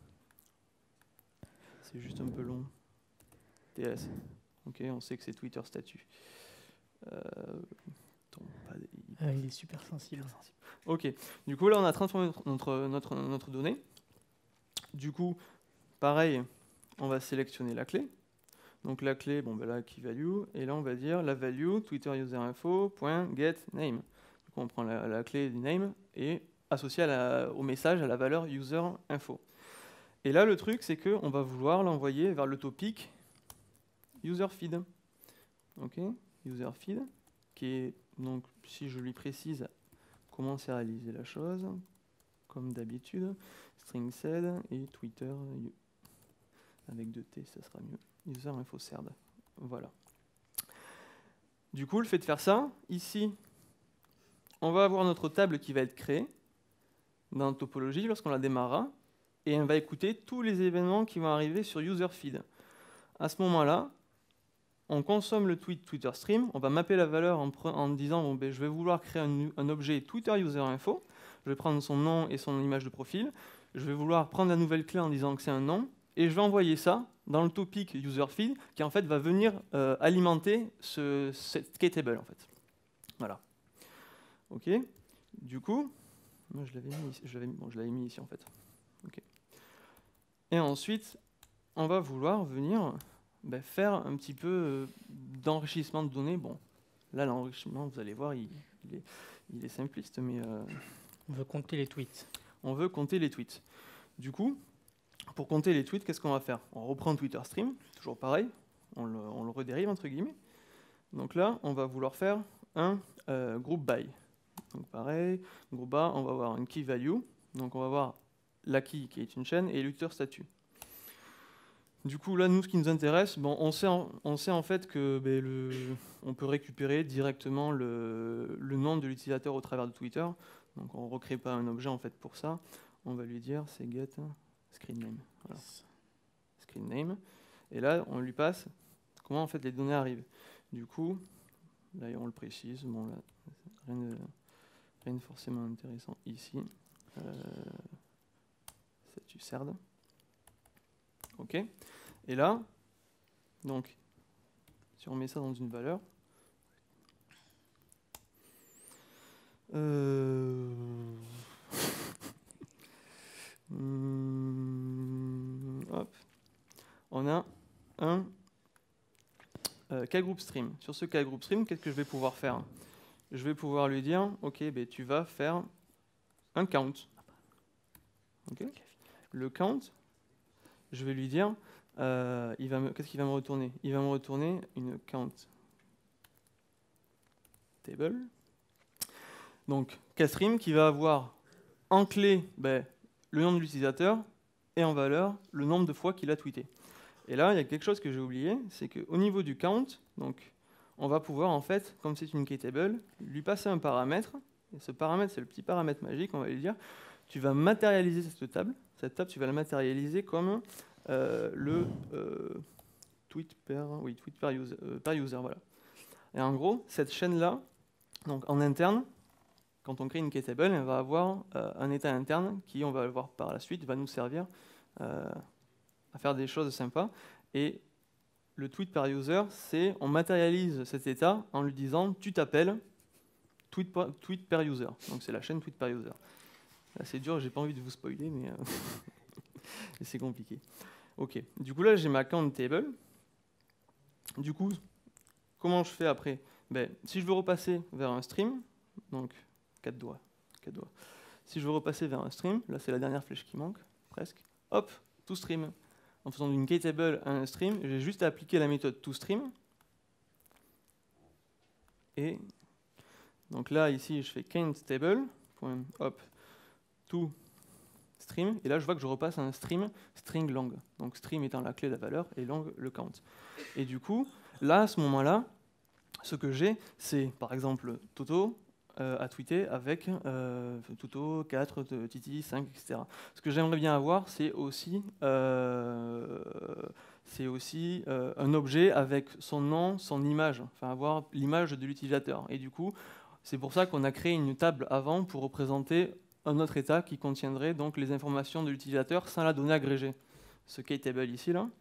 C'est juste un peu long. T S. Ok, on sait que c'est Twitter statut. Euh, attends, pas des- Ah, il est super sensible. Ok, du coup là on a transformé notre, notre, notre, notre donnée. Du coup, pareil, on va sélectionner la clé. Donc la clé, bon ben là key value, et là on va dire la value Twitter user info .get name. Du coup on prend la, la clé du name et associée à la- au message à la valeur user info. Et là le truc c'est que on va vouloir l'envoyer vers le topic user feed. Ok, user feed, qui est donc si je lui précise comment c'est réaliser la chose, comme d'habitude, string sed et Twitter avec deux T, ça sera mieux. User info serd. Voilà. Du coup, le fait de faire ça, ici, on va avoir notre table qui va être créée dans la topologie lorsqu'on la démarrera, et on va écouter tous les événements qui vont arriver sur user feed. À ce moment-là, on consomme le tweet Twitter stream, on va mapper la valeur en, pre- en disant bon, ben, je vais vouloir créer un, un objet Twitter user info, je vais prendre son nom et son image de profil, je vais vouloir prendre la nouvelle clé en disant que c'est un nom, et je vais envoyer ça dans le topic user feed qui en fait va venir euh, alimenter ce, cette k-table en fait. Voilà. Ok. Du coup, moi je l'avais mis, ici- je l'avais mis- bon, je l'avais mis ici en fait. Ok. Et ensuite, on va vouloir venir ben, faire un petit peu euh, d'enrichissement de données. Bon, là l'enrichissement, vous allez voir, il, il, est, il est simpliste, mais euh, On veut compter les tweets. on veut compter les tweets. Du coup, pour compter les tweets, qu'est-ce qu'on va faire? On reprend Twitter Stream, toujours pareil, on le, on le redérive entre guillemets. Donc là, on va vouloir faire un euh, group by. Donc pareil, group by, on va avoir une key value. Donc on va avoir la key qui est une chaîne et le Twitter statut. Du coup, là, nous, ce qui nous intéresse, bon, on sait en, on sait en fait que ben, le, on peut récupérer directement le, le nom de l'utilisateur au travers de Twitter. Donc on ne recrée pas un objet en fait pour ça. On va lui dire c'est get screen name. Voilà. Screen name. Et là, on lui passe comment en fait les données arrivent. Du coup, là, on le précise. Bon, là, rien de, rien de forcément intéressant ici. Euh, statut serd. Ok. Et là, donc, si on met ça dans une valeur, euh, hum, hop, on a un euh, K-group stream. Sur ce K-group stream, qu'est-ce que je vais pouvoir faire? Je vais pouvoir lui dire, ok, ben, tu vas faire un count. Okay. Le count, je vais lui dire, euh, il va me, qu'est-ce qu'il va me retourner? Il va me retourner une count table. Donc, K-stream qui va avoir en clé ben, le nom de l'utilisateur et en valeur le nombre de fois qu'il a tweeté. Et là, il y a quelque chose que j'ai oublié, c'est qu'au niveau du count, donc, on va pouvoir, en fait, comme c'est une k-table, lui passer un paramètre. Et ce paramètre, c'est le petit paramètre magique, on va lui dire, tu vas matérialiser cette table. Cette table, tu vas la matérialiser comme euh, le euh, tweet per, oui, tweet per user, euh, per user, voilà. Et en gros, cette chaîne-là, donc en interne, quand on crée une K-table, elle va avoir euh, un état interne qui, on va le voir par la suite, va nous servir euh, à faire des choses sympas. Et le tweet per user, c'est on matérialise cet état en lui disant tu t'appelles tweet, tweet per user. Donc c'est la chaîne tweet per user. Là, c'est dur, j'ai pas envie de vous spoiler, mais euh c'est compliqué. Ok, du coup là j'ai ma count table. Du coup, comment je fais après? Ben, si je veux repasser vers un stream, donc quatre doigts, quatre doigts. Si je veux repasser vers un stream, là c'est la dernière flèche qui manque, presque. Hop, toStream. En faisant d'une K-table à un stream, j'ai juste à appliquer la méthode toStream. Et donc là ici je fais count table, hop, toStream, et là je vois que je repasse à un stream string long. Donc stream étant la clé de la valeur et long le count. Et du coup, là à ce moment-là, ce que j'ai, c'est par exemple Toto euh, à tweeter avec euh, Toto quatre, Titi cinq, et cetera. Ce que j'aimerais bien avoir, c'est aussi, euh, c'est aussi euh, un objet avec son nom, son image, enfin avoir l'image de l'utilisateur. Et du coup, c'est pour ça qu'on a créé une table avant pour représenter un autre état qui contiendrait donc les informations de l'utilisateur sans la donnée agrégée. Ce K-table ici, là.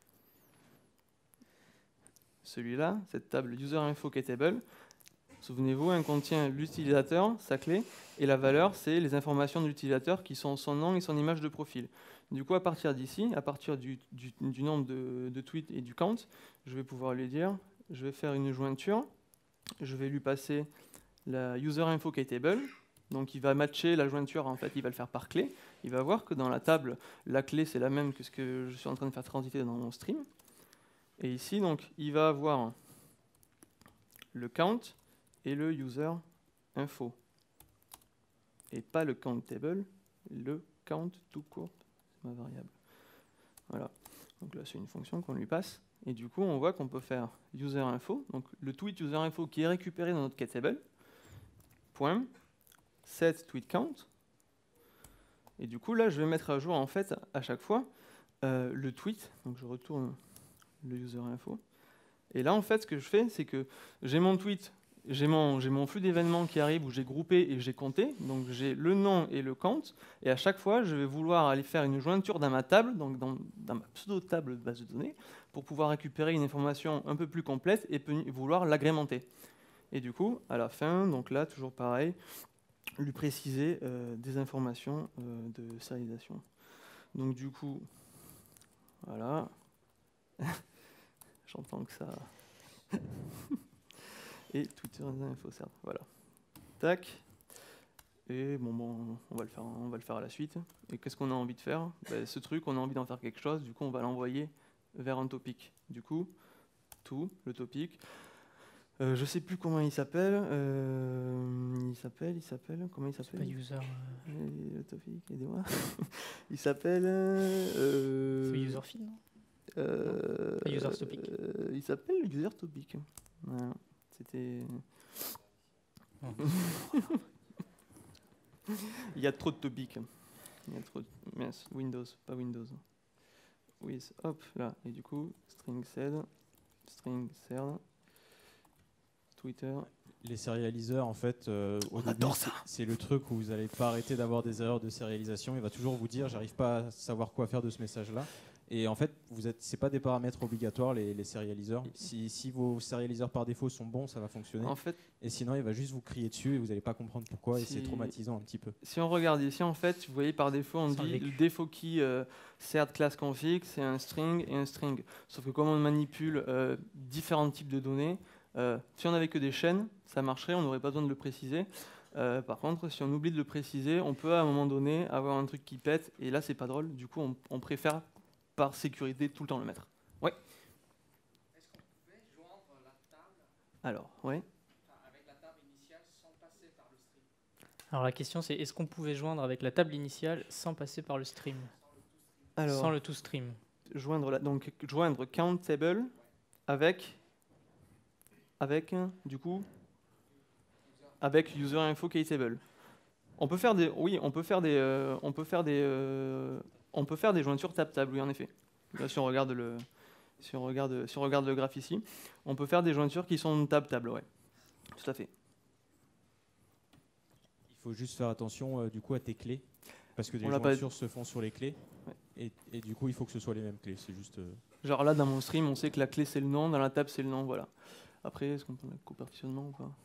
Celui-là, cette table user info K-table, souvenez-vous, elle contient l'utilisateur, sa clé, et la valeur, c'est les informations de l'utilisateur qui sont son nom et son image de profil. Du coup, à partir d'ici, à partir du, du, du nombre de, de tweets et du count, je vais pouvoir lui dire, je vais faire une jointure, je vais lui passer la user info K-table, donc il va matcher la jointure, en fait, il va le faire par clé. Il va voir que dans la table, la clé, c'est la même que ce que je suis en train de faire transiter dans mon stream. Et ici, donc, il va avoir le count et le user info. Et pas le count table, le count tout court, c'est ma variable. Voilà. Donc là, c'est une fonction qu'on lui passe. Et du coup, on voit qu'on peut faire user info, donc le tweet user info qui est récupéré dans notre K-table, point, set tweet count. Et du coup, là, je vais mettre à jour, en fait, à chaque fois, euh, le tweet. Donc je retourne le user info. Et là, en fait, ce que je fais, c'est que j'ai mon tweet, j'ai mon, j'ai mon flux d'événements qui arrive où j'ai groupé et j'ai compté. Donc j'ai le nom et le count. Et à chaque fois, je vais vouloir aller faire une jointure dans ma table, donc dans, dans ma pseudo-table de base de données, pour pouvoir récupérer une information un peu plus complète et vouloir l'agrémenter. Et du coup, à la fin, donc là, toujours pareil, lui préciser euh, des informations euh, de sérialisation. Donc du coup, voilà. J'entends que ça... Et Twitter info cert. Voilà. Tac. Et bon, bon, on va le faire, on va le faire à la suite. Et qu'est-ce qu'on a envie de faire? Ben, ce truc, on a envie d'en faire quelque chose. Du coup, on va l'envoyer vers un topic. Du coup, tout, le topic. Euh, je sais plus comment il s'appelle. Euh, il s'appelle, il s'appelle. Comment il s'appelle? Pas user. Euh... Le topic, aidez-moi. Il s'appelle. Euh, C'est user feed, non? Euh, non user topic. Euh, il s'appelle user topic. Voilà. C'était. Oh. Il y a trop de topics. Il y a trop de... Yes, Windows, pas Windows. With, hop, là. Et du coup, string sed, string cerd, Twitter. Les sérialiseurs, en fait, euh, au début, c'est le truc où vous n'allez pas arrêter d'avoir des erreurs de sérialisation. Il va toujours vous dire, j'arrive pas à savoir quoi faire de ce message-là. Et en fait, vous êtes, c'est pas des paramètres obligatoires, les, les sérialiseurs. Si, si vos sérialiseurs par défaut sont bons, ça va fonctionner. En fait, et sinon, il va juste vous crier dessus et vous n'allez pas comprendre pourquoi. Si, et c'est traumatisant un petit peu. Si on regarde ici, en fait, vous voyez par défaut, on Sans dit le défaut key euh, cert class config, c'est un string et un string. Sauf que comme on manipule euh, différents types de données, euh, si on n'avait que des chaînes, ça marcherait, on n'aurait pas besoin de le préciser. Euh, par contre, si on oublie de le préciser, on peut à un moment donné avoir un truc qui pète, et là, c'est pas drôle. Du coup, on, on préfère par sécurité tout le temps le mettre. Ouais. Est-ce qu'on pouvait joindre la table Alors, ouais. enfin, avec la table initiale sans passer par le stream? Alors la question c'est est-ce qu'on pouvait joindre avec la table initiale sans passer par le stream? Alors, sans le toStream. Joindre la, donc joindre count table avec avec du coup avec user info K-table. On peut faire des, oui, on peut faire des, euh, on peut faire des, euh, on peut faire des jointures tap-table, oui, en effet. Là, si on regarde le, si on regarde, si on regarde le graphe ici, on peut faire des jointures qui sont tap-table, ouais, tout à fait. Il faut juste faire attention euh, du coup à tes clés, parce que des On l'a pas- jointures se font sur les clés, Ouais. et, et du coup il faut que ce soit les mêmes clés. C'est juste. euh, Genre là, dans mon stream, on sait que la clé c'est le nom, dans la table c'est le nom, voilà. Après, est-ce qu'on parle de copartitionnement ou pas?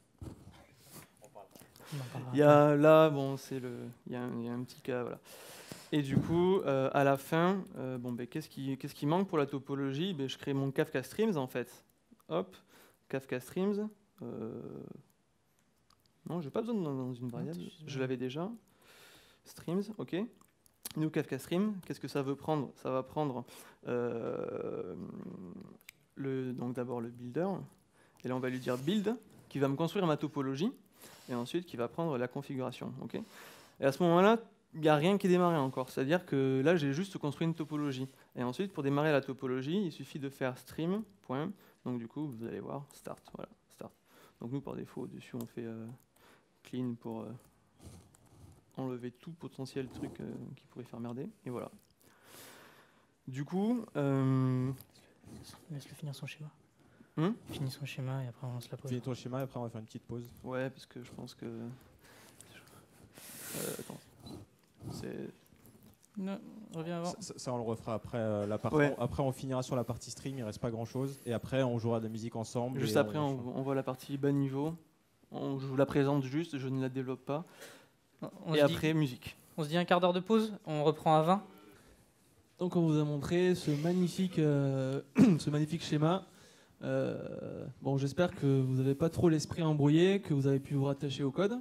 On en parlera Il y a là, bon, c'est le, il y, a un- il y a un petit cas, voilà. Et du coup, euh, à la fin, euh, bon, ben, qu'est-ce qui, qu'est-ce qui manque pour la topologie? Ben, je crée mon Kafka Streams en fait. Hop, Kafka Streams. Euh... Non, j'ai pas besoin de dans dans une variable. Je l'avais déjà. Streams, ok. Nous, Kafka Stream, qu'est-ce que ça veut prendre? Ça va prendre euh, le, donc d'abord le builder. Et là, on va lui dire build, qui va me construire ma topologie. Et ensuite, qui va prendre la configuration. ok et à ce moment-là, il n'y a rien qui est démarré encore. C'est-à-dire que là, j'ai juste construit une topologie. Et ensuite, pour démarrer la topologie, il suffit de faire stream. Point. Donc du coup, vous allez voir, start. Voilà, start. Donc nous, par défaut, au-dessus, on fait euh, clean pour euh, enlever tout potentiel truc euh, qui pourrait faire merder. Et voilà. Du coup... Euh, Laisse-le finir son schéma. hum Finis son schéma et après on lance la pause. Finis ton schéma et après on va faire une petite pause. ouais, parce que je pense que... Euh, attends. C'est... Non, reviens avant. Ça, ça- ça, on le refera après euh, la partie. Ouais. Après on finira sur la partie stream, il reste pas grand chose. Et après on jouera de la musique ensemble. Juste et après, on, on voit la partie bas niveau. On, je vous la présente juste, je ne la développe pas. On et se dit- après, musique. on se dit un quart d'heure de pause, on reprend à vingt. Donc on vous a montré ce magnifique, euh, ce magnifique schéma. Euh, bon, j'espère que vous n'avez pas trop l'esprit embrouillé, que vous avez pu vous rattacher au code.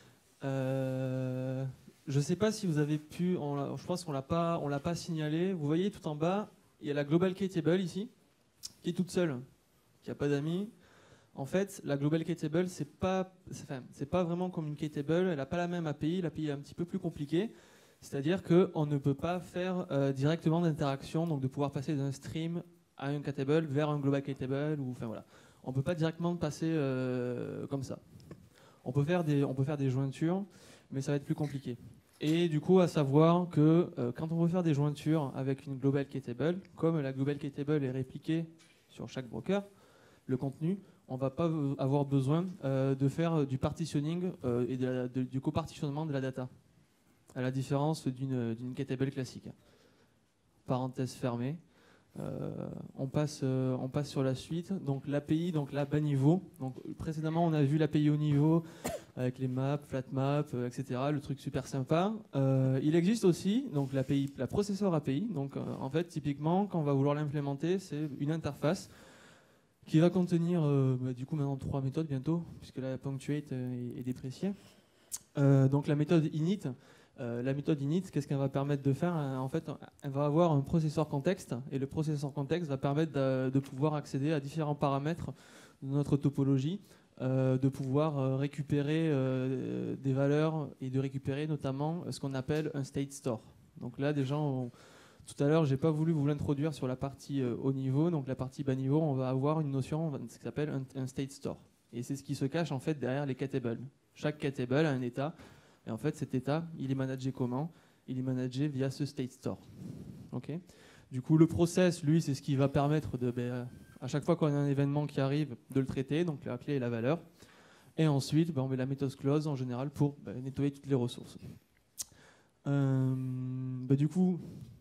Euh, je ne sais pas si vous avez pu, on l'a- je pense qu'on l'a pas, on l'a pas signalé. Vous voyez tout en bas, il y a la Global Key Table ici, qui est toute seule, qui n'a pas d'amis. En fait, la Global Key Table, c'est pas, c'est, enfin, c'est pas vraiment comme une Key Table. Elle n'a pas la même A P I. L'A P I est un petit peu plus compliquée. C'est-à-dire qu'on ne peut pas faire euh, directement d'interaction, donc de pouvoir passer d'un stream à un K-table vers un Global K-table. Ou, enfin, voilà. On ne peut pas directement passer euh, comme ça. On peut, faire des, on peut faire des jointures, mais ça va être plus compliqué. Et du coup, à savoir que euh, quand on veut faire des jointures avec une Global K-table, comme la Global K-table est répliquée sur chaque broker, le contenu, on ne va pas avoir besoin euh, de faire du partitioning euh, et de la, de, du copartitionnement de la data, à la différence d'une d'une K-table classique. Parenthèse fermée. Euh, on, passe, euh, on passe sur la suite. Donc l'A P I, donc là bas niveau. Donc précédemment, on a vu l'A P I haut niveau avec les maps, flat maps, euh, et cetera. Le truc super sympa. Euh, il existe aussi donc l'A P I, la processeur A P I. Donc euh, en fait, typiquement, quand on va vouloir l'implémenter, c'est une interface qui va contenir euh, bah, du coup maintenant trois méthodes bientôt, puisque la punctuate euh, est, est dépréciée. Euh, donc la méthode init. Euh, la méthode init, qu'est-ce qu'elle va permettre de faire? En fait, elle va avoir un processeur contexte, et le processeur contexte va permettre de, de pouvoir accéder à différents paramètres de notre topologie, euh, de pouvoir euh, récupérer euh, des valeurs et de récupérer notamment ce qu'on appelle un state store. Donc là, déjà, on, tout à l'heure, j'ai pas voulu vous l'introduire sur la partie euh, haut niveau, donc la partie bas niveau, on va avoir une notion ce qui s'appelle un, un state store. Et c'est ce qui se cache en fait derrière les K-tables. Chaque K-table a un état. Et en fait, cet état, il est managé comment? Il est managé via ce state store. Okay, du coup, le process, lui, c'est ce qui va permettre de, ben, à chaque fois qu'on a un événement qui arrive, de le traiter, donc la clé et la valeur. Et ensuite, ben, on met la méthode close en général pour ben, nettoyer toutes les ressources. Euh, ben, du coup,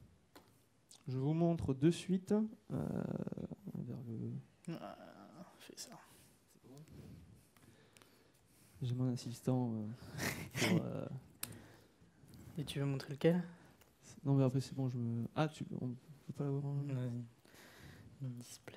je vous montre de suite. Euh, vers le... Ah, fais ça. J'ai mon assistant. Euh, pour, euh... Et tu veux montrer lequel? Non, mais après, c'est bon, je me. Ah, tu... on peut pas l'avoir en... Vas-y. Display.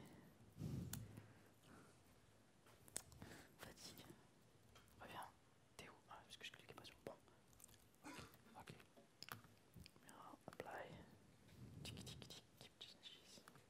Fatigue. Reviens. T'es où? Ah, parce que je cliquais pas sur le bon. Ok. Ok. Caméra, apply. Tic, tic, tic, keep changes.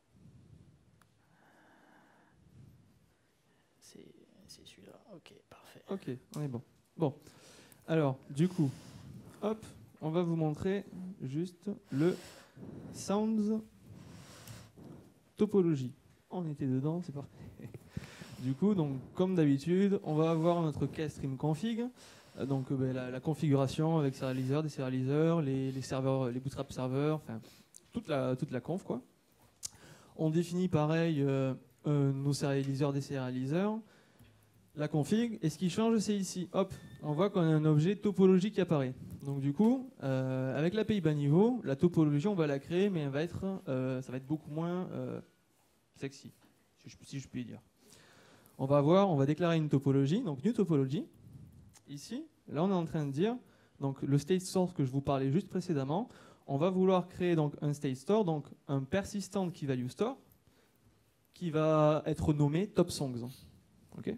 C'est c'est celui-là. Ok, parfait. Ok, on est bon. Bon, alors, du coup, hop, on va vous montrer juste le Sounds topologie. On était dedans, c'est parfait. Du coup, donc, comme d'habitude, on va avoir notre K-stream config. Euh, donc euh, ben, la, la configuration avec serialiseurs, déserialiseurs, les, les serveurs, les bootstrap serveurs, enfin toute la, toute la conf quoi. On définit pareil euh, euh, nos serialiseurs, déserialiseurs, la config, et ce qui change c'est ici, hop, on voit qu'on a un objet topologique qui apparaît. Donc du coup, euh, avec l'A P I bas niveau, la topologie on va la créer, mais elle va être, euh, ça va être beaucoup moins euh, sexy, si je, si je puis dire. On va voir, on va déclarer une topologie, donc new topology. Ici, là on est en train de dire, donc le state store que je vous parlais juste précédemment, on va vouloir créer donc un state store, donc un persistent key value store, qui va être nommé top songs. Okay.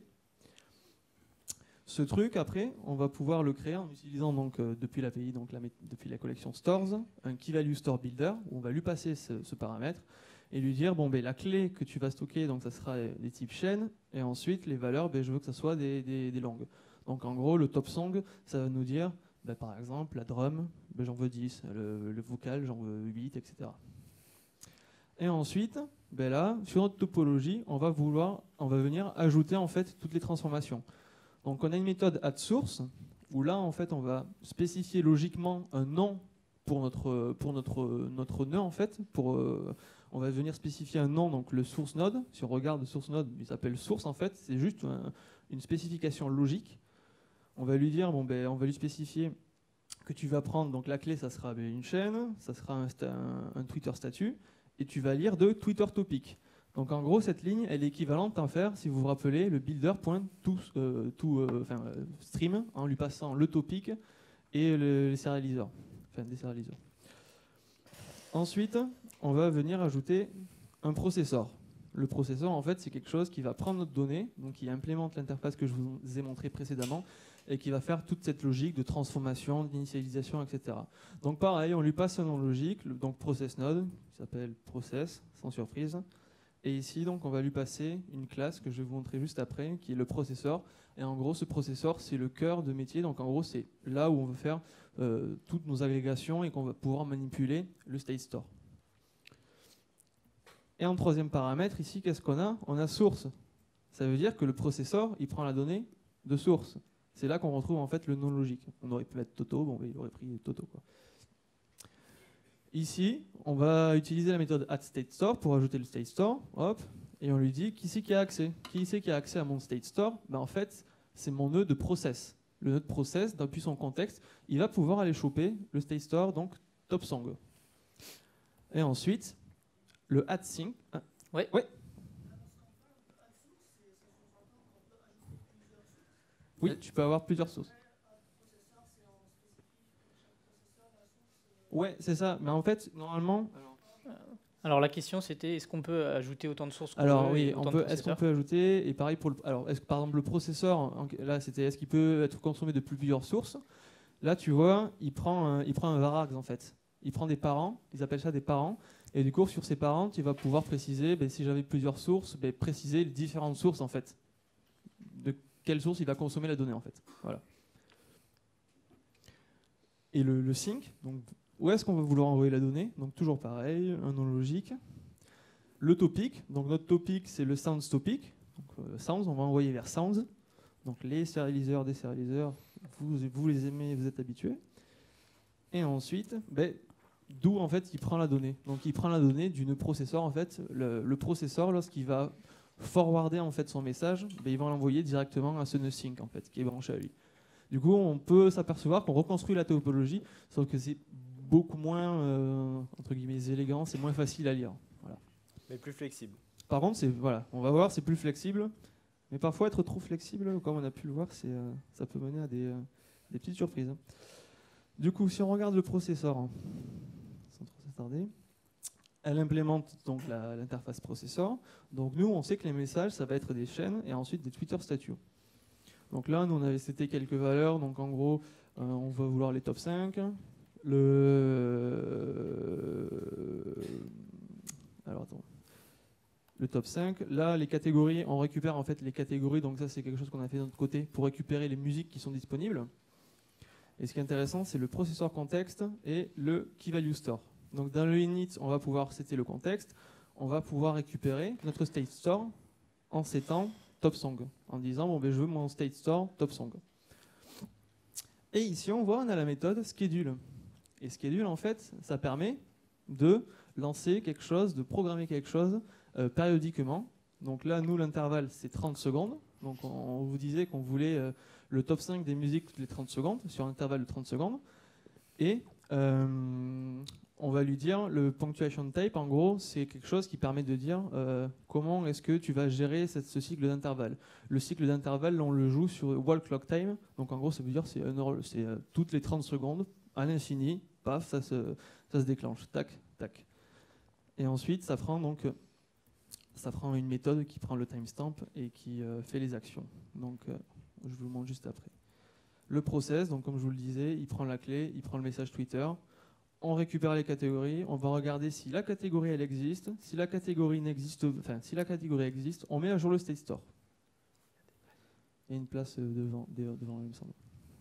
Ce truc, après, on va pouvoir le créer en utilisant donc, euh, depuis l'A P I, donc la, depuis la collection stores, un key value store builder, où on va lui passer ce, ce paramètre et lui dire, bon, ben, la clé que tu vas stocker, donc ça sera des types chaîne, et ensuite, les valeurs, ben, je veux que ça soit des, des, des langues. Donc en gros, le top song, ça va nous dire, ben, par exemple, la drum, ben, j'en veux dix, le, le vocal, j'en veux huit, et cetera. Et ensuite, ben là, sur notre topologie, on va vouloir, on va venir ajouter en fait toutes les transformations. Donc on a une méthode addSource où là en fait on va spécifier logiquement un nom pour notre pour notre notre nœud en fait. Pour euh, on va venir spécifier un nom, donc le source node. Si on regarde le source node, il s'appelle source en fait. C'est juste un, une spécification logique. On va lui dire bon ben on va lui spécifier que tu vas prendre donc la clé, ça sera ben, une chaîne, ça sera un, un, un Twitter statut et tu vas lire de Twitter topic. Donc en gros, cette ligne, elle est équivalente en faire, si vous vous rappelez, le builder.toStream euh, euh, enfin, euh, stream, en lui passant le topic et le, les serialiseurs, enfin des serialiseurs. Ensuite, on va venir ajouter un processeur. Le processeur, en fait, c'est quelque chose qui va prendre notre donnée, donc qui implémente l'interface que je vous ai montré précédemment, et qui va faire toute cette logique de transformation, d'initialisation, et cetera. Donc pareil, on lui passe un nom logique, donc process node, qui s'appelle process, sans surprise. Et ici, donc, on va lui passer une classe que je vais vous montrer juste après, qui est le processeur. Et en gros, ce processeur, c'est le cœur de métier. Donc, en gros, c'est là où on va faire euh, toutes nos agrégations et qu'on va pouvoir manipuler le state store. Et en troisième paramètre, ici, qu'est-ce qu'on a? On a source. Ça veut dire que le processeur, il prend la donnée de source. C'est là qu'on retrouve en fait le nom logique. On aurait pu mettre Toto, bon, il aurait pris Toto, quoi. Ici, on va utiliser la méthode addStateStore pour ajouter le state store. Hop, et on lui dit qui c'est qui a accès. Qui c'est qui a accès à mon state store? Ben, en fait, c'est mon nœud de process. Le nœud de process, depuis son contexte, il va pouvoir aller choper le state store, donc top song. Et ensuite, le addSync. Ah, ouais. Ouais. Oui, tu peux avoir plusieurs sources. Ouais, c'est ça. Mais en fait, normalement. Alors la question c'était est-ce qu'on peut ajouter autant de sources qu'on Alors veut oui, et on autant peut, de est-ce qu'on processeurs? peut ajouter, et pareil pour le, alors est-ce que par exemple le processeur, là c'était est-ce qu'il peut être consommé de plusieurs sources? Là tu vois, il prend un, il prend un varargs en fait. Il prend des parents, ils appellent ça des parents, et du coup sur ces parents, tu vas pouvoir préciser, ben, si j'avais plusieurs sources, ben, préciser les différentes sources en fait. De quelle source il va consommer la donnée en fait. Voilà. Et le, le sync, donc où est-ce qu'on va vouloir envoyer la donnée? Donc toujours pareil, un nom logique. Le topic, donc notre topic c'est le sounds topic. Donc, euh, sounds, on va envoyer vers sounds. Donc les serialiseurs, des serialiseurs, vous, vous les aimez, vous êtes habitués. Et ensuite, ben, d'où en fait il prend la donnée. Donc il prend la donnée d'une processeur en fait. Le, le processeur, lorsqu'il va forwarder en fait son message, ben, il va l'envoyer directement à ce nœud sync en fait, qui est branché à lui. Du coup, on peut s'apercevoir qu'on reconstruit la topologie, sauf que c'est beaucoup moins euh, entre guillemets élégant, c'est moins facile à lire. Voilà. Mais plus flexible. Par contre, c'est voilà, on va voir, c'est plus flexible, mais parfois être trop flexible, comme on a pu le voir, c'est euh, ça peut mener à des, euh, des petites surprises. Du coup, si on regarde le processeur, hein, sans trop s'attarder, elle implémente donc la, l'interface processeur. Donc nous, on sait que les messages, ça va être des chaînes et ensuite des Twitter statuts. Donc là, nous, on avait cité quelques valeurs. Donc en gros, euh, on va vouloir les top cinq. Le... Alors attends. Le top cinq. Là, les catégories, on récupère en fait les catégories. Donc ça, c'est quelque chose qu'on a fait de notre côté pour récupérer les musiques qui sont disponibles. Et ce qui est intéressant, c'est le processeur contexte et le key value store. Donc dans le init, on va pouvoir setter le contexte. On va pouvoir récupérer notre state store en settant top song, en disant bon ben je veux mon state store top song. Et ici, on voit, on a la méthode schedule. Et schedule, en fait, ça permet de lancer quelque chose, de programmer quelque chose euh, périodiquement. Donc là, nous, l'intervalle, c'est trente secondes. Donc on, on vous disait qu'on voulait euh, le top cinq des musiques toutes les trente secondes, sur un intervalle de trente secondes. Et euh, on va lui dire, le punctuation type, en gros, c'est quelque chose qui permet de dire euh, comment est-ce que tu vas gérer cette, ce cycle d'intervalle. Le cycle d'intervalle, on le joue sur wall clock time. Donc en gros, ça veut dire c'est c'est euh, toutes les trente secondes, à l'infini, paf, ça se, ça se déclenche. Tac, tac. Et ensuite, ça prend donc... ça prend une méthode qui prend le timestamp et qui euh, fait les actions. Donc, euh, je vous le montre juste après. Le process, donc comme je vous le disais, il prend la clé, il prend le message Twitter, on récupère les catégories, on va regarder si la catégorie elle existe, si la catégorie n'existe, enfin si la catégorie existe, on met à jour le state store. Il y a une place euh, devant, devant, il me semble.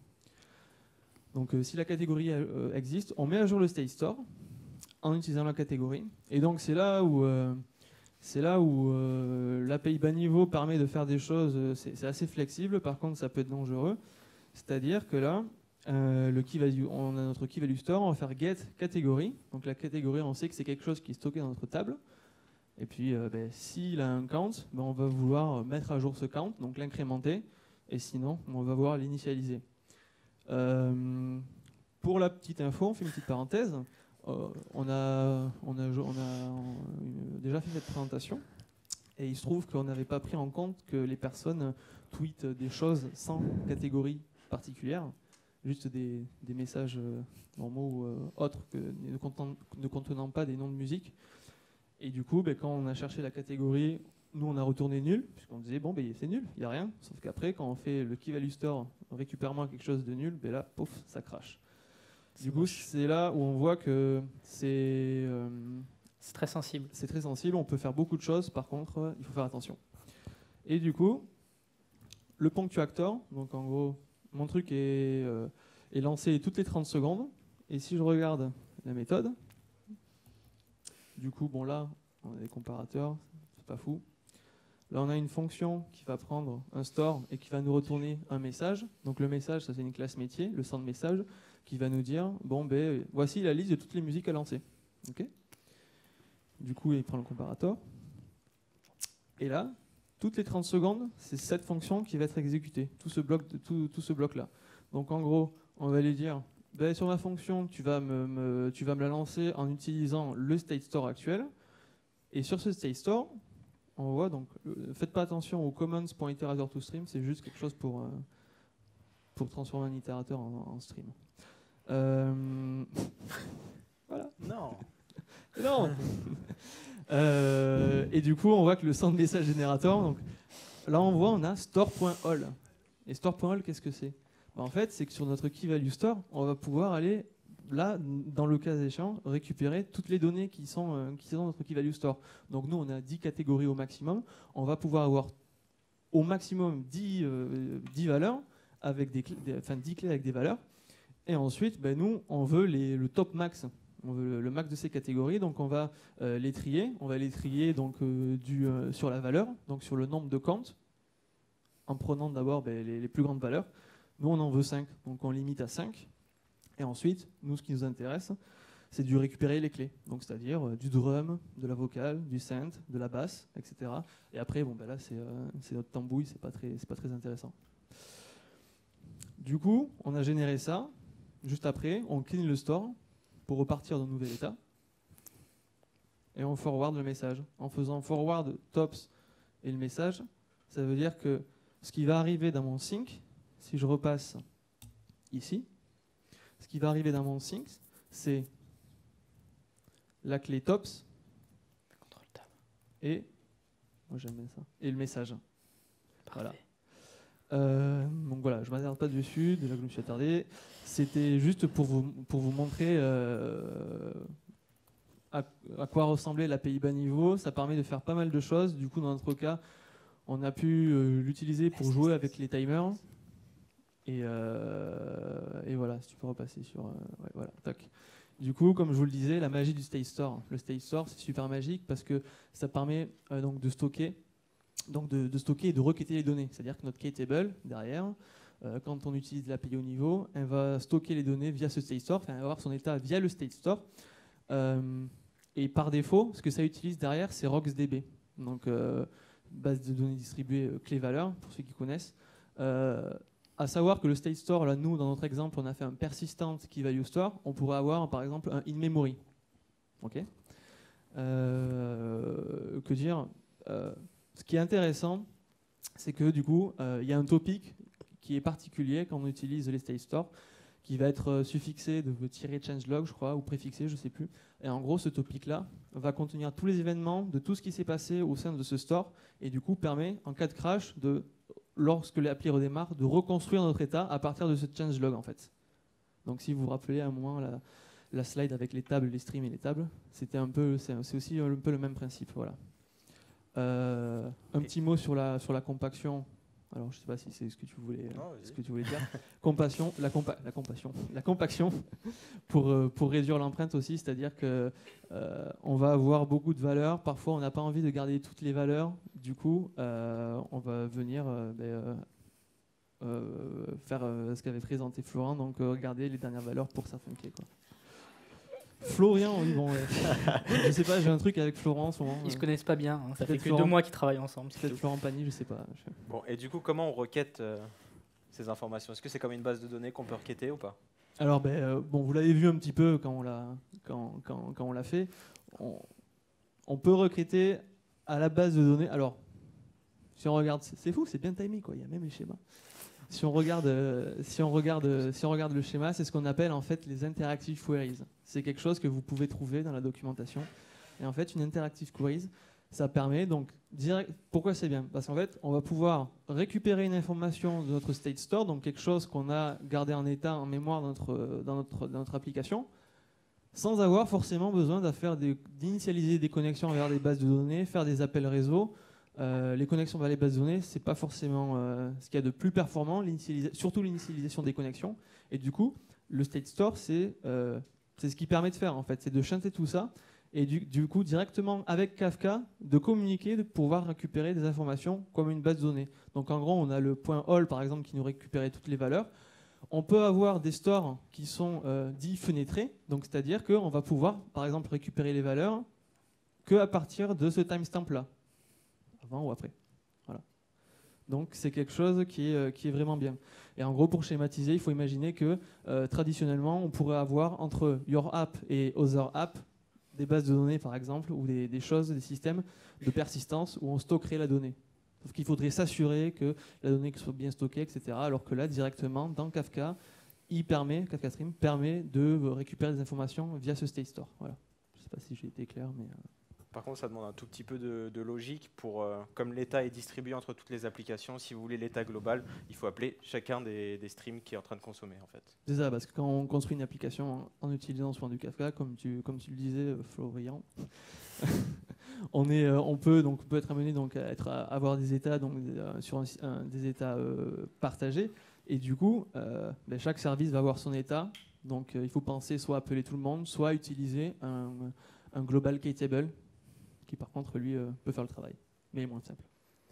Donc, euh, si la catégorie euh, existe, on met à jour le state store en utilisant la catégorie. Et donc, c'est là où euh, C'est là où euh, l'A P I bas niveau permet de faire des choses, euh, c'est assez flexible, par contre ça peut être dangereux. C'est-à-dire que là, euh, le key value, on a notre key value store, on va faire get catégorie. Donc la catégorie, on sait que c'est quelque chose qui est stocké dans notre table. Et puis euh, ben, s'il a un count, ben, on va vouloir mettre à jour ce count, donc l'incrémenter. Et sinon, on va vouloir l'initialiser. Euh, pour la petite info, on fait une petite parenthèse. Euh, on, a, on, a, on a euh, déjà fait cette présentation et il se trouve qu'on n'avait pas pris en compte que les personnes tweetent des choses sans catégorie particulière, juste des, des messages euh, normaux ou euh, autres que, ne, contenant, ne contenant pas des noms de musique. Et du coup, ben, quand on a cherché la catégorie, nous on a retourné nul, puisqu'on disait bon ben, c'est nul, il n'y a rien. Sauf qu'après, quand on fait le key value store, récupère-moi quelque chose de nul, ben là, pouf, ça crache. Du coup, c'est là où on voit que c'est euh, c'est très sensible. C'est très sensible, on peut faire beaucoup de choses, par contre, euh, il faut faire attention. Et du coup, le punctuactor, donc en gros, mon truc est, euh, est lancé toutes les trente secondes. Et si je regarde la méthode, du coup, bon là, on a des comparateurs, c'est pas fou. Là, on a une fonction qui va prendre un store et qui va nous retourner un message. Donc le message, ça c'est une classe métier, le centre message, qui va nous dire, bon, ben, voici la liste de toutes les musiques à lancer. Okay, du coup, il prend le comparateur. Et là, toutes les trente secondes, c'est cette fonction qui va être exécutée, tout ce bloc, tout, tout ce bloc-là. Donc en gros, on va lui dire, ben, sur ma fonction, tu vas me, me, tu vas me la lancer en utilisant le state store actuel. Et sur ce state store, on voit donc, euh, faites pas attention au commands.iterator to stream, c'est juste quelque chose pour, euh, pour transformer un itérateur en, en stream. Euh... voilà. Non. non. euh, et du coup, on voit que le centre message générateur, donc là on voit, on a store.all. Et store.all, qu'est-ce que c'est? Ben, en fait, c'est que sur notre key value store, on va pouvoir aller là, dans le cas échéant, récupérer toutes les données qui sont, euh, qui sont dans notre key value store. Donc nous, on a dix catégories au maximum. On va pouvoir avoir au maximum dix, euh, dix valeurs, avec des, clés, des, enfin dix clés avec des valeurs. Et ensuite, ben, nous, on veut les, le top max. On veut le, le max de ces catégories. Donc on va euh, les trier. On va les trier donc, euh, du, euh, sur la valeur, donc sur le nombre de counts, en prenant d'abord ben, les, les plus grandes valeurs. Nous, on en veut cinq. Donc on limite à cinq. Et ensuite, nous, ce qui nous intéresse, c'est de récupérer les clés. Donc, c'est-à-dire euh, du drum, de la vocale, du synth, de la basse, et cetera. Et après, bon, ben là, c'est euh, notre tambouille, c'est pas très, c'est pas très intéressant. Du coup, on a généré ça. Juste après, on clean le store pour repartir dans le nouvel état. Et on forward le message. En faisant forward tops et le message, ça veut dire que ce qui va arriver dans mon sync, si je repasse ici, ce qui va arriver dans mon sync, c'est la clé tops et moi j'aime bien ça et le message. Voilà. Euh, donc voilà, je ne m'attarde pas dessus. Déjà que je me suis attardé, c'était juste pour vous pour vous montrer euh, à, à quoi ressemblait l'A P I bas niveau. Ça permet de faire pas mal de choses. Du coup, dans notre cas, on a pu euh, l'utiliser pour jouer avec les timers. Et, euh, et voilà, si tu peux repasser sur... Euh, ouais, voilà, tac. Du coup, comme je vous le disais, la magie du state store. Le state store, c'est super magique parce que ça permet euh, donc de stocker, donc de, de stocker et de requêter les données. C'est-à-dire que notre key table, derrière, euh, quand on utilise l'A P I au niveau, elle va stocker les données via ce state store, enfin, elle va avoir son état via le state store. Euh, et par défaut, ce que ça utilise derrière, c'est RocksDB, donc euh, base de données distribuée euh, clé-valeur, pour ceux qui connaissent. Euh, à savoir que le state store, là, nous, dans notre exemple, on a fait un persistent key value store. On pourrait avoir, par exemple, un in-memory. Ok. Euh, que dire euh, Ce qui est intéressant, c'est que du coup, il euh, y a un topic qui est particulier quand on utilise les state stores, qui va être euh, suffixé de tirer changelog, je crois, ou préfixé, je ne sais plus. Et en gros, ce topic-là va contenir tous les événements de tout ce qui s'est passé au sein de ce store, et du coup permet, en cas de crash, de, lorsque l'appli redémarre, de reconstruire notre état à partir de ce changelog, en fait. Donc si vous vous rappelez à un moment la, la slide avec les tables, les streams et les tables, c'était un peu, c'est aussi un peu le même principe, voilà. Euh, un petit mot sur la, sur la compaction. Alors, je ne sais pas si c'est ce que tu voulais, Non, ce que tu voulais dire. Compassion, la, compa la compassion, la compaction pour, euh, pour réduire l'empreinte aussi, c'est-à-dire que euh, on va avoir beaucoup de valeurs. Parfois, on n'a pas envie de garder toutes les valeurs. Du coup, euh, on va venir euh, ben, euh, euh, faire euh, ce qu'avait présenté Florent, donc euh, regarder les dernières valeurs pour certains clés, quoi. Florian, oui, bon, ouais. Je sais pas, j'ai un truc avec Florent en ce moment. Ils se euh, connaissent pas bien, hein, ça fait que Florent. deux mois qu'ils travaillent ensemble. c'est Peut-être tout. Florent Pagny, je sais pas. Je- Bon, et du coup, comment on requête euh, ces informations? Est-ce que c'est comme une base de données qu'on peut requêter ou pas? Alors, ben, euh, bon, vous l'avez vu un petit peu quand on l'a quand, quand, quand on l'a fait. On, on peut recruter à la base de données. Alors, si on regarde, c'est c'est fou, c'est bien timé, quoi. Il y a même les schémas. Si on regarde, euh, si on regarde, euh, si on regarde le schéma, c'est ce qu'on appelle en fait les interactive queries. C'est quelque chose que vous pouvez trouver dans la documentation. Et en fait, une interactive queries, ça permet donc direct. Pourquoi c'est bien? Parce qu'en fait, on va pouvoir récupérer une information de notre state store, donc quelque chose qu'on a gardé en état, en mémoire dans notre, dans notre, dans notre application, sans avoir forcément besoin d'initialiser des connexions vers des bases de données, faire des appels réseau. Euh, les connexions vers les bases de données, c'est pas forcément euh, ce qu'il y a de plus performant, surtout l'initialisation des connexions. Et du coup, le state store, c'est euh, c'est ce qui permet de faire en fait, c'est de chanter tout ça et du, du coup directement avec Kafka de communiquer, de pouvoir récupérer des informations comme une base de données. Donc en gros, on a le point all par exemple qui nous récupère toutes les valeurs. On peut avoir des stores qui sont euh, dits fenêtrés, donc c'est-à-dire qu'on va pouvoir par exemple récupérer les valeurs que à partir de ce timestamp là. Avant ou après. Voilà. Donc c'est quelque chose qui est, euh, qui est vraiment bien. Et en gros, pour schématiser, il faut imaginer que euh, traditionnellement, on pourrait avoir entre your app et other app des bases de données, par exemple, ou des, des choses, des systèmes de persistance où on stockerait la donnée. Sauf qu'il faudrait s'assurer que la donnée soit bien stockée, et cetera. Alors que là, directement, dans Kafka, il permet, Kafka Stream permet de récupérer des informations via ce state store. Voilà. Je ne sais pas si j'ai été clair, mais... Euh Par contre, ça demande un tout petit peu de, de logique pour, euh, comme l'état est distribué entre toutes les applications, si vous voulez l'état global, il faut appeler chacun des, des streams qui est en train de consommer en fait. C'est ça, parce que quand on construit une application en, en utilisant souvent du Kafka, comme tu, comme tu le disais, Florian, on, est, euh, on, peut, donc, on peut être amené donc, à, être, à avoir des états, donc, euh, sur un, un, des états euh, partagés, et du coup, euh, ben, chaque service va avoir son état, donc euh, il faut penser soit appeler tout le monde, soit utiliser un, un global key table, qui par contre lui euh, peut faire le travail, mais est moins simple.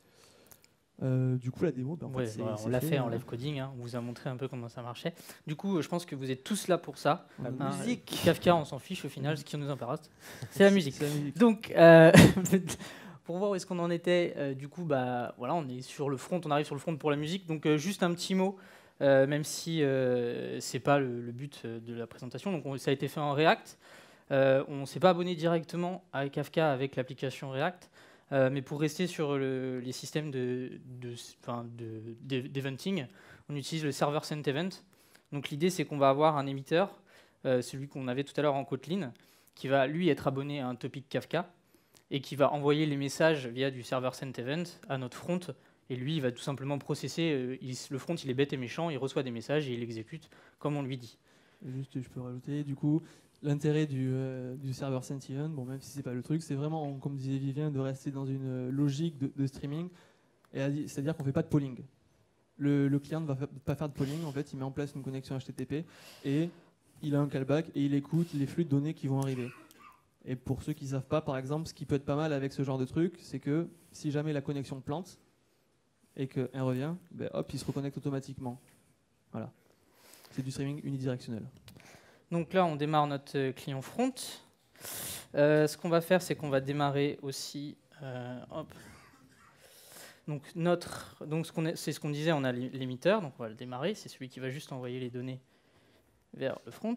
Euh, du coup la démo, ben, en Ouais, fait, voilà, c'est on l'a fait, hein. en live coding, hein, on vous a montré un peu comment ça marchait. Du coup, je pense que vous êtes tous là pour ça. La Hein, musique. Kafka, on s'en fiche au final, ce qui nous intéresse, c'est la musique. C'est la musique. Donc, euh, pour voir où est-ce qu'on en était, euh, du coup, bah, voilà, on est sur le front, on arrive sur le front pour la musique. Donc, euh, juste un petit mot, euh, même si euh, c'est pas le, le but de la présentation. Donc, on, ça a été fait en React. Euh, on ne s'est pas abonné directement à Kafka avec l'application React, euh, mais pour rester sur le, les systèmes de, de, enfin de, de, d'eventing, on utilise le server sent event. Donc l'idée, c'est qu'on va avoir un émetteur, euh, celui qu'on avait tout à l'heure en Kotlin, qui va lui être abonné à un topic Kafka et qui va envoyer les messages via du server sent event à notre front. Et lui, il va tout simplement processer. Euh, il, le front, il est bête et méchant, il reçoit des messages et il exécute comme on lui dit. Juste, je peux rajouter, du coup, l'intérêt du, euh, du serveur sent event, bon, même si c'est pas le truc, c'est vraiment, comme disait Vivien, de rester dans une logique de, de streaming, et c'est-à-dire qu'on fait pas de polling. Le, le client ne va pas faire de polling, en fait, il met en place une connexion H T T P et il a un callback et il écoute les flux de données qui vont arriver. Et pour ceux qui ne savent pas, par exemple, ce qui peut être pas mal avec ce genre de truc, c'est que si jamais la connexion plante et qu'elle revient, ben hop, il se reconnecte automatiquement. Voilà. C'est du streaming unidirectionnel. Donc là, on démarre notre euh, client front. Euh, ce qu'on va faire, c'est qu'on va démarrer aussi. Euh, hop. Donc notre, donc ce qu'on est- c'est ce qu'on disait, on a l'é- l'émetteur, donc on va le démarrer. C'est celui qui va juste envoyer les données vers le front.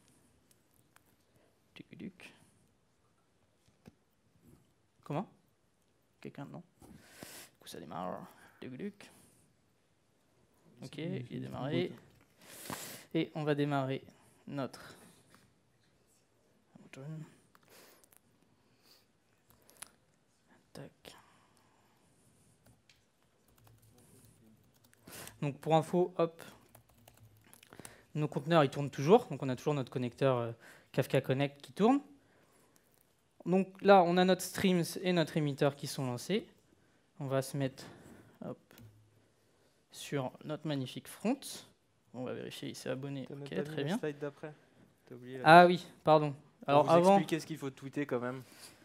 Tuc, tuc. Comment? Quelqu'un? Non. Du coup, ça démarre. Tuc, tuc. Ok, il est démarré. Et on va démarrer notre tac. Donc pour info, hop, nos conteneurs ils tournent toujours, donc on a toujours notre connecteur euh, Kafka Connect qui tourne. Donc là on a notre streams et notre émetteur qui sont lancés. On va se mettre hop, sur notre magnifique front. On va vérifier, il s'est abonné. Ok, très bien. Slide d'après. T'as oublié la- Ah oui, pardon. Pour Alors vous avant, expliquer ce qu'il faut tweeter quand même.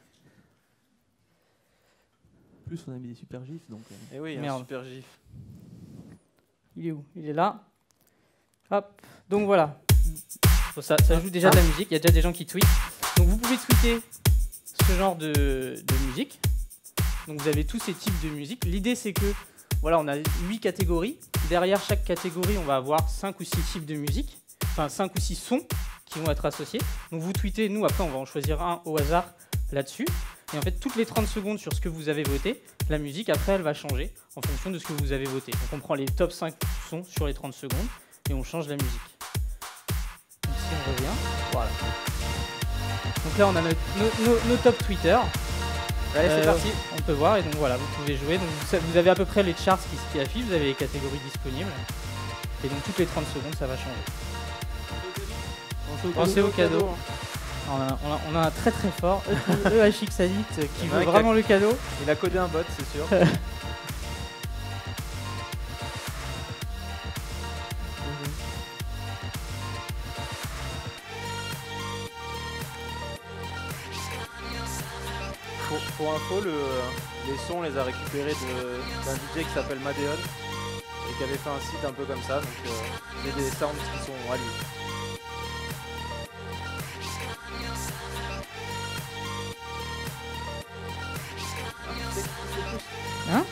En plus, on a mis des super gifs, donc. euh, Et oui, un Merde. super gif. il est où? Il est là. Hop. Donc voilà. Bon, ça, ça joue déjà de la musique. Il y a déjà des gens qui tweetent. Donc vous pouvez tweeter ce genre de, de musique. Donc vous avez tous ces types de musique. L'idée c'est que voilà, on a huit catégories. Derrière chaque catégorie, on va avoir cinq ou six types de musique. Enfin cinq ou six sons qui vont être associés. Donc vous tweetez, nous après on va en choisir un au hasard là-dessus. Et en fait, toutes les trente secondes sur ce que vous avez voté, la musique après elle va changer en fonction de ce que vous avez voté. Donc on prend les top cinq sons sur les trente secondes et on change la musique. Ici on revient. Voilà. Donc là on a notre- nos, nos- nos top Twitter. Allez, c'est Euh, parti. On peut voir et donc voilà, vous pouvez jouer. Donc vous, sa- vous avez à peu près les charts qui, qui affichent, vous avez les catégories disponibles. Et donc toutes les trente secondes ça va changer. Pensez au cadeau. On a, on a- on a un très très fort E H X Addict qui Il y en a veut un qui a- vraiment le cadeau. Il a codé un bot, c'est sûr. Pour, pour info, le, les sons, on les a récupérés de- d'un D J qui s'appelle Madeon et qui avait fait un site un peu comme ça. Donc, euh, c'est des sounds qui sont à lui. Hein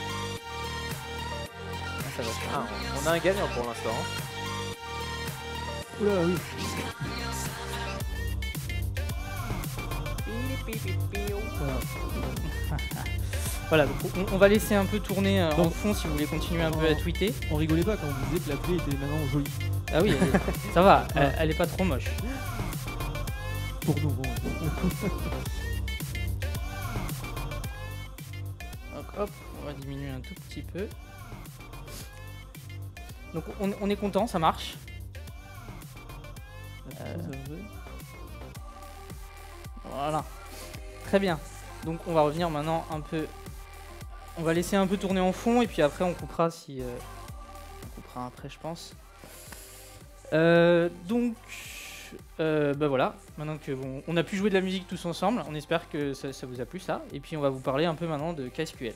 Ah, ça va changer. Ah, on a un gagnant pour l'instant. hein. Oula, oui. Voilà, donc on, on va laisser un peu tourner euh, en Donc- fond si vous voulez continuer un peu à tweeter. On rigolait pas quand on vous disait que la clé était maintenant jolie. Ah oui, elle est- ça va, elle, elle est pas trop moche. Pour nous, bon. Donc hop, on va diminuer un tout petit peu. Donc on, on est content, ça marche. Attention, ça va jouer. Voilà. Très bien. Donc on va revenir maintenant un peu. On va laisser un peu tourner en fond et puis après on coupera si. euh, On coupera après, je pense. Euh, donc. euh, bah voilà. Maintenant que bon, on a pu jouer de la musique tous ensemble, on espère que ça, ça vous a plu ça. Et puis on va vous parler un peu maintenant de K S Q L.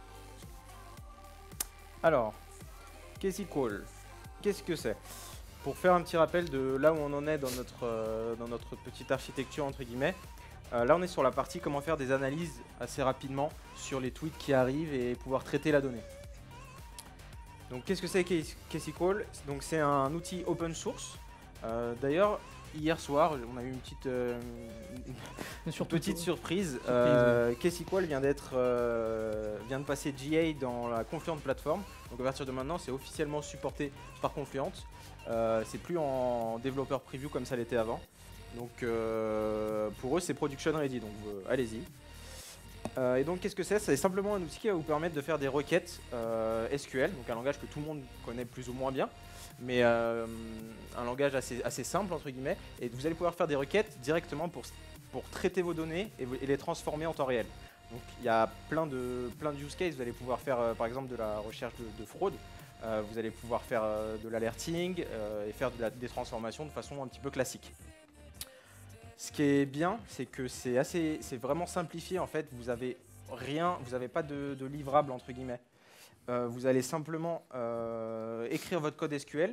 Alors, KSQL, qu'est-ce que c'est? Pour faire un petit rappel de là où on en est dans notre, euh, dans notre petite architecture, entre guillemets, euh, là on est sur la partie comment faire des analyses assez rapidement sur les tweets qui arrivent et pouvoir traiter la donnée. Donc qu'est-ce que c'est KSQL? Donc c'est un outil open source. Euh, D'ailleurs, hier soir, on a eu une petite, euh, une Surtout petite tout- surprise. Euh, KSQL vient d'être, euh, vient de passer G A dans la Confluent Platform. Donc à partir de maintenant, c'est officiellement supporté par Confluent. Euh, c'est plus en développeur preview comme ça l'était avant. Donc euh, pour eux, c'est production ready. Donc euh, allez-y. Euh, et donc qu'est-ce que c'est? C'est simplement un outil qui va vous permettre de faire des requêtes euh, S Q L, donc un langage que tout le monde connaît plus ou moins bien, mais euh, un langage assez, assez simple entre guillemets, et vous allez pouvoir faire des requêtes directement pour, pour traiter vos données et, vous- et les transformer en temps réel. Donc il y a plein de, plein de use cases, vous allez pouvoir faire euh, par exemple de la recherche de, de fraude, euh, vous allez pouvoir faire euh, de l'alerting euh, et faire de la- des transformations de façon un petit peu classique. Ce qui est bien, c'est que c'est assez, c'est vraiment simplifié en fait. Vous avez rien, vous n'avez pas de, de livrable entre guillemets. Euh, vous allez simplement euh, écrire votre code S Q L,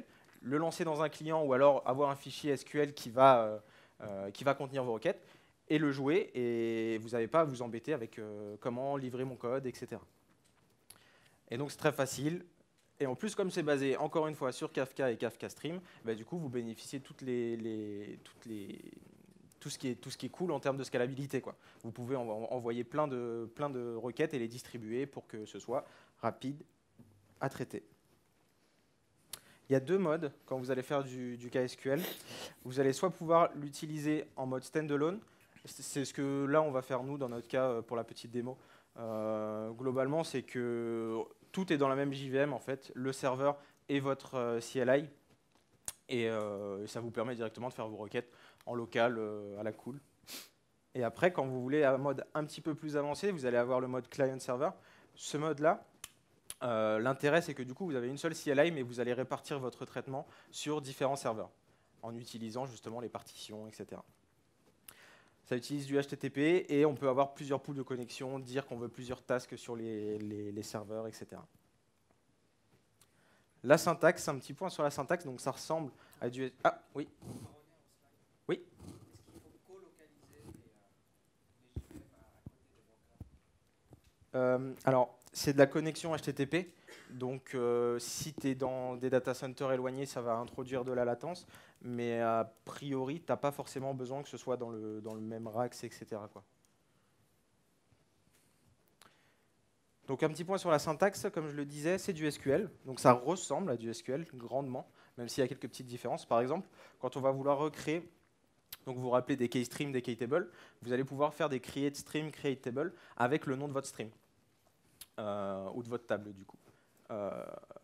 le lancer dans un client ou alors avoir un fichier S Q L qui va, euh, euh, qui va contenir vos requêtes et le jouer, et vous n'avez pas à vous embêter avec euh, comment livrer mon code, et cetera. Et donc c'est très facile. Et en plus, comme c'est basé, encore une fois, sur Kafka et Kafka Stream, bah, du coup, vous bénéficiez de toutes les, les, toutes les, tout, ce qui est, tout ce qui est cool en termes de scalabilité, quoi. Vous pouvez en, en, envoyer plein de, plein de requêtes et les distribuer pour que ce soit rapide à traiter. Il y a deux modes quand vous allez faire du, du K S Q L. Vous allez soit pouvoir l'utiliser en mode standalone, c'est ce que là on va faire nous dans notre cas pour la petite démo. Euh, globalement, c'est que tout est dans la même J V M en fait, le serveur et votre euh, C L I, et euh, ça vous permet directement de faire vos requêtes en local euh, à la cool. Et après, quand vous voulez un mode un petit peu plus avancé, vous allez avoir le mode client-server. Ce mode-là, euh, l'intérêt c'est que du coup vous avez une seule C L I, mais vous allez répartir votre traitement sur différents serveurs en utilisant justement les partitions, et cetera. Ça utilise du H T T P et on peut avoir plusieurs pools de connexion, dire qu'on veut plusieurs tasks sur les, les, les serveurs, et cetera. La syntaxe, un petit point sur la syntaxe, donc ça ressemble à du... Ah, oui. Oui. Euh, alors, c'est de la connexion H T T P, donc euh, si tu es dans des data centers éloignés, ça va introduire de la latence, mais a priori, tu n'as pas forcément besoin que ce soit dans le, dans le même racks, et cetera, quoi. Donc un petit point sur la syntaxe, comme je le disais, c'est du S Q L, donc ça ressemble à du S Q L grandement, même s'il y a quelques petites différences. Par exemple, quand on va vouloir recréer, donc vous vous rappelez des keystreams, des keytables, vous allez pouvoir faire des create stream, create table avec le nom de votre stream, euh, ou de votre table du coup. Euh,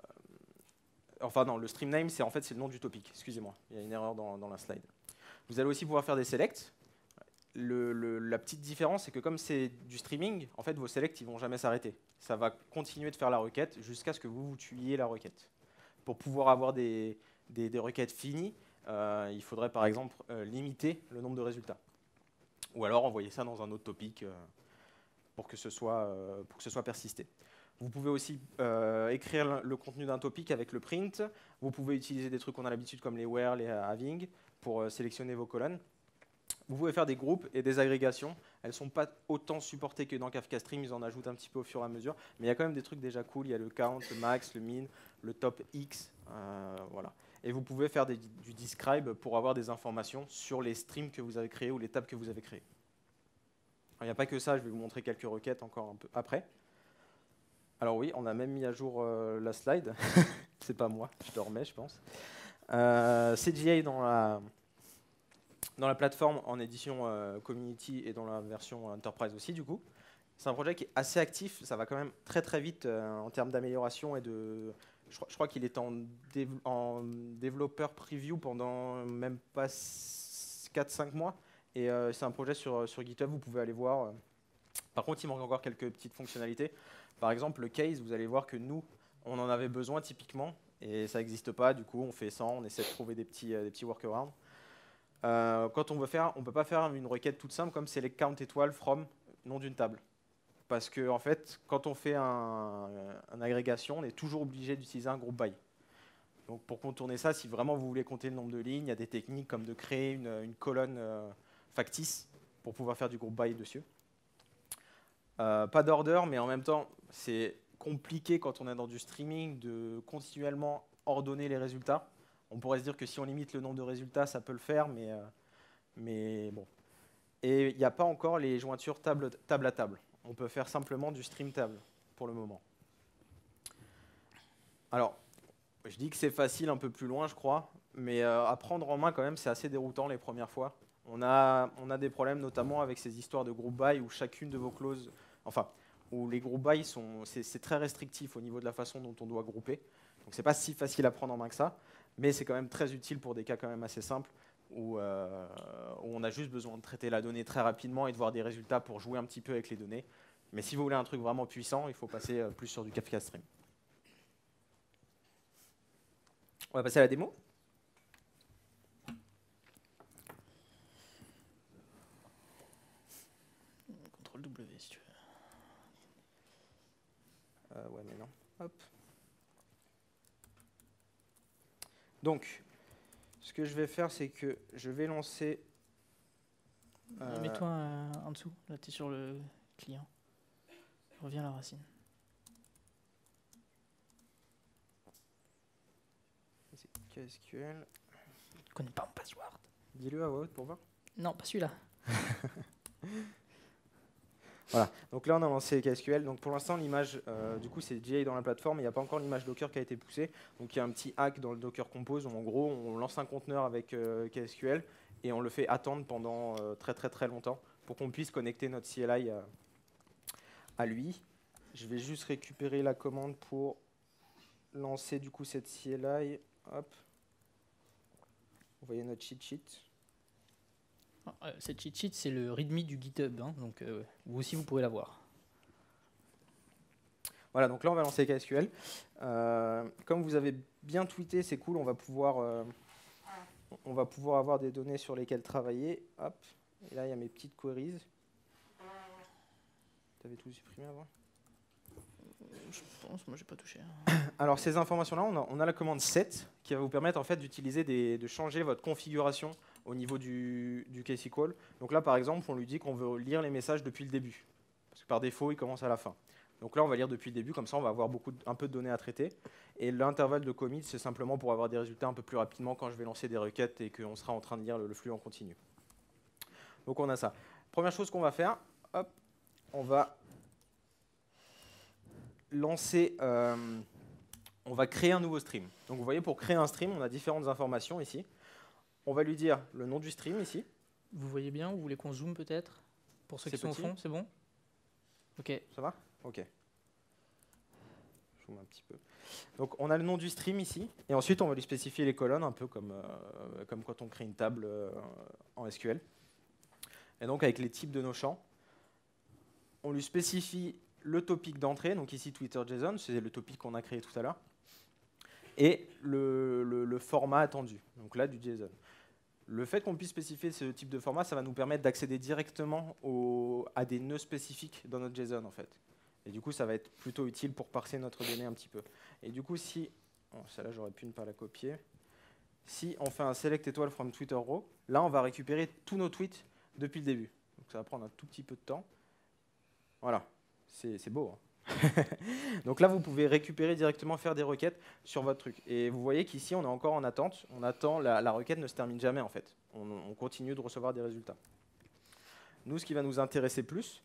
enfin non, le stream name, c'est en fait c'est le nom du topic, excusez-moi, il y a une erreur dans, dans la slide. Vous allez aussi pouvoir faire des selects. Le, le, la petite différence, c'est que comme c'est du streaming, en fait, vos selects ils vont jamais s'arrêter. Ça va continuer de faire la requête jusqu'à ce que vous, vous tuiez la requête. Pour pouvoir avoir des, des, des requêtes finies, euh, il faudrait par exemple euh, limiter le nombre de résultats. Ou alors envoyer ça dans un autre topic euh, pour, que ce soit, euh, pour que ce soit persisté. Vous pouvez aussi euh, écrire le, le contenu d'un topic avec le print. Vous pouvez utiliser des trucs qu'on a l'habitude comme les where, les having pour euh, sélectionner vos colonnes. Vous pouvez faire des groupes et des agrégations. Elles ne sont pas autant supportées que dans Kafka Stream, ils en ajoutent un petit peu au fur et à mesure. Mais il y a quand même des trucs déjà cool. Il y a le count, le max, le min, le top X. Euh, voilà. Et vous pouvez faire des, du describe pour avoir des informations sur les streams que vous avez créés ou les tables que vous avez créées. Il n'y a pas que ça, je vais vous montrer quelques requêtes encore un peu après. Alors oui, on a même mis à jour euh, la slide. C'est pas moi, je dormais, je pense. Euh, C G A dans la... dans la plateforme en édition euh, Community et dans la version Enterprise aussi du coup. C'est un projet qui est assez actif, ça va quand même très très vite euh, en termes d'amélioration et de... Je crois, je crois qu'il est en, dév en développeur preview pendant même pas quatre cinq mois. Et euh, c'est un projet sur, sur GitHub, vous pouvez aller voir. Par contre, il manque encore quelques petites fonctionnalités. Par exemple, le case, vous allez voir que nous, on en avait besoin typiquement, et ça n'existe pas, du coup on fait sans, on essaie de trouver des petits, euh, des petits workarounds. Euh, quand on veut faire, on ne peut pas faire une requête toute simple comme select count étoile from nom d'une table. Parce que en fait, quand on fait un, un agrégation, on est toujours obligé d'utiliser un group by. Donc pour contourner ça, si vraiment vous voulez compter le nombre de lignes, il y a des techniques comme de créer une, une colonne euh, factice pour pouvoir faire du group by dessus. Euh, pas d'order, mais en même temps, c'est compliqué quand on est dans du streaming de continuellement ordonner les résultats. On pourrait se dire que si on limite le nombre de résultats, ça peut le faire, mais, euh, mais bon. Et il n'y a pas encore les jointures table, table à table. On peut faire simplement du stream table pour le moment. Alors, je dis que c'est facile un peu plus loin, je crois, mais euh, à prendre en main quand même, c'est assez déroutant les premières fois. On a, on a des problèmes notamment avec ces histoires de group by où chacune de vos clauses, enfin, où les group by sont, c'est très restrictif au niveau de la façon dont on doit grouper. Donc c'est pas si facile à prendre en main que ça. Mais c'est quand même très utile pour des cas quand même assez simples où, euh, où on a juste besoin de traiter la donnée très rapidement et de voir des résultats pour jouer un petit peu avec les données. Mais si vous voulez un truc vraiment puissant, il faut passer euh, plus sur du Kafka Stream. On va passer à la démo. contrôle W si tu veux. Euh, ouais, mais non. Hop. Donc, ce que je vais faire, c'est que je vais lancer... Euh, Mets-toi euh, en dessous, là tu es sur le client. Reviens à la racine. C'est K S Q L. Je connais pas mon password. Dis-le à voix haute pour voir. Non, pas celui-là. Voilà, donc là on a lancé K S Q L. Donc pour l'instant l'image, euh, du coup c'est G A dans la plateforme, il n'y a pas encore l'image Docker qui a été poussée. Donc il y a un petit hack dans le Docker Compose où en gros on lance un conteneur avec euh, K S Q L et on le fait attendre pendant euh, très très très longtemps pour qu'on puisse connecter notre C L I à, à lui. Je vais juste récupérer la commande pour lancer du coup cette C L I. Hop. Vous voyez notre cheat sheet. Euh, cette cheat sheet, c'est le readme du GitHub, hein, donc euh, vous aussi vous pourrez la voir. Voilà, donc là on va lancer K S Q L. Euh, comme vous avez bien tweeté, c'est cool, on va pouvoir, euh, on va pouvoir avoir des données sur lesquelles travailler. Hop, et là il y a mes petites queries. Tu avais tout supprimé avant ? Je pense, moi j'ai pas touché. Alors ces informations-là, on a, on a la commande set qui va vous permettre en fait d'utiliser des, de changer votre configuration au niveau du, du K S Q L. Donc là par exemple, on lui dit qu'on veut lire les messages depuis le début. Parce que par défaut, ils commencent à la fin. Donc là, on va lire depuis le début, comme ça on va avoir beaucoup de, un peu de données à traiter. Et l'intervalle de commit, c'est simplement pour avoir des résultats un peu plus rapidement quand je vais lancer des requêtes et qu'on sera en train de lire le, le flux en continu. Donc on a ça. Première chose qu'on va faire, hop, on va lancer, euh, on va créer un nouveau stream. Donc vous voyez, pour créer un stream, on a différentes informations ici. On va lui dire le nom du stream ici. Vous voyez bien, vous voulez qu'on zoome peut-être? Pour ceux qui sont au fond, c'est bon? Ok. Ça va? Ok. Je zoome un petit peu. Donc on a le nom du stream ici, et ensuite on va lui spécifier les colonnes, un peu comme, euh, comme quand on crée une table euh, en S Q L. Et donc avec les types de nos champs, on lui spécifie le topic d'entrée, donc ici Twitter.json, c'est le topic qu'on a créé tout à l'heure, et le, le, le format attendu, donc là du JSON. Le fait qu'on puisse spécifier ce type de format, ça va nous permettre d'accéder directement au, à des nœuds spécifiques dans notre JSON en fait. Et du coup, ça va être plutôt utile pour parser notre donnée un petit peu. Et du coup, si, oh, celle-là j'aurais pu ne pas la copier, si on fait un select étoile from Twitter row, là on va récupérer tous nos tweets depuis le début. Donc ça va prendre un tout petit peu de temps. Voilà, c'est beau. Hein. Donc là, vous pouvez récupérer directement, faire des requêtes sur votre truc. Et vous voyez qu'ici, on est encore en attente. On attend, la, la requête ne se termine jamais en fait. On, on continue de recevoir des résultats. Nous, ce qui va nous intéresser plus,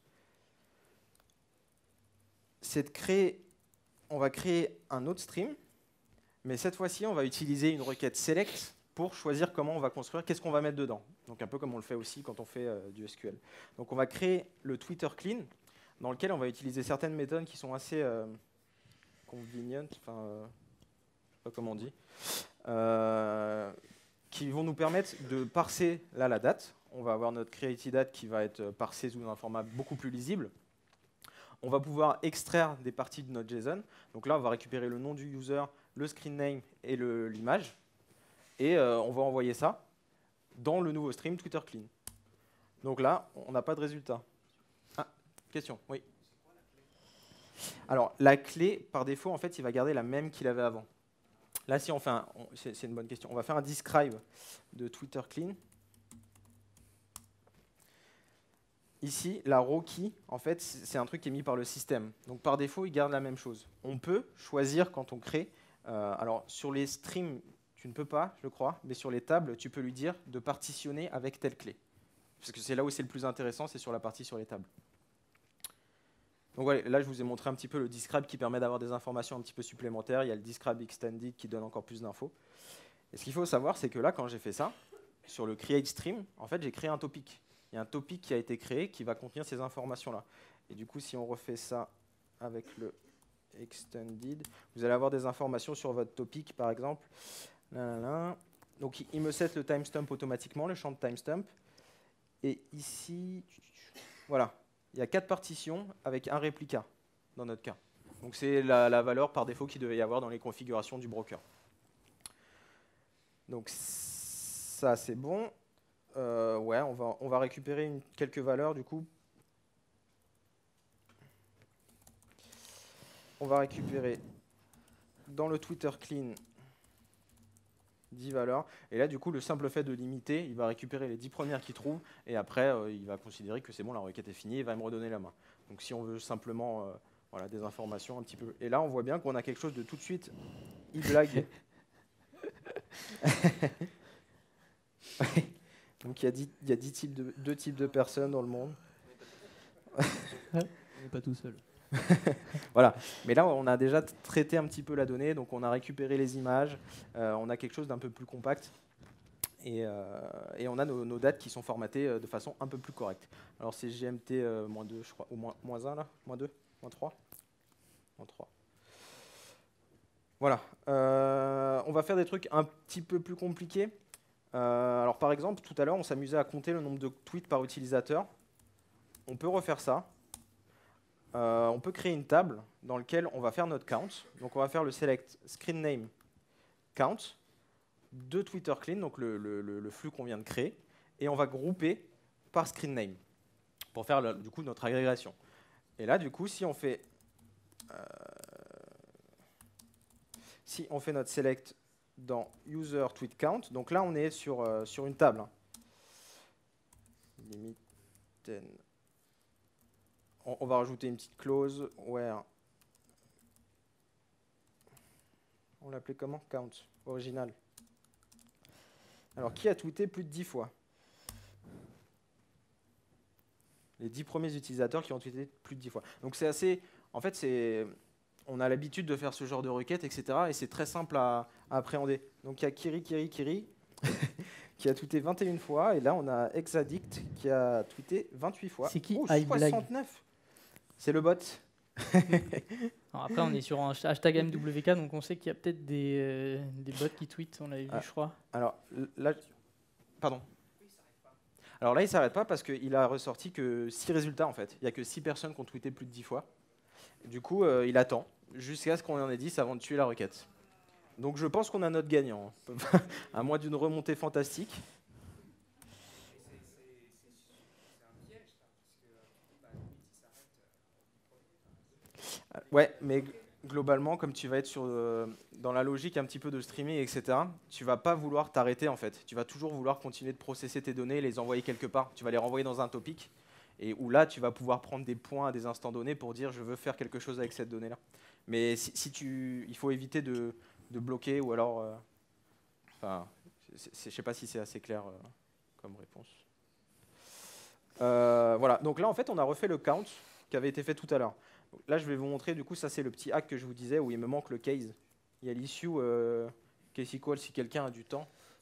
c'est de créer, on va créer un autre stream, mais cette fois-ci, on va utiliser une requête select pour choisir comment on va construire, qu'est-ce qu'on va mettre dedans. Donc un peu comme on le fait aussi quand on fait euh, du S Q L. Donc on va créer le Twitter clean, dans lequel on va utiliser certaines méthodes qui sont assez euh, convenient, enfin, euh, je sais pas comment on dit, euh, qui vont nous permettre de parser là la date. On va avoir notre createDate qui va être parsée sous un format beaucoup plus lisible. On va pouvoir extraire des parties de notre JSON. Donc là, on va récupérer le nom du user, le screen name et l'image. Et euh, on va envoyer ça dans le nouveau stream Twitter Clean. Donc là, on n'a pas de résultat. Ah, question, oui. Alors, la clé, par défaut, en fait, il va garder la même qu'il avait avant. Là, si on fait un... C'est une bonne question. On va faire un describe de Twitter Clean. Ici, la row key, en fait, c'est un truc qui est mis par le système. Donc, par défaut, il garde la même chose. On peut choisir quand on crée... Euh, alors, sur les streams, tu ne peux pas, je crois, mais sur les tables, tu peux lui dire de partitionner avec telle clé. Parce que c'est là où c'est le plus intéressant, c'est sur la partie sur les tables. Donc voilà, là, je vous ai montré un petit peu le describe qui permet d'avoir des informations un petit peu supplémentaires. Il y a le describe extended qui donne encore plus d'infos. Et ce qu'il faut savoir, c'est que là, quand j'ai fait ça, sur le create stream, en fait, j'ai créé un topic. Il y a un topic qui a été créé qui va contenir ces informations-là. Et du coup, si on refait ça avec le extended, vous allez avoir des informations sur votre topic, par exemple. Là, là, là. Donc, il me set le timestamp automatiquement, le champ de timestamp. Et ici, voilà, il y a quatre partitions avec un réplica dans notre cas. Donc, c'est la, la valeur par défaut qu'il devait y avoir dans les configurations du broker. Donc, ça, c'est bon. Euh, ouais, on va, on va récupérer une, quelques valeurs du coup. On va récupérer dans le Twitter clean dix valeurs. Et là, du coup, le simple fait de limiter, il va récupérer les dix premières qu'il trouve, et après, euh, il va considérer que c'est bon, la requête est finie, et va me redonner la main. Donc si on veut simplement euh, voilà, des informations un petit peu... Et là, on voit bien qu'on a quelque chose de tout de suite e-blague. Donc il y a, dix, il y a dix types de, deux types de personnes dans le monde. On n'est pas tout seul. Voilà, mais là on a déjà traité un petit peu la donnée, donc on a récupéré les images, euh, on a quelque chose d'un peu plus compact et, euh, et on a nos, nos dates qui sont formatées euh, de façon un peu plus correcte. Alors c'est G M T euh, moins deux, je crois, ou moins, moins un là, moins deux, moins trois, moins trois. Voilà, euh, on va faire des trucs un petit peu plus compliqués. Euh, alors par exemple, tout à l'heure on s'amusait à compter le nombre de tweets par utilisateur. On peut refaire ça. Euh, on peut créer une table dans laquelle on va faire notre count. Donc on va faire le select screen name count de Twitter clean, donc le, le, le flux qu'on vient de créer, et on va grouper par screen name pour faire le, du coup notre agrégation. Et là du coup si on fait euh, si on fait notre select dans user tweet count, donc là on est sur, euh, sur une table. Hein. Limit ten. On va rajouter une petite clause where. On l'appelait comment? Count, original. Alors, qui a tweeté plus de dix fois? Les dix premiers utilisateurs qui ont tweeté plus de dix fois. Donc, c'est assez. En fait, c'est. On a l'habitude de faire ce genre de requêtes, et cetera. Et c'est très simple à, à appréhender. Donc, il y a Kiri, Kiri, Kiri qui a tweeté vingt et une fois. Et là, on a Exaddict qui a tweeté vingt-huit fois. C'est qui? Oh, iBlag. soixante-neuf. C'est le bot. Alors après, on est sur un hashtag M W K, donc on sait qu'il y a peut-être des, euh, des bots qui tweetent, on l'avait vu, Ah. je crois. Alors là, pardon. Alors là, il s'arrête pas parce qu'il a ressorti que six résultats en fait. Il n'y a que six personnes qui ont tweeté plus de dix fois. Du coup, euh, il attend jusqu'à ce qu'on en ait dix avant de tuer la requête. Donc je pense qu'on a notre gagnant, hein. À moins d'une remontée fantastique. Ouais, mais globalement, comme tu vas être sur, euh, dans la logique un petit peu de streaming, et cetera, tu vas pas vouloir t'arrêter en fait. Tu vas toujours vouloir continuer de processer tes données et les envoyer quelque part. Tu vas les renvoyer dans un topic et où là, tu vas pouvoir prendre des points à des instants donnés pour dire je veux faire quelque chose avec cette donnée-là. Mais si, si tu, il faut éviter de, de bloquer ou alors, euh, enfin, je sais pas si c'est assez clair euh, comme réponse. Euh, voilà. Donc là, en fait, on a refait le count qui avait été fait tout à l'heure. Là, je vais vous montrer, du coup, ça c'est le petit hack que je vous disais où il me manque le case. Il y a l'issue euh, case equal si quelqu'un a du temps.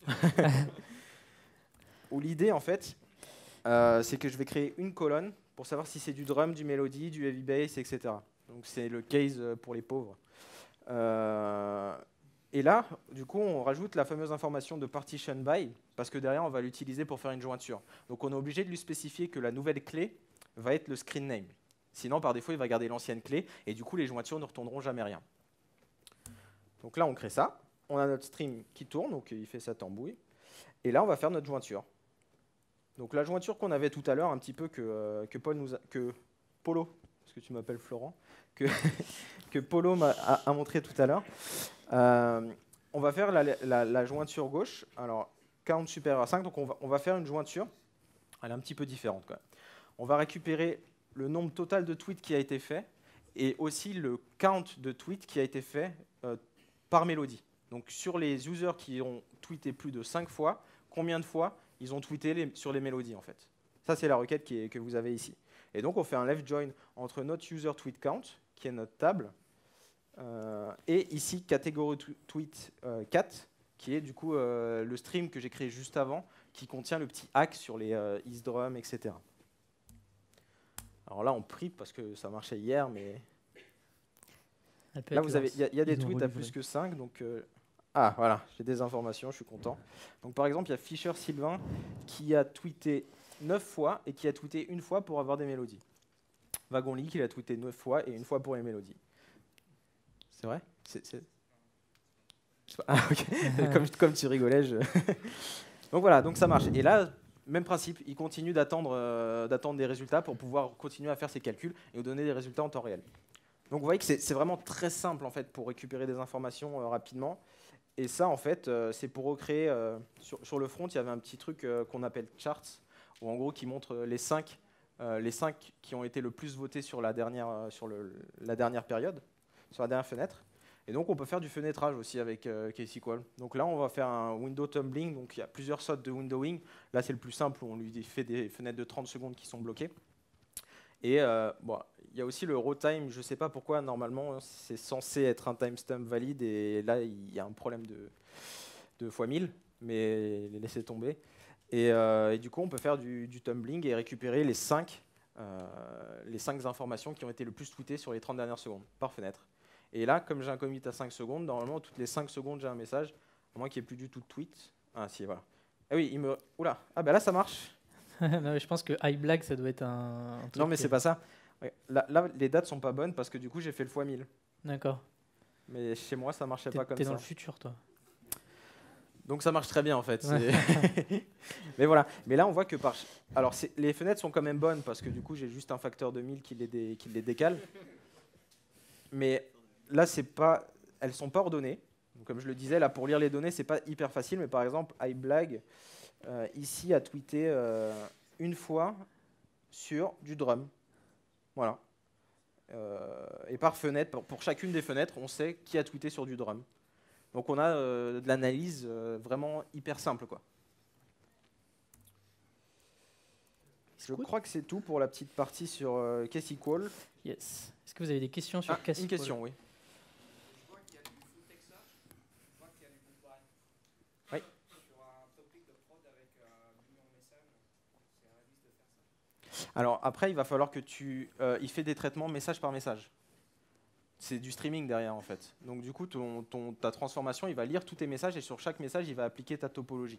Où l'idée, en fait, euh, c'est que je vais créer une colonne pour savoir si c'est du drum, du melody, du heavy bass, et cetera. Donc c'est le case pour les pauvres. Euh, et là, du coup, on rajoute la fameuse information de partition by, parce que derrière, on va l'utiliser pour faire une jointure. Donc on est obligé de lui spécifier que la nouvelle clé va être le screen name. Sinon, par défaut, il va garder l'ancienne clé, et du coup, les jointures ne retourneront jamais rien. Donc là, on crée ça. On a notre stream qui tourne, donc il fait sa tambouille. Et là, on va faire notre jointure. Donc la jointure qu'on avait tout à l'heure, un petit peu que, euh, que, Paul nous a, que Polo, parce que tu m'appelles Florent, que, que Polo m'a a, a montré tout à l'heure. Euh, on va faire la, la, la jointure gauche. Alors, count supérieur à cinq, donc on va, on va faire une jointure. Elle est un petit peu différente, quand même. On va récupérer le nombre total de tweets qui a été fait et aussi le count de tweets qui a été fait euh, par mélodie. Donc sur les users qui ont tweeté plus de cinq fois, combien de fois ils ont tweeté les, sur les mélodies en fait. Ça c'est la requête qui est, que vous avez ici. Et donc on fait un left join entre notre user tweet count, qui est notre table, euh, et ici catégorie tweet euh, quatre, qui est du coup euh, le stream que j'ai créé juste avant, qui contient le petit hack sur les euh, isDrum, et cetera. Alors là, on prie parce que ça marchait hier, mais là, vous avez, il y, y a des tweets à plus que cinq, donc euh... ah voilà, j'ai des informations, je suis content. Donc par exemple, il y a Fischer Sylvain qui a tweeté neuf fois et qui a tweeté une fois pour avoir des mélodies. Wagonly qui a tweeté neuf fois et une fois pour les mélodies. C'est vrai? C'est, c'est... Ah ok. comme, comme tu rigolais, je... donc voilà, donc ça marche. Et là. Même principe, il continue d'attendre euh, d'attendre des résultats pour pouvoir continuer à faire ses calculs et nous donner des résultats en temps réel. Donc vous voyez que c'est vraiment très simple en fait pour récupérer des informations euh, rapidement. Et ça, en fait, euh, c'est pour recréer. Euh, sur, sur le front, il y avait un petit truc euh, qu'on appelle charts, où en gros, qui montre les cinq, euh, les cinq qui ont été le plus votés sur la dernière, euh, sur le, la dernière période, sur la dernière fenêtre. Et donc, on peut faire du fenêtrage aussi avec euh, ksql. Donc là, on va faire un window tumbling. Donc, il y a plusieurs sortes de windowing. Là, c'est le plus simple, où on lui fait des fenêtres de trente secondes qui sont bloquées. Et euh, bon, il y a aussi le raw time. Je ne sais pas pourquoi, normalement, c'est censé être un timestamp valide. Et là, il y a un problème de, de fois mille, mais laissez tomber. Et, euh, et du coup, on peut faire du, du tumbling et récupérer les cinq, euh, les cinq informations qui ont été le plus tweetées sur les trente dernières secondes, par fenêtre. Et là, comme j'ai un commit à cinq secondes, normalement, toutes les cinq secondes, j'ai un message, à moins qu'il n'y ait plus du tout de tweet. Ah si, voilà. Ah oui, il me... Oula, ah ben là, ça marche. Non, je pense que iBlack, ça doit être un, un truc. Non, mais c'est pas ça. Ouais. Là, là, les dates sont pas bonnes parce que du coup, j'ai fait le fois mille. D'accord. Mais chez moi, ça marchait T'es, pas comme t'es ça. dans le futur, toi. Donc ça marche très bien en fait. Ouais. Mais voilà. Mais là, on voit que par. Alors, c'est... les fenêtres sont quand même bonnes parce que du coup, j'ai juste un facteur de mille qui les, dé... qui les décale. Mais là, c'est pas. Elles sont pas ordonnées. Donc, comme je le disais, là, pour lire les données, c'est pas hyper facile. Mais par exemple, iBlag euh, ici a tweeté euh, une fois sur du drum. Voilà. Euh, et par fenêtre, pour, pour chacune des fenêtres, on sait qui a tweeté sur du drum. Donc on a euh, de l'analyse euh, vraiment hyper simple, quoi. Je Cool. crois que c'est tout pour la petite partie sur euh, ksql. Yes. Est-ce que vous avez des questions sur Ah, ksql? une question, oui. Je vois qu'il y a du full text search, je vois qu'il y a du goodbye. Oui. Sur un topic de prod avec euh, l'union message, c'est réaliste de faire ça. Alors après, il va falloir que tu... Euh, il fait des traitements message par message. C'est du streaming derrière, en fait. Donc du coup, ton, ton, ta transformation, il va lire tous tes messages et sur chaque message, il va appliquer ta topologie.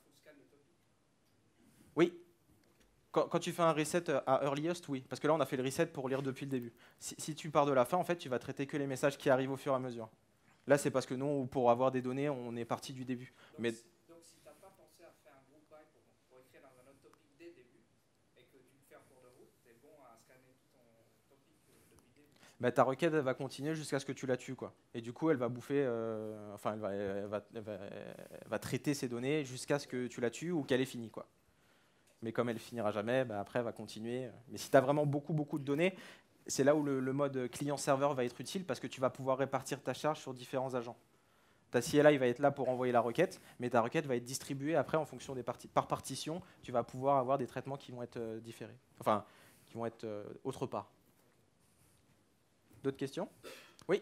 Oui. Quand, quand tu fais un reset à earliest, oui. Parce que là, on a fait le reset pour lire depuis le début. Si, si tu pars de la fin, en fait, tu vas traiter que les messages qui arrivent au fur et à mesure. Là, c'est parce que nous, pour avoir des données, on est parti du début. Donc, Mais si, donc si tu n'as pas pensé à faire un group by pour, pour écrire dans un autre topic dès le début, et que tu le fais en cours de route, tu es bon à scanner tout ton topic depuis le début. bah, ta requête, elle va continuer jusqu'à ce que tu la tues, quoi. Et du coup, elle va bouffer... Euh, enfin, elle va, elle, va, elle, va, elle va traiter ces données jusqu'à ce que tu la tues ou qu'elle ait fini, quoi. Mais comme elle finira jamais, bah, après, elle va continuer. Mais si tu as vraiment beaucoup, beaucoup de données, c'est là où le, le mode client-serveur va être utile parce que tu vas pouvoir répartir ta charge sur différents agents. Ta C L I va être là pour envoyer la requête, mais ta requête va être distribuée après en fonction des parties. Par partition, tu vas pouvoir avoir des traitements qui vont être euh, différés. Enfin, qui vont être euh, autre part. D'autres questions? Oui.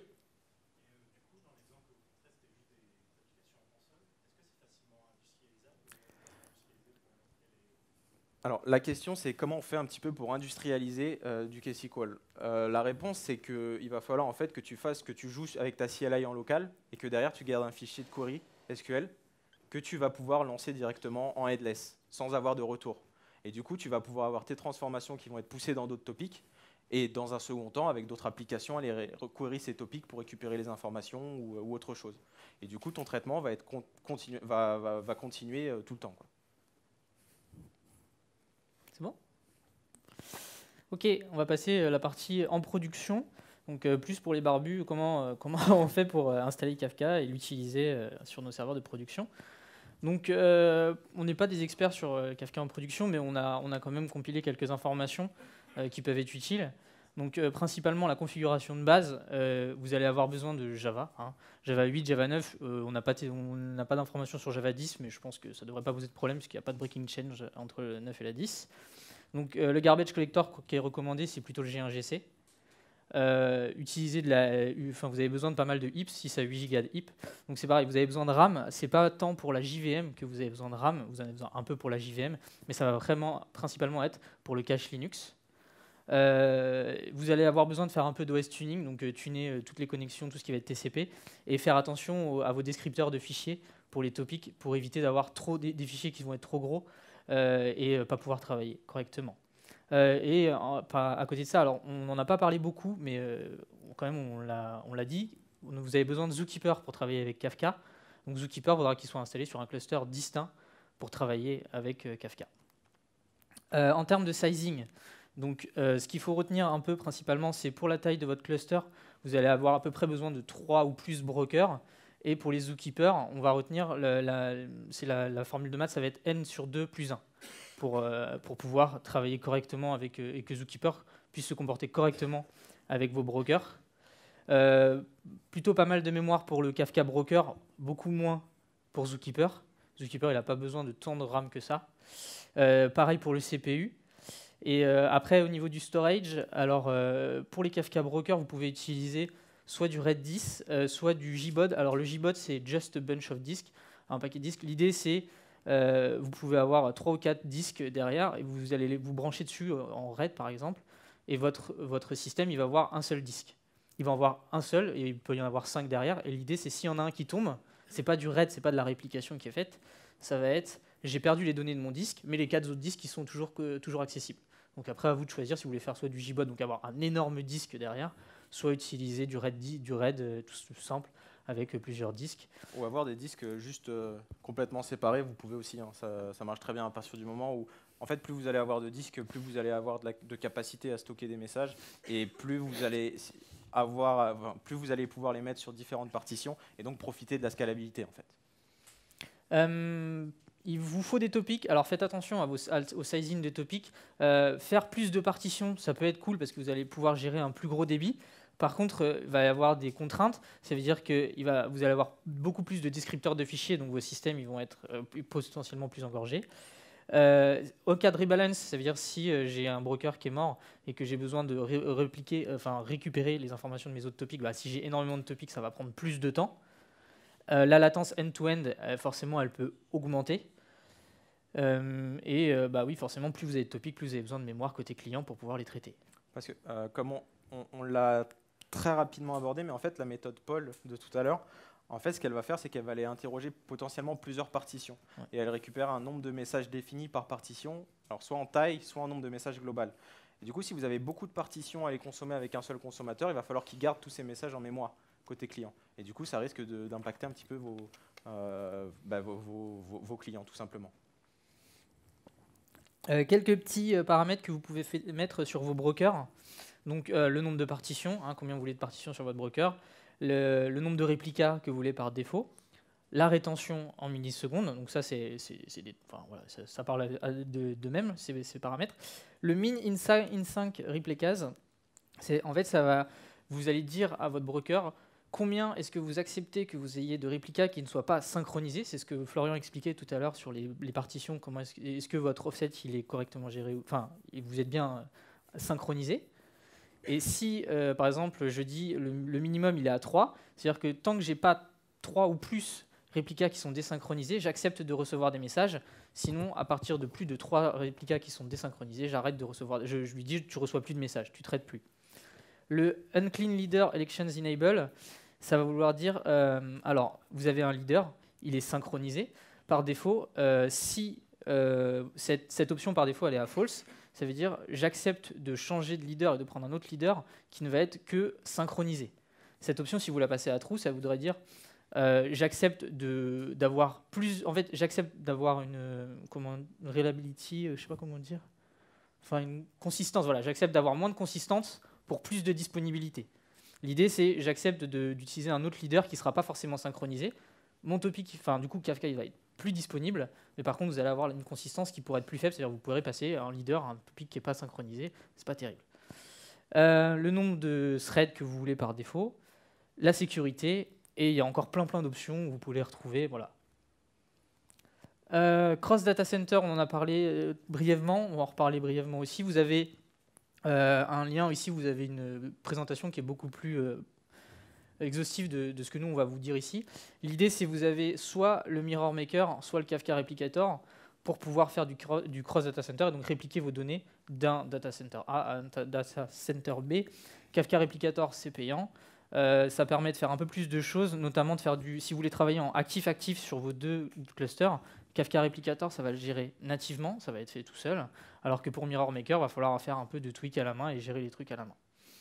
Alors, la question, c'est comment on fait un petit peu pour industrialiser euh, du ksql. Euh, la réponse, c'est qu'il va falloir en fait que tu fasses, que tu joues avec ta C L I en local et que derrière, tu gardes un fichier de query S Q L que tu vas pouvoir lancer directement en headless, sans avoir de retour. Et du coup, tu vas pouvoir avoir tes transformations qui vont être poussées dans d'autres topics et dans un second temps, avec d'autres applications, aller query ces topics pour récupérer les informations ou, ou autre chose. Et du coup, ton traitement va, être con, continu, va, va, va continuer euh, tout le temps, quoi. C'est bon? Ok, on va passer à la partie en production. Donc euh, plus pour les barbus, comment, euh, comment on fait pour euh, installer Kafka et l'utiliser euh, sur nos serveurs de production. Donc euh, on n'est pas des experts sur euh, Kafka en production, mais on a, on a quand même compilé quelques informations euh, qui peuvent être utiles. Donc euh, principalement la configuration de base, euh, vous allez avoir besoin de Java, hein. Java huit, Java neuf, euh, on n'a pas, on n'a pas d'informations sur Java dix, mais je pense que ça ne devrait pas poser de problème puisqu'il n'y a pas de breaking change entre le neuf et la dix. Donc euh, le garbage collector qui est recommandé, c'est plutôt le G un G C. Euh, utiliser de la, enfin, vous avez besoin de pas mal de heaps, six à huit gigas de heap. Donc c'est pareil, vous avez besoin de RAM. C'est pas tant pour la J V M que vous avez besoin de RAM, vous en avez besoin un peu pour la J V M, mais ça va vraiment principalement être pour le cache Linux. Euh, vous allez avoir besoin de faire un peu d'O S tuning, donc euh, tuner euh, toutes les connexions, tout ce qui va être T C P, et faire attention au, à vos descripteurs de fichiers pour les topics, pour éviter d'avoir trop des, des fichiers qui vont être trop gros euh, et euh, pas pouvoir travailler correctement. Euh, et euh, à côté de ça, alors on n'en a pas parlé beaucoup, mais euh, quand même on l'a, on l'a dit, vous avez besoin de Zookeeper pour travailler avec Kafka. Donc Zookeeper, il faudra qu'il soit installé sur un cluster distinct pour travailler avec euh, Kafka. Euh, en termes de sizing, donc, euh, ce qu'il faut retenir un peu principalement, c'est pour la taille de votre cluster, vous allez avoir à peu près besoin de trois ou plus brokers. Et pour les zookeepers, on va retenir, la, la, c'est la, la formule de maths, ça va être n sur deux plus un, pour, euh, pour pouvoir travailler correctement avec, euh, et que Zookeeper puisse se comporter correctement avec vos brokers. Euh, plutôt pas mal de mémoire pour le Kafka Broker, beaucoup moins pour Zookeeper. Zookeeper, il n'a pas besoin de tant de RAM que ça. Euh, pareil pour le C P U. Et euh, après, au niveau du storage, alors euh, pour les Kafka Broker, vous pouvez utiliser soit du RAID dix, euh, soit du J B O D. Alors le J B O D, c'est Just a Bunch of Disks, un paquet de disques. L'idée, c'est euh, vous pouvez avoir trois ou quatre disques derrière et vous allez les, vous brancher dessus en RAID, par exemple, et votre, votre système, il va avoir un seul disque. Il va en avoir un seul et il peut y en avoir cinq derrière. Et l'idée, c'est s'il y en a un qui tombe, c'est pas du RAID, c'est pas de la réplication qui est faite, ça va être j'ai perdu les données de mon disque, mais les quatre autres disques, ils sont toujours, que, toujours accessibles. Donc après, à vous de choisir si vous voulez faire soit du J B O D, donc avoir un énorme disque derrière, soit utiliser du RAID, du RAID euh, tout, tout simple, avec euh, plusieurs disques. Ou avoir des disques juste euh, complètement séparés, vous pouvez aussi, hein, ça, ça marche très bien à partir du moment où, en fait, plus vous allez avoir de disques, plus vous allez avoir de, la, de capacité à stocker des messages, et plus vous allez avoir, enfin, plus vous allez pouvoir les mettre sur différentes partitions, et donc profiter de la scalabilité, en fait. Euh, il vous faut des topics, alors faites attention à vos, au sizing des topics. Euh, faire plus de partitions, ça peut être cool parce que vous allez pouvoir gérer un plus gros débit. Par contre, euh, il va y avoir des contraintes, ça veut dire que il va, vous allez avoir beaucoup plus de descripteurs de fichiers, donc vos systèmes ils vont être euh, potentiellement plus engorgés. Euh, au cas de rebalance, ça veut dire si euh, j'ai un broker qui est mort et que j'ai besoin de ré répliquer, euh, enfin récupérer les informations de mes autres topics, bah, si j'ai énormément de topics, ça va prendre plus de temps. Euh, la latence end-to-end, euh, forcément, elle peut augmenter. Euh, et euh, bah oui, forcément, plus vous avez de topics, plus vous avez besoin de mémoire côté client pour pouvoir les traiter. Parce que, euh, comme on, on, on l'a très rapidement abordé, mais en fait, la méthode Paul de tout à l'heure, en fait, ce qu'elle va faire, c'est qu'elle va aller interroger potentiellement plusieurs partitions. Ouais. Et elle récupère un nombre de messages définis par partition, alors soit en taille, soit en nombre de messages global. Et du coup, si vous avez beaucoup de partitions à les consommer avec un seul consommateur, il va falloir qu'il garde tous ces messages en mémoire côté client. Et du coup, ça risque d'impacter un petit peu vos, euh, bah, vos, vos, vos, vos clients, tout simplement. Euh, quelques petits euh, paramètres que vous pouvez mettre sur vos brokers. Donc, euh, le nombre de partitions, hein, combien vous voulez de partitions sur votre broker, le, le nombre de réplicas que vous voulez par défaut, la rétention en millisecondes, donc ça, c'est, c'est, c'est des, enfin, voilà, ça, ça parle de, de même, ces, ces paramètres. Le min in cinq replicas, c'est, en fait, ça va, vous allez dire à votre broker combien est-ce que vous acceptez que vous ayez de réplicas qui ne soient pas synchronisés. C'est ce que Florian expliquait tout à l'heure sur les, les partitions. Comment est-ce, est-ce que votre offset il est correctement géré, enfin, vous êtes bien synchronisé. Et si, euh, par exemple, je dis le, le minimum il est à trois, c'est-à-dire que tant que je n'ai pas trois ou plus réplicas qui sont désynchronisés, j'accepte de recevoir des messages. Sinon, à partir de plus de trois réplicas qui sont désynchronisés, j'arrête de recevoir. Je, je lui dis tu ne reçois plus de messages, tu ne traites plus. Le Unclean Leader Elections Enable, ça va vouloir dire, euh, alors, vous avez un leader, il est synchronisé. Par défaut, euh, si euh, cette, cette option, par défaut, elle est à false, ça veut dire j'accepte de changer de leader et de prendre un autre leader qui ne va être que synchronisé. Cette option, si vous la passez à true, ça voudrait dire euh, j'accepte d'avoir plus, en fait, j'accepte d'avoir une, comment, une reliability, je ne sais pas comment dire, enfin une consistance, voilà, j'accepte d'avoir moins de consistance pour plus de disponibilité. L'idée, c'est j'accepte d'utiliser un autre leader qui ne sera pas forcément synchronisé. Mon topic, enfin, du coup, Kafka il va être plus disponible, mais par contre, vous allez avoir une consistance qui pourrait être plus faible, c'est-à-dire que vous pourrez passer un leader à un topic qui n'est pas synchronisé, c'est pas terrible. Euh, le nombre de threads que vous voulez par défaut, la sécurité, et il y a encore plein plein d'options où vous pouvez les retrouver, voilà. Euh, Cross Data Center, on en a parlé euh, brièvement, on va en reparler brièvement aussi. Vous avez Euh, un lien ici, vous avez une présentation qui est beaucoup plus euh, exhaustive de, de ce que nous on va vous dire ici. L'idée, c'est que vous avez soit le Mirror Maker, soit le Kafka Replicator pour pouvoir faire du, cro du cross data center et donc répliquer vos données d'un data center A à un data center B. Kafka Replicator, c'est payant. Euh, ça permet de faire un peu plus de choses, notamment de faire du. Si vous voulez travailler en actif-actif sur vos deux clusters, Kafka Replicator, ça va le gérer nativement, ça va être fait tout seul, alors que pour Mirror Maker, il va falloir faire un peu de tweak à la main et gérer les trucs à la main.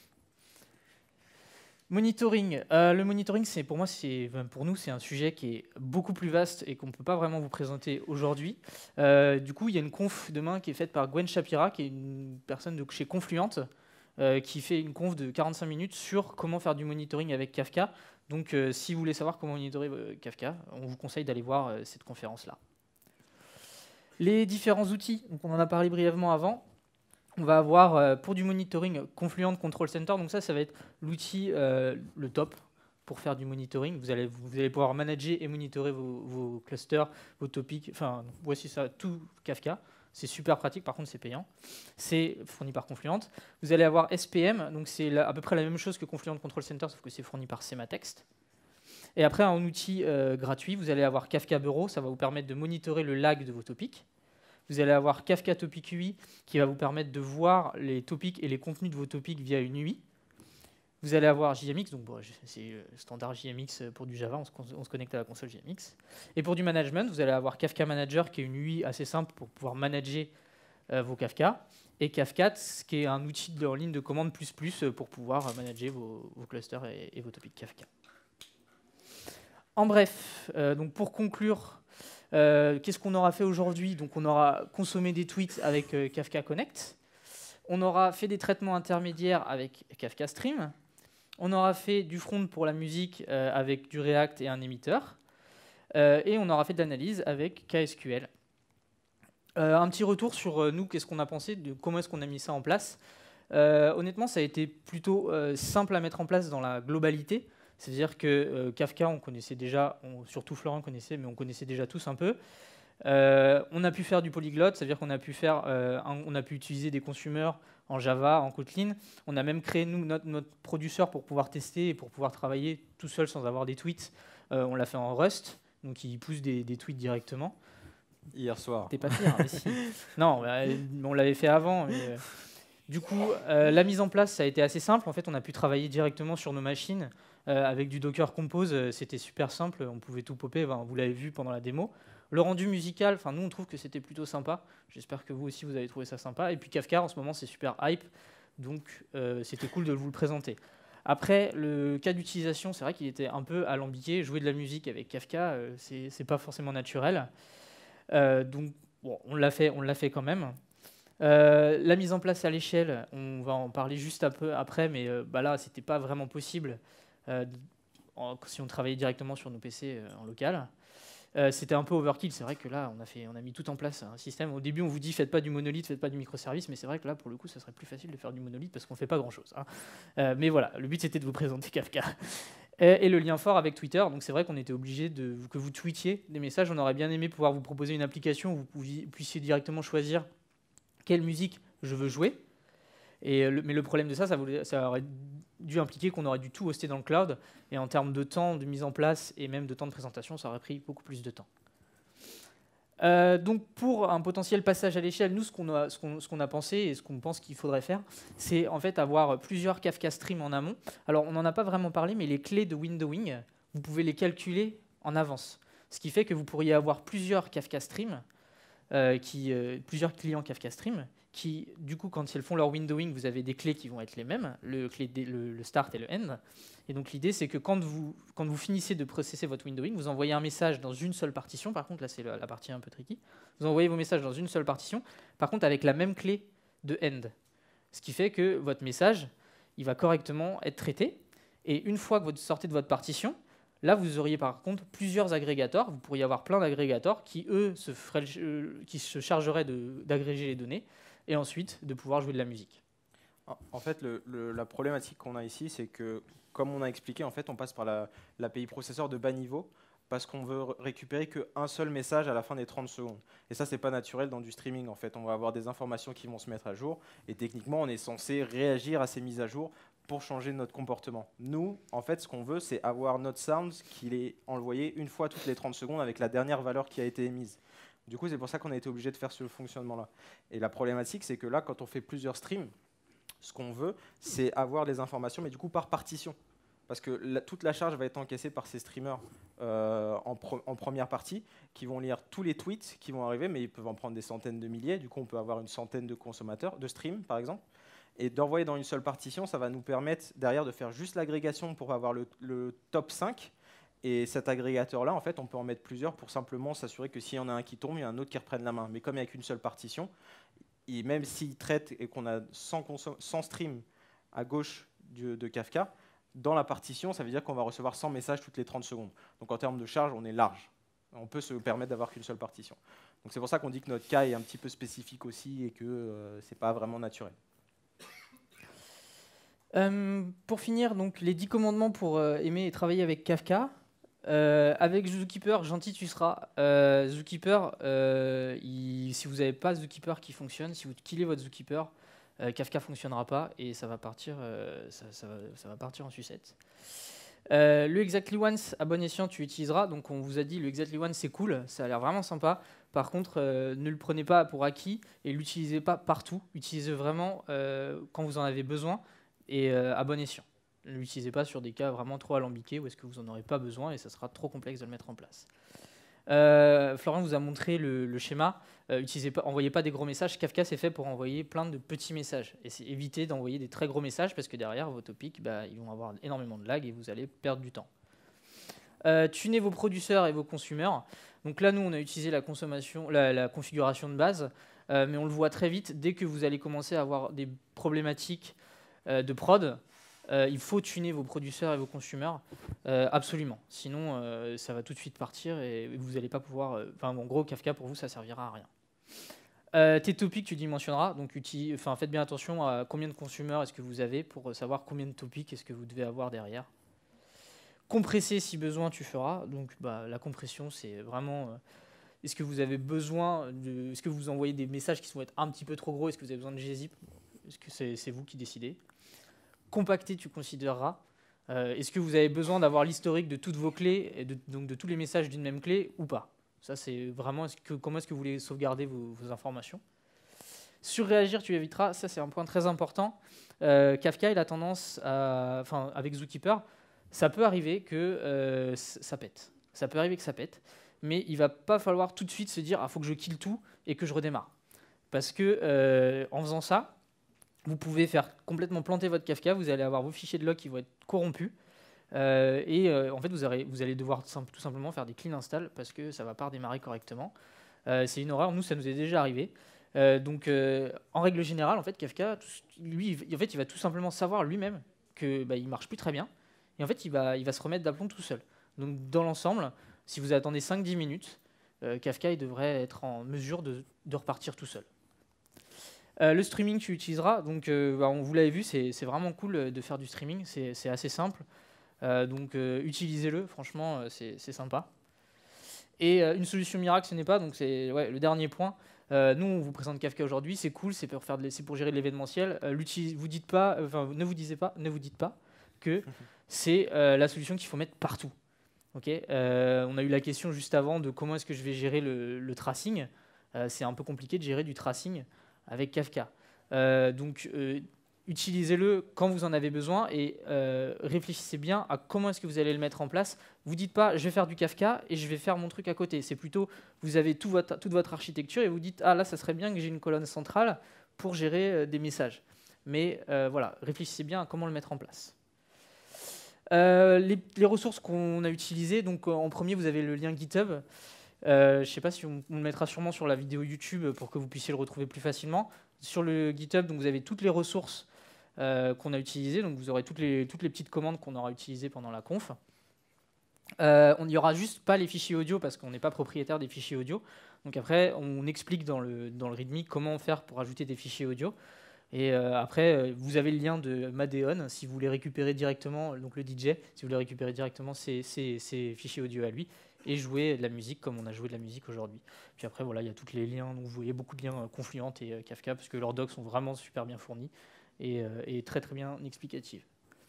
Monitoring. Euh, le monitoring, c'est pour moi, c'est pour nous, c'est un sujet qui est beaucoup plus vaste et qu'on ne peut pas vraiment vous présenter aujourd'hui. Euh, du coup, il y a une conf demain qui est faite par Gwen Shapira, qui est une personne de chez Confluent, euh, qui fait une conf de quarante-cinq minutes sur comment faire du monitoring avec Kafka. Donc euh, si vous voulez savoir comment monitorer euh, Kafka, on vous conseille d'aller voir euh, cette conférence-là. Les différents outils, donc on en a parlé brièvement avant. On va avoir euh, pour du monitoring Confluent Control Center. Donc ça, ça va être l'outil euh, le top pour faire du monitoring. Vous allez, vous allez pouvoir manager et monitorer vos, vos clusters, vos topics. Enfin, voici ça, tout Kafka. C'est super pratique, par contre c'est payant. C'est fourni par Confluent. Vous allez avoir S P M, donc c'est à peu près la même chose que Confluent Control Center, sauf que c'est fourni par Sematext. Et après, un outil euh, gratuit, vous allez avoir Kafka Bureau, ça va vous permettre de monitorer le lag de vos topics. Vous allez avoir Kafka Topic U I, qui va vous permettre de voir les topics et les contenus de vos topics via une U I. Vous allez avoir J M X, donc bon, c'est standard J M X pour du Java, on se, on se connecte à la console J M X. Et pour du management, vous allez avoir Kafka Manager, qui est une U I assez simple pour pouvoir manager euh, vos Kafka, et Kafka, qui est un outil de, en ligne de commande plus plus pour pouvoir manager vos, vos clusters et, et vos topics Kafka. En bref, euh, donc pour conclure, euh, qu'est-ce qu'on aura fait aujourd'hui? Donc on aura consommé des tweets avec euh, Kafka Connect, on aura fait des traitements intermédiaires avec Kafka Stream, on aura fait du front pour la musique euh, avec du React et un émetteur. Euh, et on aura fait de l'analyse avec K S Q L. Euh, un petit retour sur euh, nous, qu'est-ce qu'on a pensé, de comment est-ce qu'on a mis ça en place. Euh, honnêtement, ça a été plutôt euh, simple à mettre en place dans la globalité. C'est-à-dire que euh, Kafka, on connaissait déjà, on, surtout Florent connaissait, mais on connaissait déjà tous un peu. Euh, on a pu faire du polyglotte, c'est-à-dire qu'on a pu faire, euh, un, on a pu utiliser des consumers en Java, en Kotlin. On a même créé nous notre, notre producteur pour pouvoir tester et pour pouvoir travailler tout seul sans avoir des tweets. Euh, on l'a fait en Rust, donc il pousse des, des tweets directement. Hier soir. T'es pas fier, mais si. Non, bah, on l'avait fait avant. Mais, euh, du coup, euh, la mise en place, ça a été assez simple. En fait, on a pu travailler directement sur nos machines euh, avec du Docker Compose. Euh, C'était super simple. On pouvait tout popper. Enfin, vous l'avez vu pendant la démo. Le rendu musical, enfin nous on trouve que c'était plutôt sympa. J'espère que vous aussi vous avez trouvé ça sympa. Et puis Kafka en ce moment c'est super hype, donc euh, c'était cool de vous le présenter. Après le cas d'utilisation, c'est vrai qu'il était un peu alambiqué. Jouer de la musique avec Kafka, euh, c'est c'est pas forcément naturel. Euh, donc bon, on l'a fait, on l'a fait quand même. Euh, la mise en place à l'échelle, on va en parler juste un peu après, mais euh, bah là c'était pas vraiment possible euh, en, si on travaillait directement sur nos P C euh, en local. Euh, c'était un peu overkill, c'est vrai que là on a, fait, on a mis tout en place un système. Au début on vous dit faites pas du monolithe, faites pas du microservice, mais c'est vrai que là pour le coup ça serait plus facile de faire du monolithe parce qu'on fait pas grand chose. Hein. Euh, mais voilà, le but c'était de vous présenter Kafka. Et, et le lien fort avec Twitter, donc c'est vrai qu'on était obligé de que vous tweetiez des messages. On aurait bien aimé pouvoir vous proposer une application où vous pouviez, puissiez directement choisir quelle musique je veux jouer. Et le, mais le problème de ça, ça, voulait, ça aurait dû impliquer qu'on aurait dû tout hoster dans le cloud. Et en termes de temps de mise en place et même de temps de présentation, ça aurait pris beaucoup plus de temps. Euh, donc pour un potentiel passage à l'échelle, nous, ce qu'on a, ce qu'on, ce qu'on a pensé et ce qu'on pense qu'il faudrait faire, c'est en fait avoir plusieurs Kafka Stream en amont. Alors on n'en a pas vraiment parlé, mais les clés de windowing, vous pouvez les calculer en avance. Ce qui fait que vous pourriez avoir plusieurs Kafka Stream, euh, qui, euh, plusieurs clients Kafka Stream, qui, du coup, quand ils font leur windowing, vous avez des clés qui vont être les mêmes, le, clé de, le, le start et le end. Et donc l'idée, c'est que quand vous, quand vous finissez de processer votre windowing, vous envoyez un message dans une seule partition. Par contre, là, c'est la, la partie un peu tricky. Vous envoyez vos messages dans une seule partition, par contre, avec la même clé de end. Ce qui fait que votre message, il va correctement être traité. Et une fois que vous sortez de votre partition, là, vous auriez par contre plusieurs agrégateurs. Vous pourriez avoir plein d'agrégateurs qui, eux, se, feraient, euh, qui se chargeraient de, d'agréger les données et ensuite de pouvoir jouer de la musique. En fait, le, le, la problématique qu'on a ici, c'est que, comme on a expliqué, en fait, on passe par l'A P I processeur de bas niveau parce qu'on veut récupérer qu'un seul message à la fin des trente secondes. Et ça, c'est pas naturel dans du streaming. En fait, on va avoir des informations qui vont se mettre à jour et techniquement, on est censé réagir à ces mises à jour pour changer notre comportement. Nous, en fait, ce qu'on veut, c'est avoir notre sound qu'il est envoyé une fois toutes les trente secondes avec la dernière valeur qui a été émise. Du coup, c'est pour ça qu'on a été obligé de faire ce fonctionnement-là. Et la problématique, c'est que là, quand on fait plusieurs streams, ce qu'on veut, c'est avoir les informations, mais du coup par partition. Parce que la, toute la charge va être encaissée par ces streamers euh, en, pro, en première partie, qui vont lire tous les tweets qui vont arriver, mais ils peuvent en prendre des centaines de milliers. Du coup, on peut avoir une centaine de consommateurs, de streams, par exemple. Et d'envoyer dans une seule partition, ça va nous permettre derrière de faire juste l'agrégation pour avoir le, le top cinq. Et cet agrégateur-là, en fait, on peut en mettre plusieurs pour simplement s'assurer que s'il y en a un qui tombe, il y a un autre qui reprenne la main. Mais comme il n'y a qu'une seule partition, et même s'il traite et qu'on a cent, cent streams à gauche du, de Kafka. Dans la partition, ça veut dire qu'on va recevoir cent messages toutes les trente secondes. Donc en termes de charge, on est large. On peut se permettre d'avoir qu'une seule partition. Donc c'est pour ça qu'on dit que notre cas est un petit peu spécifique aussi et que euh, c'est pas vraiment naturel. Euh, pour finir, donc les dix commandements pour euh, aimer et travailler avec Kafka. Euh, avec Zookeeper, gentil tu seras. Euh, Zookeeper, euh, il, si vous n'avez pas Zookeeper qui fonctionne, si vous killez votre Zookeeper, euh, Kafka fonctionnera pas et ça va partir, euh, ça, ça, va, ça va partir en sucette. Euh, le Exactly Once à bon escient tu utiliseras. Donc on vous a dit le Exactly Once c'est cool, ça a l'air vraiment sympa. Par contre, euh, ne le prenez pas pour acquis et l'utilisez pas partout. Utilisez vraiment euh, quand vous en avez besoin et euh, à bon escient. Ne l'utilisez pas sur des cas vraiment trop alambiqués où est-ce que vous n'en aurez pas besoin et ça sera trop complexe de le mettre en place. Euh, Florent vous a montré le, le schéma. Euh, utilisez pas, envoyez pas des gros messages. Kafka c'est fait pour envoyer plein de petits messages. Et c'est éviter d'envoyer des très gros messages parce que derrière vos topics, bah, ils vont avoir énormément de lag et vous allez perdre du temps. Euh, tunez vos producteurs et vos consommateurs. Donc là, nous, on a utilisé la, consommation, la, la configuration de base, euh, mais on le voit très vite. Dès que vous allez commencer à avoir des problématiques euh, de prod, euh, il faut tuner vos producteurs et vos consommateurs, euh, absolument. Sinon, euh, ça va tout de suite partir et vous n'allez pas pouvoir... Euh, enfin, en gros, Kafka, pour vous, ça ne servira à rien. Euh, tes topics, tu dimensionneras. Donc, utilise, enfin, faites bien attention à combien de consommateurs est-ce que vous avez pour savoir combien de topics est-ce que vous devez avoir derrière. Compresser si besoin, tu feras. Donc, bah, la compression, c'est vraiment... Euh, est-ce que vous avez besoin de... Est-ce que vous envoyez des messages qui vont être un petit peu trop gros? Est-ce que vous avez besoin de gzip? Est-ce que c'est, c'est vous qui décidez? Compacter, tu considéreras. Euh, est-ce que vous avez besoin d'avoir l'historique de toutes vos clés, et de, donc de tous les messages d'une même clé ou pas? Ça, c'est vraiment... Est-ce que, comment est-ce que vous voulez sauvegarder vos, vos informations? Surréagir, tu éviteras. Ça, c'est un point très important. Euh, Kafka, il a tendance à... Enfin, avec Zookeeper... Ça peut arriver que euh, ça pète. Ça peut arriver que ça pète, mais il ne va pas falloir tout de suite se dire « Ah, il faut que je kill tout et que je redémarre ». Parce que euh, en faisant ça, vous pouvez faire complètement planter votre Kafka, vous allez avoir vos fichiers de log qui vont être corrompus, euh, et euh, en fait, vous, aurez, vous allez devoir simple, tout simplement faire des clean install parce que ça ne va pas redémarrer correctement. Euh, c'est une horreur, nous, ça nous est déjà arrivé. Euh, donc, euh, en règle générale, en fait, Kafka, lui, en fait, il va tout simplement savoir lui-même qu'il bah, ne marche plus très bien. Et en fait, il va, il va se remettre d'aplomb tout seul. Donc, dans l'ensemble, si vous attendez cinq dix minutes, euh, Kafka il devrait être en mesure de, de repartir tout seul. Euh, le streaming, tu utiliseras. Donc, euh, bah, on vous l'avez vu, c'est, c'est vraiment cool de faire du streaming. C'est, c'est assez simple. Euh, donc, euh, utilisez-le. Franchement, c'est, c'est sympa. Et euh, une solution miracle, ce n'est pas. Donc, c'est ouais, le dernier point. Euh, nous, on vous présente Kafka aujourd'hui. C'est cool. C'est pour faire de, c'est pour gérer de l'événementiel. Euh, vous dites pas, enfin, ne vous disiez pas, ne vous dites pas que c'est euh, la solution qu'il faut mettre partout. Okay, euh, on a eu la question juste avant de comment est-ce que je vais gérer le, le tracing. Euh, c'est un peu compliqué de gérer du tracing avec Kafka. Euh, donc, euh, utilisez-le quand vous en avez besoin et euh, réfléchissez bien à comment est-ce que vous allez le mettre en place. Vous ne dites pas, je vais faire du Kafka et je vais faire mon truc à côté. C'est plutôt, vous avez tout votre, toute votre architecture et vous dites, ah là, ça serait bien que j'ai une colonne centrale pour gérer euh, des messages. Mais euh, voilà, réfléchissez bien à comment le mettre en place. Euh, les, les ressources qu'on a utilisées, donc euh, en premier vous avez le lien GitHub. Euh, je ne sais pas si on, on le mettra sûrement sur la vidéo YouTube pour que vous puissiez le retrouver plus facilement. Sur le GitHub, donc, vous avez toutes les ressources euh, qu'on a utilisées, donc vous aurez toutes les, toutes les petites commandes qu'on aura utilisées pendant la conf. Euh, il n'y aura juste pas les fichiers audio parce qu'on n'est pas propriétaire des fichiers audio. Donc après, on explique dans le, dans le README comment faire pour ajouter des fichiers audio. Et euh, après, euh, vous avez le lien de Madeon si vous voulez récupérer directement, donc le D J, si vous voulez récupérer directement ces, ces, ces fichiers audio à lui et jouer de la musique comme on a joué de la musique aujourd'hui. Puis après, voilà, il y a tous les liens, donc vous voyez beaucoup de liens euh, Confluent et euh, Kafka parce que leurs docs sont vraiment super bien fournis et, euh, et très très bien explicatifs.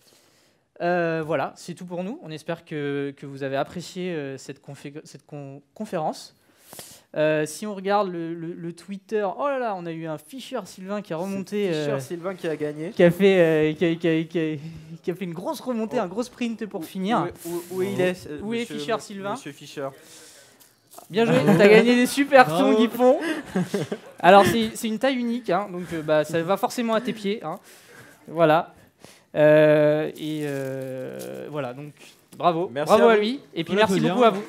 Euh, voilà, c'est tout pour nous. On espère que, que vous avez apprécié euh, cette, cette con conférence. Euh, si on regarde le, le, le Twitter, oh là là, on a eu un Fischer Sylvain qui a remonté, Fischer euh, Sylvain qui a gagné, qui a fait, euh, qui, a, qui, a, qui, a, qui a fait une grosse remontée, oh. un gros sprint pour où, finir. Où, où, où il est, euh, où est Fischer Sylvain? Monsieur Fischer. Bien joué, t'as gagné des super sons, Guipon. Alors c'est une taille unique, hein, donc euh, bah, ça va forcément à tes pieds. Hein. Voilà. Euh, et euh, voilà, donc bravo, merci bravo à, à lui. Et puis merci beaucoup à vous.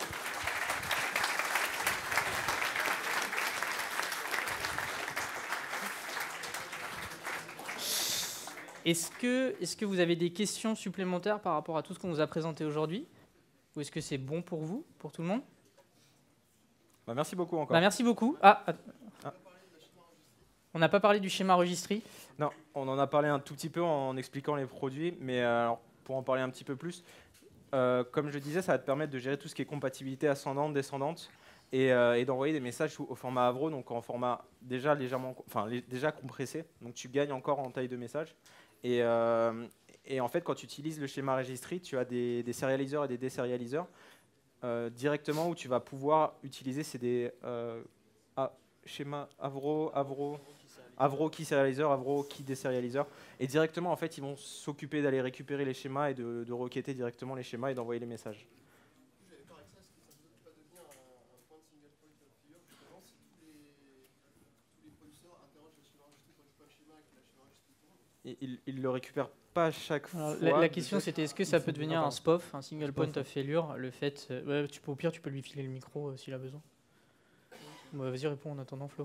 Est-ce que, est-ce que vous avez des questions supplémentaires par rapport à tout ce qu'on vous a présenté aujourd'hui? Ou est-ce que c'est bon pour vous, pour tout le monde? Bah, merci beaucoup encore. Bah, merci beaucoup. Ah, att- Ah. On n'a pas parlé du schéma registry. Non, on en a parlé un tout petit peu en expliquant les produits, mais euh, alors, pour en parler un petit peu plus, euh, comme je disais, ça va te permettre de gérer tout ce qui est compatibilité ascendante, descendante, et, euh, et d'envoyer des messages au, au format Avro, donc en format déjà légèrement, enfin lé- déjà compressé, donc tu gagnes encore en taille de message. Et, euh, et en fait, quand tu utilises le schéma registry, tu as des, des sérialiseurs et des désérialiseurs euh, directement où tu vas pouvoir utiliser, c'est des euh, ah, schémas Avro, Avro. Avro key serializer, Avro key désérialiseur. Et directement, en fait, ils vont s'occuper d'aller récupérer les schémas et de, de requêter directement les schémas et d'envoyer les messages. Et Ils ne le récupèrent pas à chaque Alors, fois. la, la question c'était est-ce que ça Ils peut font- devenir ah, un pardon. S P O F, un single point S P O F. of failure, le fait, euh, ouais, tu peux, au pire tu peux lui filer le micro euh, s'il a besoin. Bon, vas-y réponds en attendant Flo.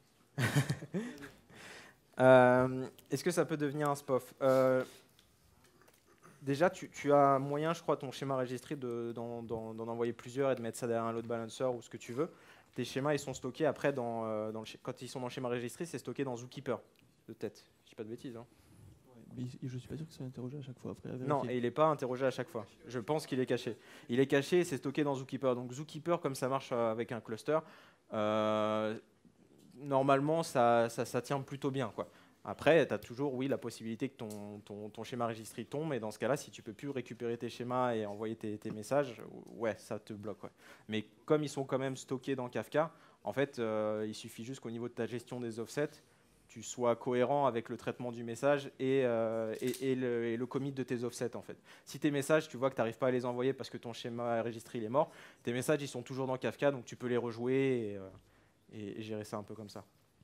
Euh, Est-ce que ça peut devenir un S P O F? Euh, Déjà, tu, tu as moyen, je crois, ton schéma registry de- d'en d'en- d'en envoyer plusieurs et de mettre ça derrière un load balancer ou ce que tu veux. Tes schémas, ils sont stockés après, dans, euh, dans le, sch- quand ils sont dans le schéma registry, c'est stocké dans Zookeeper, de tête. Je dis pas de bêtises. Hein. Mais je suis pas sûr qu'ils soient interrogés à chaque fois après. à Non, vérifier. et il n'est pas interrogé à chaque fois. Je pense qu'il est caché. Il est caché et c'est stocké dans Zookeeper. Donc Zookeeper, comme ça marche euh, avec un cluster, euh, normalement, ça, ça, ça tient plutôt bien, quoi. Après, tu as toujours, oui, la possibilité que ton, ton, ton schéma registry tombe, et dans ce cas-là, si tu peux plus récupérer tes schémas et envoyer tes, tes messages, ouais, ça te bloque. Ouais. Mais comme ils sont quand même stockés dans Kafka, en fait, euh, il suffit juste qu'au niveau de ta gestion des offsets, tu sois cohérent avec le traitement du message et, euh, et, et, le, et le commit de tes offsets, en fait. Si tes messages, tu vois que tu n'arrives pas à les envoyer parce que ton schéma registry il est mort, tes messages, ils sont toujours dans Kafka, donc tu peux les rejouer et, euh, et, et gérer ça un peu comme ça.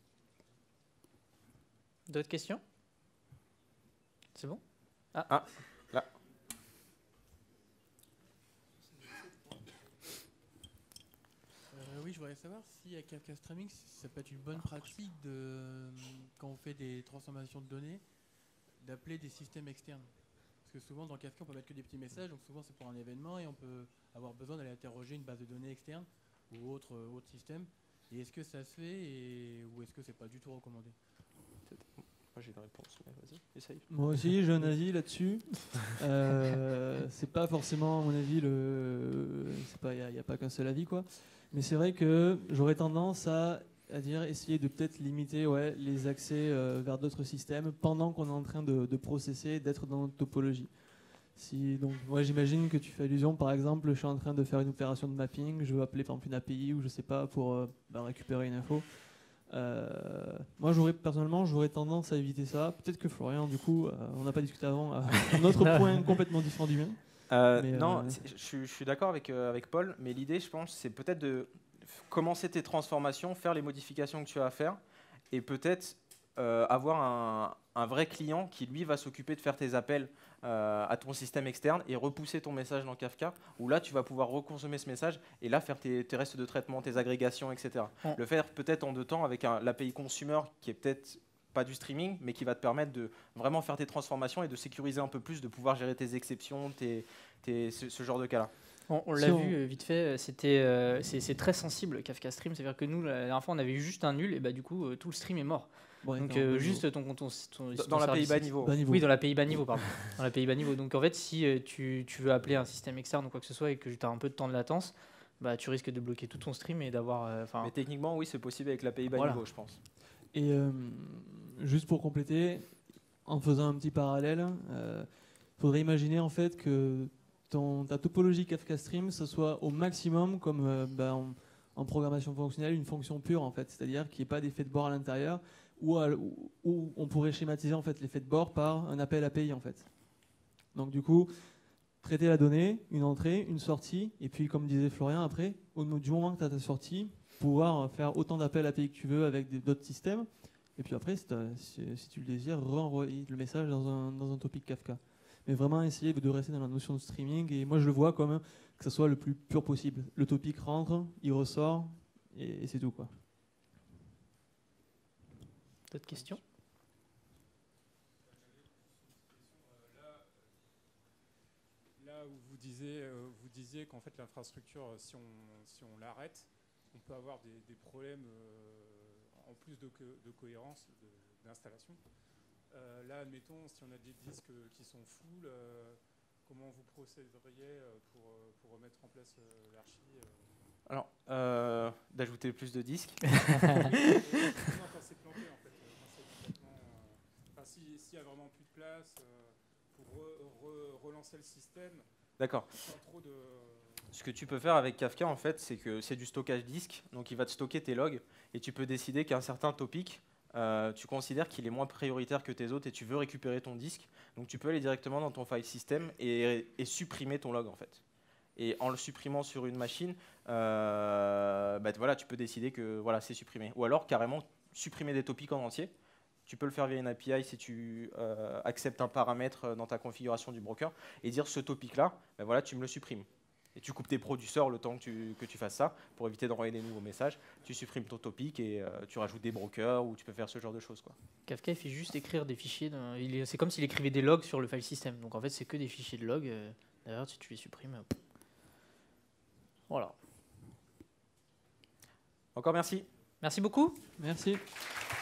D'autres questions? C'est bon? Ah, là. Euh, oui, je voudrais savoir si à Kafka Streaming, ça peut être une bonne pratique de, quand on fait des transformations de données, d'appeler des systèmes externes. Parce que souvent dans Kafka, on peut mettre que des petits messages, donc souvent c'est pour un événement et on peut avoir besoin d'aller interroger une base de données externe ou autre, euh, autre système. Et est-ce que ça se fait et, ou est-ce que c'est pas du tout recommandé? Moi j'ai une réponse, mais vas-y, essaye. Moi aussi, j'ai un avis là-dessus. Euh, c'est pas forcément, à mon avis, le. Il n'y a, a pas qu'un seul avis, quoi. Mais c'est vrai que j'aurais tendance à, à dire essayer de peut-être limiter ouais, les accès euh, vers d'autres systèmes pendant qu'on est en train de, de processer, d'être dans notre topologie. Si, donc, moi, j'imagine que tu fais allusion, par exemple, je suis en train de faire une opération de mapping, je veux appeler par exemple une A P I ou je sais pas pour euh, bah, récupérer une info. Euh, moi, j'aurais personnellement, j'aurais tendance à éviter ça. Peut-être que Florian, du coup, euh, on n'a pas discuté avant, a un autre point complètement différent du mien. Euh, Mais, non, euh, c'est- je, suis- je suis d'accord avec, euh, avec Paul, mais l'idée, je pense, c'est peut-être de f- commencer tes transformations, faire les modifications que tu as à faire, et peut-être euh, avoir un, un vrai client qui, lui, va s'occuper de faire tes appels euh, à ton système externe et repousser ton message dans Kafka, où là, tu vas pouvoir reconsommer ce message et là, faire tes, tes restes de traitement, tes agrégations, et cetera. Ouais. Le faire peut-être en deux temps avec l'A P I consumer qui est peut-être pas du streaming, mais qui va te permettre de vraiment faire tes transformations et de sécuriser un peu plus, de pouvoir gérer tes exceptions, tes, tes- ce, ce genre de cas-là. On, on Si l'a on- vu euh, vite fait, c'était, euh, c'est c'est très sensible Kafka Stream, c'est-à-dire que nous, la dernière fois, on avait eu juste un nul, et bah du coup, euh, tout le stream est mort. Bon, Donc non, euh, mais juste ton, ton, ton, ton- Dans, ton dans l'A P I service bas ex- niveau. bas niveau. Oui, dans l'A P I bas niveau, pardon. Dans l'A P I bas niveau. Donc en fait, si euh, tu, tu veux appeler un système externe ou quoi que ce soit et que tu as un peu de temps de latence, bah tu risques de bloquer tout ton stream et d'avoir. euh, Enfin, Mais techniquement, oui, c'est possible avec l'A P I bas Voilà. niveau, je pense. Et euh, juste pour compléter, en faisant un petit parallèle, il faudrait imaginer en fait que ton, ta topologie Kafka Stream, ce soit au maximum comme euh, bah, en, en programmation fonctionnelle une fonction pure en fait, c'est-à-dire qu'il n'y ait pas d'effet de bord à l'intérieur, ou, à- ou- ou on pourrait schématiser en fait l'effet de bord par un appel A P I en fait. Donc du coup, traiter la donnée, une entrée, une sortie, et puis comme disait Florian après, au, du moment que tu as ta sortie, pouvoir faire autant d'appels A P I que tu veux avec des- d'autres systèmes. Et puis après, si, t'as- si- si tu le désires, renvoyer le message dans un, dans un topic Kafka. Mais vraiment essayer de rester dans la notion de streaming. Et moi, je le vois comme que ce soit le plus pur possible. Le topic rentre, il ressort, et, et c'est tout, quoi. d'autres questions? vous disiez, euh, vous disiez qu'en fait l'infrastructure, si on, si on l'arrête, on peut avoir des, des problèmes euh, en plus de, co de cohérence d'installation. Euh, là, admettons, si on a des disques qui sont full, euh, comment vous procéderiez pour, pour remettre en place euh, l'archi euh... Alors, euh, d'ajouter plus de disques. Non, quand c'est planté, en fait. Quand complètement, euh, enfin, s'il si y a vraiment plus de place, euh, pour re, re, relancer le système. D'accord. De... Ce que tu peux faire avec Kafka, en fait, c'est que c'est du stockage disque. Donc, il va te stocker tes logs et tu peux décider qu'un certain topic, euh, tu considères qu'il est moins prioritaire que tes autres et tu veux récupérer ton disque. Donc, tu peux aller directement dans ton file system et, et supprimer ton log, en fait. Et en le supprimant sur une machine, euh, bah, voilà, tu peux décider que voilà, c'est supprimé. Ou alors, carrément, supprimer des topics en entier. Tu peux le faire via une A P I si tu euh, acceptes un paramètre dans ta configuration du broker et dire ce topic-là, bah, voilà, tu me le supprimes. Et tu coupes tes producteurs le temps que tu, que tu fasses ça pour éviter d'envoyer des nouveaux messages. Tu supprimes ton topic et euh, tu rajoutes des brokers ou tu peux faire ce genre de choses, quoi. Kafka il fait juste écrire des fichiers. C'est comme s'il écrivait des logs sur le file system. Donc en fait, c'est que des fichiers de log. Euh, D'ailleurs, si tu les supprimes. Euh, voilà. Encore merci. Merci beaucoup. Merci.